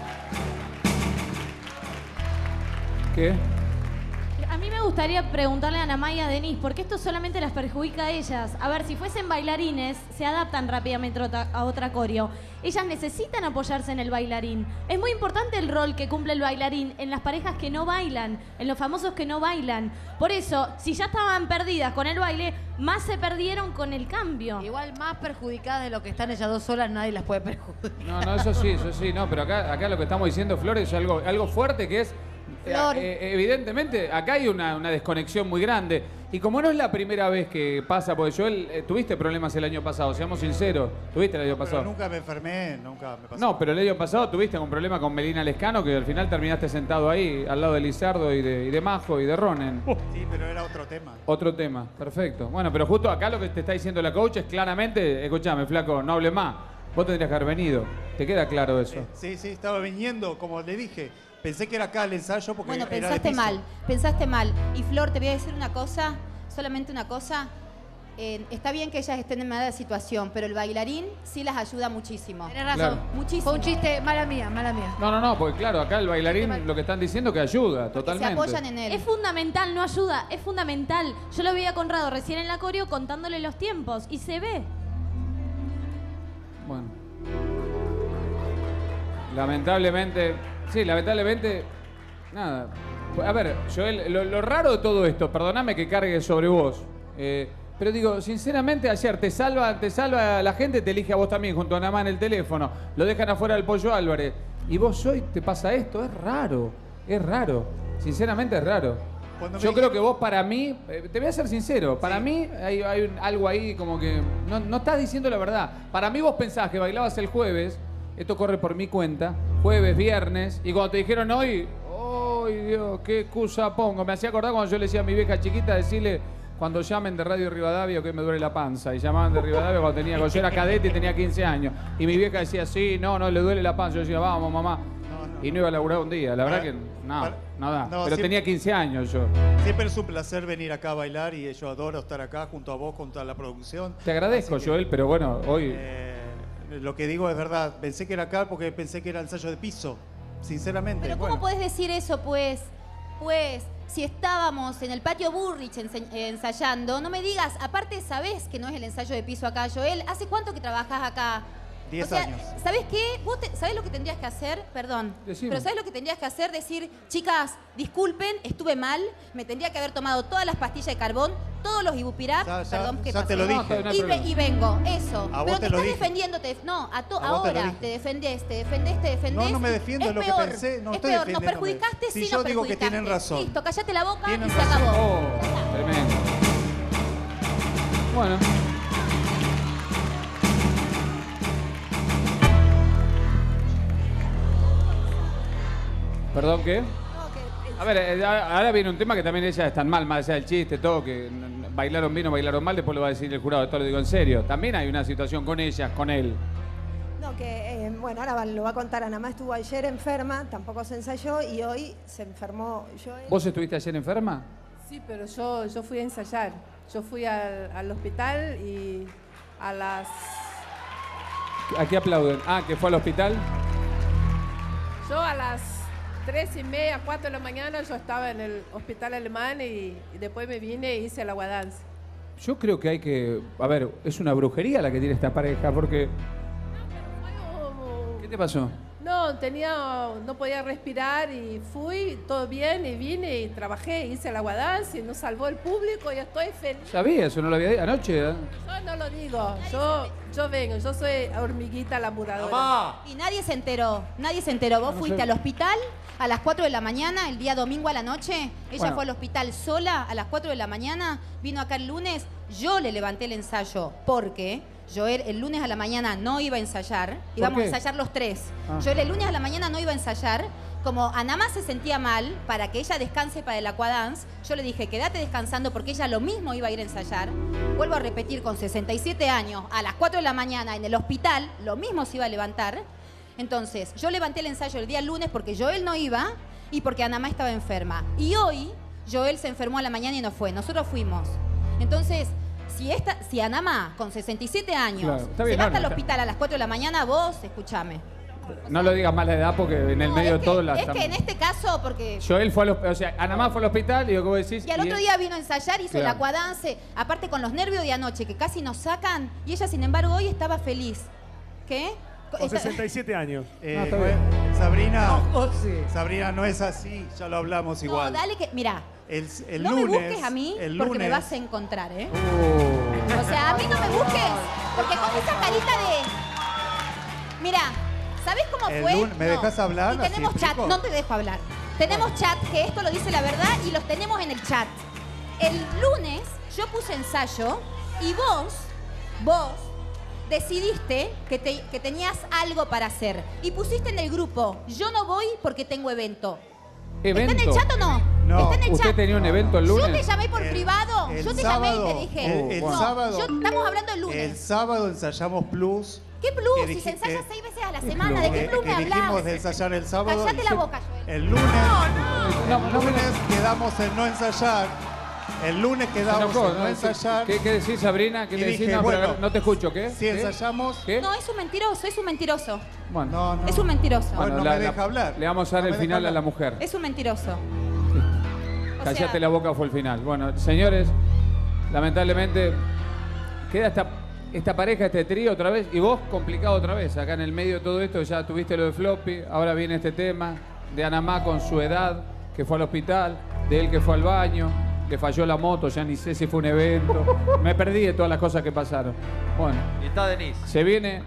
¿Qué? A mí me gustaría preguntarle a Ana Maya y a Denise, porque esto solamente las perjudica a ellas. A ver, si fuesen bailarines, se adaptan rápidamente a otra- a otra coreo. Ellas necesitan apoyarse en el bailarín. Es muy importante el rol que cumple el bailarín en las parejas que no bailan, en los famosos que no bailan. Por eso, si ya estaban perdidas con el baile, más se perdieron con el cambio. Igual más perjudicadas de lo que están ellas dos solas, nadie las puede perjudicar. No, no, eso sí, eso sí, no, pero acá, acá lo que estamos diciendo, Flores, es algo, algo fuerte que es. eh, Flor. eh, evidentemente, acá hay una, una desconexión muy grande. Y como no es la primera vez que pasa, porque Joel, eh, tuviste problemas el año pasado, seamos sinceros, tuviste el año Pero pasado. nunca me enfermé, nunca me pasó. No, pero el año pasado tuviste un problema con Melina Lescano que al final terminaste sentado ahí, al lado de Lizardo y de, y de Majo y de Ronen. Sí, pero era otro tema. Otro tema, perfecto. Bueno, pero justo acá lo que te está diciendo la coach es claramente, escúchame, flaco, no hable más. Vos tendrías que haber venido. ¿Te queda claro eso? Sí, sí, estaba viniendo, como le dije. Pensé que era acá el ensayo porque Bueno, era de pensaste piso. mal, pensaste mal. Y Flor, te voy a decir una cosa, solamente una cosa. Eh, está bien que ellas estén en mala situación, pero el bailarín sí las ayuda muchísimo. Tenés razón. Claro. Muchísimo. Fue un chiste, mala mía, mala mía. No, no, no, porque claro, acá el bailarín lo que están diciendo que ayuda, totalmente. Se apoyan en él. Es fundamental, no ayuda, es fundamental. Yo lo vi a Conrado recién en la coreo contándole los tiempos y se ve. Bueno. Lamentablemente, sí, lamentablemente, nada. A ver, Joel, lo, lo raro de todo esto, perdóname que cargue sobre vos, eh, pero digo, sinceramente, ayer te salva, te salva la gente, te elige a vos también junto a Namá en el teléfono, lo dejan afuera del Pollo Álvarez, y vos hoy te pasa esto, es raro, es raro, sinceramente es raro. Cuando me Yo dije- creo que vos para mí, eh, te voy a ser sincero, para mí hay, hay un- algo ahí como que no, no estás diciendo la verdad. Para mí vos pensás que bailabas el jueves, esto corre por mi cuenta, jueves, viernes, y cuando te dijeron hoy, ¡ay Dios, qué excusa pongo! Me hacía acordar cuando yo le decía a mi vieja chiquita, decirle, cuando llamen de Radio Rivadavia que me duele la panza. Y llamaban de Rivadavia cuando tenía, cuando yo era cadete y tenía quince años. Y mi vieja decía, sí, no, no, le duele la panza. Yo decía, vamos, mamá. Y no iba a laburar un día. La verdad que no, para- nada. no, Pero siempre- tenía quince años yo. Siempre es un placer venir acá a bailar y yo adoro estar acá junto a vos, junto a la producción. Te agradezco, Así que, Joel, pero bueno, hoy... eh, lo que digo es verdad. Pensé que era acá porque pensé que era ensayo de piso. Sinceramente. Pero bueno. ¿cómo podés decir eso, pues? Pues, si estábamos en el patio Burrich ense- eh, ensayando, no me digas, aparte sabés que no es el ensayo de piso acá, Joel. ¿Hace cuánto que trabajás acá? Diez O sea, años. ¿sabés qué? Vos te- ¿Sabés lo que tendrías que hacer? Perdón. Decime. Pero ¿sabés lo que tendrías que hacer? Decir, chicas, disculpen, estuve mal, me tendría que haber tomado todas las pastillas de carbón, todos los ibupirap, Ya, ya, perdón, ¿qué ya te pasó? lo dije. No hay y, ve- problema. y vengo, eso. A vos Pero te te lo estás dije. defendiendo, te- no, a to- A vos te lo ahora dije. te defendés, te defendés, te defendés. No, no me defiendo, es es lo que peor, pensé, no es estoy peor, nos defendiéndome. perjudicaste, Si sí yo nos digo que perjudicaste. tienen razón. Listo, cállate la boca Tienen y se razón. acabó. Oh, tremendo. Bueno. ¿Perdón qué? A ver, eh, ahora viene un tema que también ellas están mal, más allá del chiste, todo, que n- bailaron bien o bailaron mal, después lo va a decir el jurado, esto lo digo en serio. También hay una situación con ellas, con él. No, que eh, bueno, ahora va- lo va a contar Ana Má, estuvo ayer enferma, tampoco se ensayó y hoy se enfermó. Yo, ¿Vos estuviste ayer enferma? Sí, pero yo, yo fui a ensayar. Yo fui al, al hospital y a las... Aquí aplauden. Ah, que fue al hospital. Yo a las tres y media, cuatro de la mañana, yo estaba en el hospital alemán y, y después me vine e hice el aguadance. Yo creo que hay que... A ver, es una brujería la que tiene esta pareja, porque... ¿Qué te pasó? No, tenía, no podía respirar y fui, todo bien, y vine y trabajé, hice el aguadance y nos salvó el público y estoy feliz. Sabía, eso no lo había dicho anoche. ¿eh? Yo no lo digo, yo Yo vengo, yo soy hormiguita la mudadora. Mamá. Y nadie se enteró, nadie se enteró. Vos No fuiste sé. al hospital a las cuatro de la mañana, el día domingo a la noche. Ella Bueno. fue al hospital sola a las cuatro de la mañana, vino acá el lunes. Yo le levanté el ensayo porque Joel el lunes a la mañana no iba a ensayar. Íbamos a qué? ensayar los tres. Ah. Joel el lunes a la mañana no iba a ensayar. Como Anamá se sentía mal, para que ella descanse para el aquadance, yo le dije, quédate descansando porque ella lo mismo iba a ir a ensayar. Vuelvo a repetir, con sesenta y siete años, a las cuatro de la mañana en el hospital, lo mismo se iba a levantar. Entonces, yo levanté el ensayo el día lunes porque Joel no iba y porque Anamá estaba enferma. Y hoy, Joel se enfermó a la mañana y no fue. Nosotros fuimos. Entonces, si, esta, si Anamá, con sesenta y siete años, Claro, está se bien, va no, hasta el no, hospital a las cuatro de la mañana, vos, escúchame. No lo digas más la edad porque en el medio de todo la... Es que en este caso, porque... Joel fue al hospital, o sea, Anamá fue al hospital y lo que vos decís... Y al otro día vino a ensayar, hizo el Claro. aquadance, aparte con los nervios de anoche, que casi nos sacan, y ella, sin embargo, hoy estaba feliz. ¿Qué? Con Esta- sesenta y siete años. Eh, No, está no bien. es- Sabrina, Sabrina, no es así, ya lo hablamos No, igual. dale que... Mira, El, el no lunes, me busques a mí el porque me lunes- vas a encontrar, ¿eh? O sea, a mí no me busques, porque con esa carita de... Mira, ¿sabés cómo El fue? lunes- ¿me No. dejás hablar? Y Así tenemos chat, explico. no te dejo hablar. Tenemos chat, que esto lo dice la verdad, y los tenemos en el chat. El lunes yo puse ensayo y vos, vos, decidiste que, te- que tenías algo para hacer. Y pusiste en el grupo, yo no voy porque tengo evento. ¿Evento? ¿Está en el chat o no? No. Está en el ¿Usted chat. tenía un evento el lunes? Yo te llamé por El- privado. el Yo te sábado- llamé y te dije. el- el no, sábado- yo- estamos hablando el lunes. El sábado ensayamos Plus. ¿Qué plus? que Si dije- se ensaya que- seis veces a la semana, ¿de qué que- plus me que dijimos hablas? de ensayar el sábado. Cállate y la se- boca, Joel. El lunes, No, el lunes quedamos en no ensayar. El lunes Se quedamos enojó, en no ¿no? ensayar. ¿Qué, qué decís, Sabrina? ¿Qué Y le decís? dije, No, pero bueno, no te escucho, ¿qué? Si ¿Qué? ensayamos. ¿Qué? No, es un mentiroso, es un mentiroso. Bueno, no, no. Es un mentiroso. Bueno, no la- me la- deja hablar. Le vamos a dar No el me deja final a hablar. la mujer. Es un mentiroso. O Cállate sea- la boca fue el final. Bueno, señores, lamentablemente queda esta, esta pareja, este trío otra vez, y vos complicado otra vez. Acá en el medio de todo esto ya tuviste lo de Floppy, ahora viene este tema de Anamá con su edad, que fue al hospital, de él que fue al baño, le falló la moto, ya ni sé si fue un evento. Me perdí de todas las cosas que pasaron. Bueno, Y está Denise. se viene...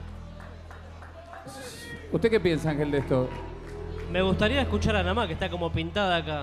¿Usted qué piensa, Ángel, de esto? Me gustaría escuchar a Anamá, que está como pintada acá.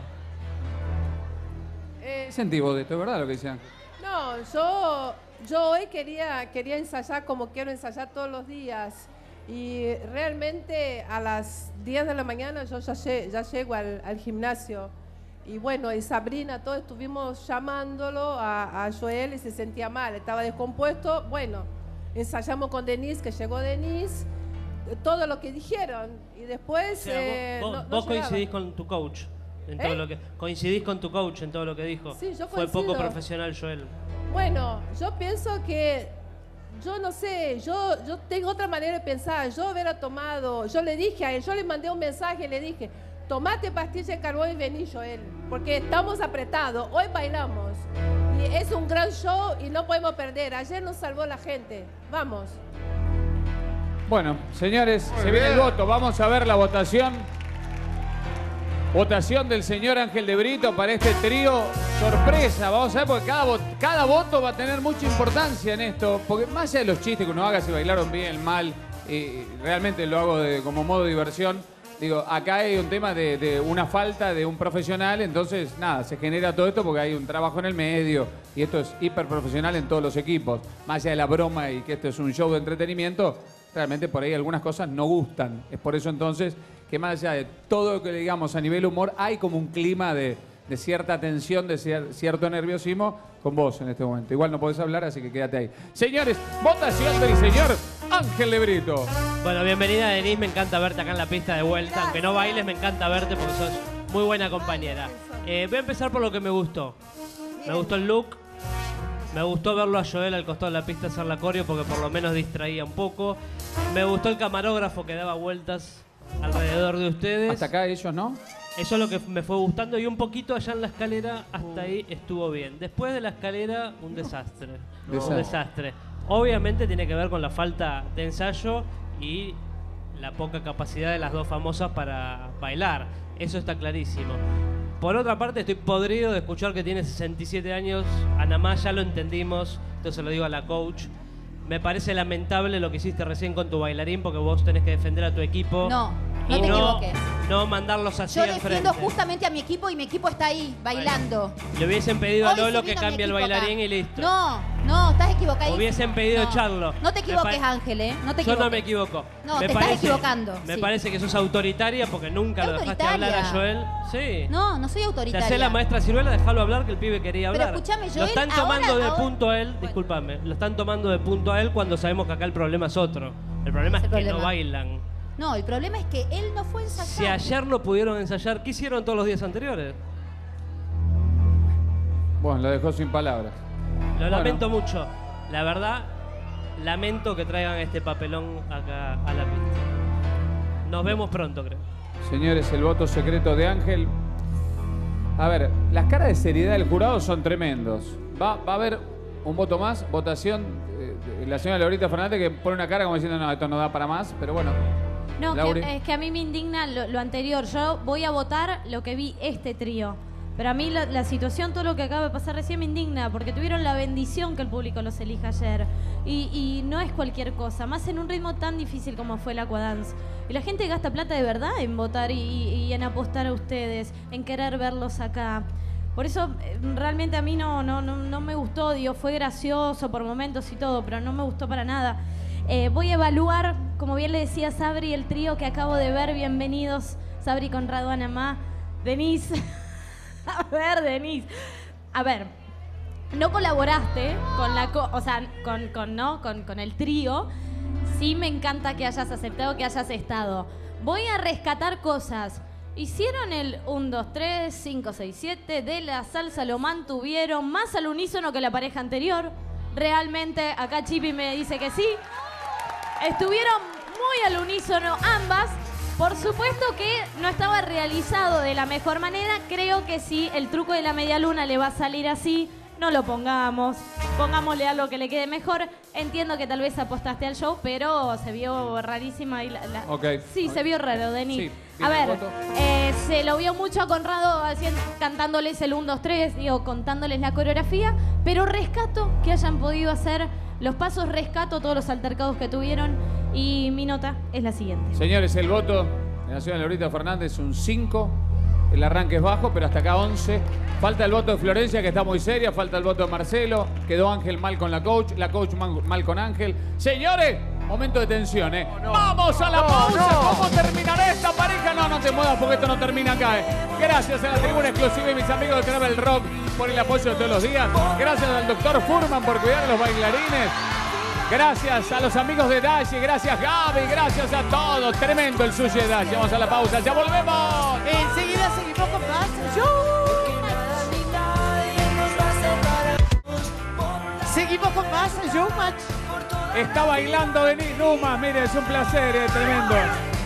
Eh, ¿Qué sentís vos de esto? ¿Es verdad lo que decían? No, yo, yo hoy quería, quería ensayar como quiero ensayar todos los días. Y realmente a las diez de la mañana yo ya, lle- ya llego al, al gimnasio. Y bueno, y Sabrina, todos estuvimos llamándolo a, a Joel y se sentía mal, estaba descompuesto. Bueno, ensayamos con Denise, que llegó Denise, eh, todo lo que dijeron. Y después... O sea, eh, vos, no- vos- no vos llegaba. coincidís con tu coach en todo ¿Eh? lo que coincidís con tu coach en todo lo que dijo. Sí, yo Fue coincido. poco profesional, Joel. Bueno, yo pienso que, yo no sé, yo, yo tengo otra manera de pensar. Yo hubiera tomado, yo le dije a él, yo le mandé un mensaje, le dije, tomate pastilla de carbón y vení, Joel, porque estamos apretados, hoy bailamos. Y es un gran show y no podemos perder. Ayer nos salvó la gente. Vamos. Bueno, señores, Muy se viene el bien. voto. Vamos a ver la votación. Votación del señor Ángel de Brito para este trío sorpresa. Vamos a ver, porque cada, vo- cada voto va a tener mucha importancia en esto. Porque más allá de los chistes que uno haga, si bailaron bien, mal, eh, realmente lo hago de- como modo de diversión. Digo, acá hay un tema de, de una falta de un profesional, entonces nada, se genera todo esto porque hay un trabajo en el medio y esto es hiper profesional en todos los equipos. Más allá de la broma y que esto es un show de entretenimiento, realmente por ahí algunas cosas no gustan. Es por eso entonces que más allá de todo lo que le digamos a nivel humor, hay como un clima de, de cierta tensión, de cier- cierto nerviosismo con vos en este momento. Igual no podés hablar, así que quédate ahí. Señores, votación del señor Ángel de Brito. Bueno, bienvenida Denise, me encanta verte acá en la pista de vuelta. Aunque no bailes, me encanta verte porque sos muy buena compañera. Eh, voy a empezar por lo que me gustó. Me gustó el look. Me gustó verlo a Joel al costado de la pista hacer la coreo porque por lo menos distraía un poco. Me gustó el camarógrafo que daba vueltas alrededor de ustedes. Hasta acá ellos, ¿no? Eso es lo que me fue gustando y un poquito allá en la escalera, hasta ahí estuvo bien. Después de la escalera, un desastre. Desastre. Un desastre. Obviamente tiene que ver con la falta de ensayo y la poca capacidad de las dos famosas para bailar. Eso está clarísimo. Por otra parte, estoy podrido de escuchar que tiene sesenta y siete años. Anamá ya lo entendimos, entonces lo digo a la coach. Me parece lamentable lo que hiciste recién con tu bailarín porque vos tenés que defender a tu equipo. No, no y te no, equivoques. no mandarlos así Yo al defiendo frente. justamente a mi equipo y mi equipo está ahí, bailando. Le hubiesen pedido a Hoy Lolo se que vino mi cambie el equipo acá. bailarín y listo. No, no, estás equivocadísimo. Hubiesen pedido No. echarlo. No te Me equivoques, pa- Ángel, ¿eh? No te Yo equivoques. no me equivoco. No, me te estás equivocando, Me sí. parece que sos autoritaria porque nunca lo dejaste Autoritaria. hablar a Joel. Sí. No, no soy Te autoritaria. hacés la maestra Ciruela, dejalo hablar que el pibe quería Pero hablar. escúchame, Lo Joel, están ahora- tomando de ahora- punto a él, discúlpame, lo están tomando de punto a él cuando sabemos que acá el problema es otro. El problema es, el que problema? no bailan. No, el problema es que él no fue a ensayar. Si ayer no pudieron ensayar, ¿qué hicieron todos los días anteriores? Bueno, lo dejó sin palabras. Lo Bueno. lamento mucho. La verdad, lamento que traigan este papelón acá a la pista. Nos vemos pronto, creo. Señores, el voto secreto de Ángel. A ver, las caras de seriedad del jurado son tremendos. Va, va a haber un voto más, votación eh, de la señora Laurita Fernández que pone una cara como diciendo, no, esto no da para más, pero bueno. No, Lauri. que, es que a mí me indigna lo, lo anterior. Yo voy a votar lo que vi este trío. Pero a mí la, la situación, todo lo que acaba de pasar recién me indigna, porque tuvieron la bendición que el público los elija ayer. Y, y no es cualquier cosa, más en un ritmo tan difícil como fue el Aquadance. Y la gente gasta plata de verdad en votar y, y en apostar a ustedes, en querer verlos acá. Por eso eh, realmente a mí no, no, no, no me gustó, digo, fue gracioso por momentos y todo, pero no me gustó para nada. Eh, voy a evaluar, como bien le decía Sabri, el trío que acabo de ver. Bienvenidos, Sabri, Conrado, Anamá, Denise. A ver, Denise. A ver, no colaboraste con la, co o sea, con, con, ¿no? con, con el trío. Sí me encanta que hayas aceptado, que hayas estado. Voy a rescatar cosas. Hicieron el uno, dos, tres, cinco, seis, siete de la salsa, lo mantuvieron más al unísono que la pareja anterior. Realmente, acá Chipi me dice que sí. Estuvieron muy al unísono ambas. Por supuesto que no estaba realizado de la mejor manera. Creo que si el truco de la media luna le va a salir así, no lo pongamos. Pongámosle algo que le quede mejor. Entiendo que tal vez apostaste al show, pero se vio rarísima. ahí la, la- Ok. Sí, se vio raro, Denis. Sí, a viene el ver, voto. eh, se lo vio mucho a Conrado haciendo, cantándoles el uno, dos, tres, digo, contándoles la coreografía, pero rescato que hayan podido hacer los pasos, rescato todos los altercados que tuvieron y mi nota es la siguiente. Señores, el voto de la señora Laurita Fernández es un cinco. El arranque es bajo, pero hasta acá once. Falta el voto de Florencia, que está muy seria. Falta el voto de Marcelo. Quedó Ángel mal con la coach. La coach mal, mal con Ángel. Señores, momento de tensión, ¿eh? ¡Vamos a la No, pausa! no. ¿Cómo terminará esta pareja? No, no te muevas porque esto no termina acá, ¿eh? Gracias a la tribuna exclusiva y mis amigos de Travel Rock por el apoyo de todos los días. Gracias al doctor Furman por cuidar a los bailarines. Gracias a los amigos de Dashi, gracias Gaby, gracias a todos. Tremendo el sushi de Dashi. Vamos a la pausa, ya volvemos. Enseguida seguimos con más Showmatch. Seguimos con más Showmatch. Está bailando Denis Numas, mire, es un placer, eh, tremendo.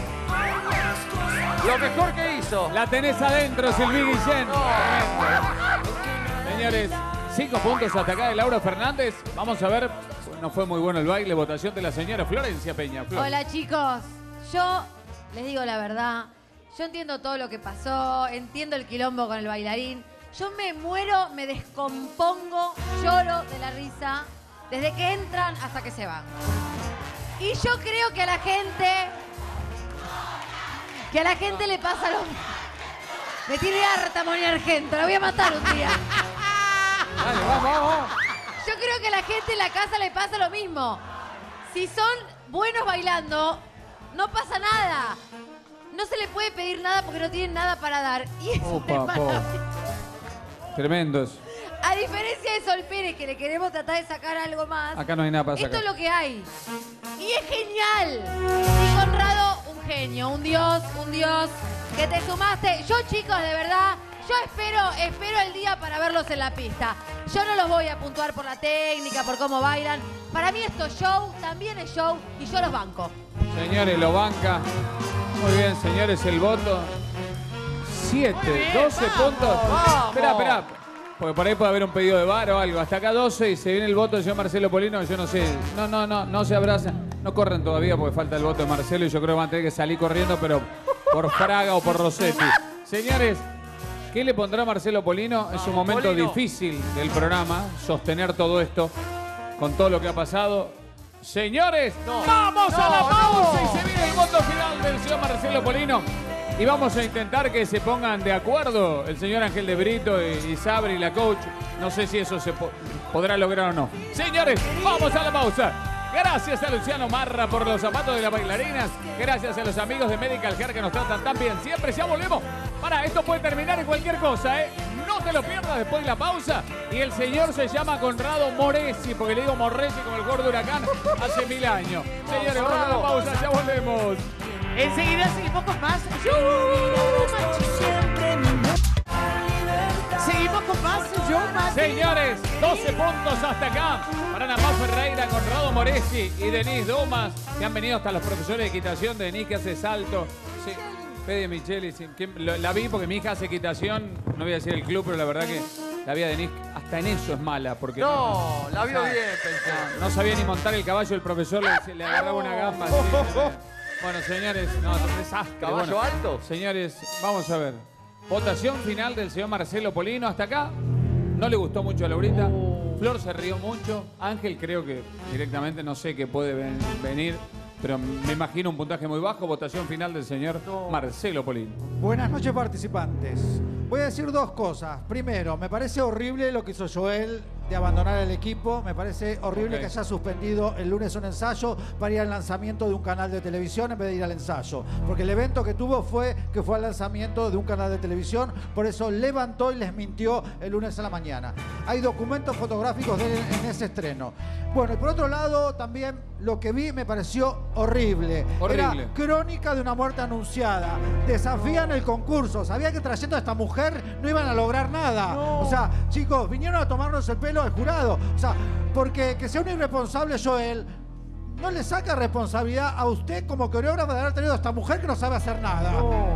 Lo mejor que hizo. La tenés adentro, Silvi Guillén. Tremendo. Señores, cinco puntos hasta acá de Laura Fernández. Vamos a ver, no fue muy bueno el baile, votación de la señora Florencia Peña. Flor. Hola chicos, yo les digo la verdad, yo entiendo todo lo que pasó, entiendo el quilombo con el bailarín, yo me muero, me descompongo, lloro de la risa, desde que entran hasta que se van. Y yo creo que a la gente, que a la gente le pasa lo mismo. Me tiene harta Moni Argento, la voy a matar un día. Dale, vamos, vamos. Yo creo que a la gente en la casa le pasa lo mismo. Si son buenos bailando, no pasa nada. No se le puede pedir nada porque no tienen nada para dar. Y eso Opa, es po. maravilloso. Tremendos. A diferencia de Sol Pérez, que le queremos tratar de sacar algo más. Acá no hay nada para Esto sacar. es lo que hay. Y es genial. Y Conrado, un genio, un dios, un dios. Que te sumaste. Yo, chicos, de verdad, yo espero, espero el día para verlos en la pista. Yo no los voy a puntuar por la técnica, por cómo bailan. Para mí esto es show, también es show, y yo los banco. Señores, lo banca. Muy bien, señores, el voto. siete, doce puntos. vamos. Espera, espera. Porque por ahí puede haber un pedido de bar o algo. Hasta acá doce y se viene el voto del señor Marcelo Polino. Yo no sé. No, no, no, no se abrazan. No corren todavía porque falta el voto de Marcelo y yo creo que van a tener que salir corriendo, pero por Fraga o por Rossetti. Señores, ¿qué le pondrá Marcelo Polino? Es un momento Polino. difícil del programa sostener todo esto con todo lo que ha pasado. Señores, No. vamos No, a la pausa no. y se viene el voto final del señor Marcelo Polino. Y vamos a intentar que se pongan de acuerdo el señor Ángel de Brito y, y Sabri y la coach. No sé si eso se po- podrá lograr o no. Señores, vamos a la pausa. Gracias a Luciano Marra por los zapatos de las bailarinas. Gracias a los amigos de Medical Care que nos tratan tan bien. Siempre ya volvemos. Para, esto puede terminar en cualquier cosa, ¿eh? No te lo pierdas después de la pausa. Y el señor se llama Conrado Moresi, porque le digo Moresi como el gordo huracán hace mil años. Señores, vamos a la pausa, ya volvemos. Enseguida seguimos con más. Seguimos con más. Señores, doce puntos hasta acá para Ana Paz Ferreira, Conrado Moresi y Denise Dumas, que han venido hasta los profesores de equitación. Denise, que hace salto. Sí. Fede Micheli, sí, que lo- la vi porque mi hija hace equitación. No voy a decir el club, pero la verdad que la vida de Denise hasta en eso es mala. Porque No, la vio sabe- bien, pensé. No, no sabía ni montar el caballo, el profesor le, le agarraba una gamba. así. Bueno, señores, no, es un desastre. ¿Caballo Bueno, alto? Señores, vamos a ver. Votación final del señor Marcelo Polino. Hasta acá no le gustó mucho a Laurita. Uh. Flor se rió mucho. Ángel creo que directamente no sé qué puede ven- venir. Pero me imagino un puntaje muy bajo. Votación final del señor Marcelo Polino. Buenas noches, participantes. Voy a decir dos cosas. Primero, me parece horrible lo que hizo Joel de abandonar el equipo. Me parece horrible Ok. que haya suspendido el lunes un ensayo para ir al lanzamiento de un canal de televisión en vez de ir al ensayo. Porque el evento que tuvo fue que fue al lanzamiento de un canal de televisión. Por eso levantó y les mintió el lunes a la mañana. Hay documentos fotográficos de él en ese estreno. Bueno, y por otro lado, también lo que vi me pareció horrible. Horrible. Era crónica de una muerte anunciada. Desafían el concurso. Sabía que trayendo a esta mujer no iban a lograr nada. O sea, chicos, vinieron a tomarnos el pelo al jurado. O sea, porque que sea un irresponsable Joel no le saca responsabilidad a usted como coreógrafo de haber tenido a esta mujer que no sabe hacer nada.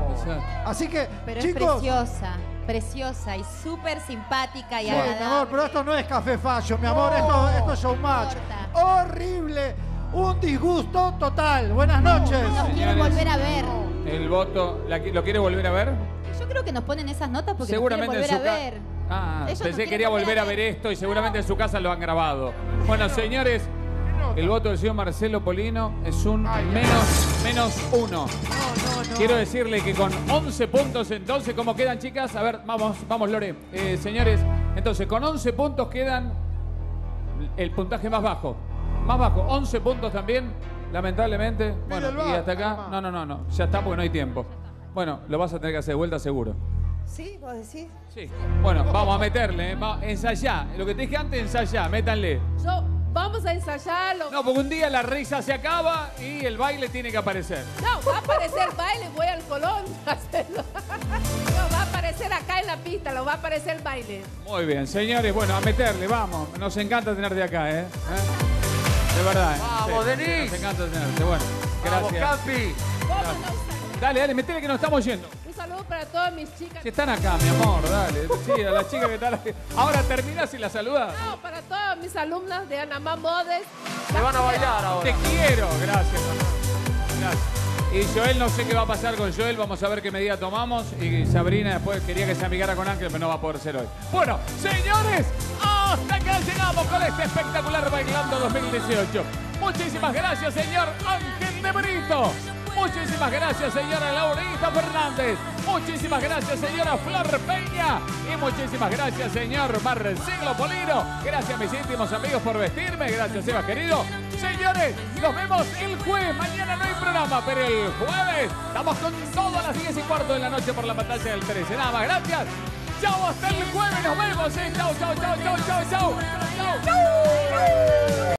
Así que, Pero chicos... es preciosa, preciosa y súper simpática y Sí, mi agradable. amor, pero esto no es café fallo, mi amor, esto, esto es showmatch. Horrible, un disgusto total. Buenas noches. Nos quiero volver a ver. El voto, ¿la qui- ¿lo quiere volver a ver? Yo creo que nos ponen esas notas porque Seguramente nos en quieren su volver a ca- ver. Ah, Ellos pensé nos que quería quieren volver a ver esto y seguramente en su casa lo han grabado. Bueno, señores, el voto del señor Marcelo Polino es un menos, menos uno. Quiero decirle que con once puntos, entonces, ¿cómo quedan, chicas? A ver, vamos, vamos, Lore. Eh, señores, entonces, con once puntos quedan el puntaje más bajo. Más bajo, once puntos también, lamentablemente. Bueno, el y bar, hasta acá, no, no, no, no, ya está porque no hay tiempo. Bueno, lo vas a tener que hacer de vuelta seguro. ¿Sí? ¿Vos decís? Sí. Bueno, vamos a meterle, ¿eh? Va- ensayá. Lo que te dije antes, ensayá, métanle. Yo, vamos a ensayarlo. No, porque un día la risa se acaba y el baile tiene que aparecer. No, va a aparecer baile, voy al Colón a hacerlo. No, va a aparecer acá en la pista, lo va a aparecer baile. Muy bien, señores, bueno, a meterle, vamos. Nos encanta tenerte acá, ¿eh? ¿Eh? De verdad, ¿eh? Vamos, Sí, Denis. Nos encanta tenerte, bueno. Vamos, Gracias. Campi. Dale, dale, metele que nos estamos yendo. Un saludo para todas mis chicas. Si están acá, mi amor, dale. Sí, a la chica que está... Ahora terminás y la saludás. No, para todas mis alumnas de Anamá Modes. Se van a bailar ahora. Te quiero, gracias, mamá. Gracias. Y Joel, no sé qué va a pasar con Joel, vamos a ver qué medida tomamos. Y Sabrina después quería que se amigara con Ángel, pero no va a poder ser hoy. Bueno, señores, hasta acá llegamos con este espectacular Bailando dos mil dieciocho. Muchísimas gracias, señor Ángel de Brito. Muchísimas gracias, señora Laurita Fernández. Muchísimas gracias, señora Flor Peña. Y muchísimas gracias, señor Marcelo Polino. Gracias, mis íntimos amigos, por vestirme. Gracias, Eva, querido. Señores, nos vemos el jueves. Mañana no hay programa, pero el jueves estamos con todo a las diez y cuarto de la noche por la pantalla del trece. Nada más, gracias. Chau, hasta el jueves. Nos vemos. ¿eh? Chau, chau, chau, chau, chau, chau. Chau.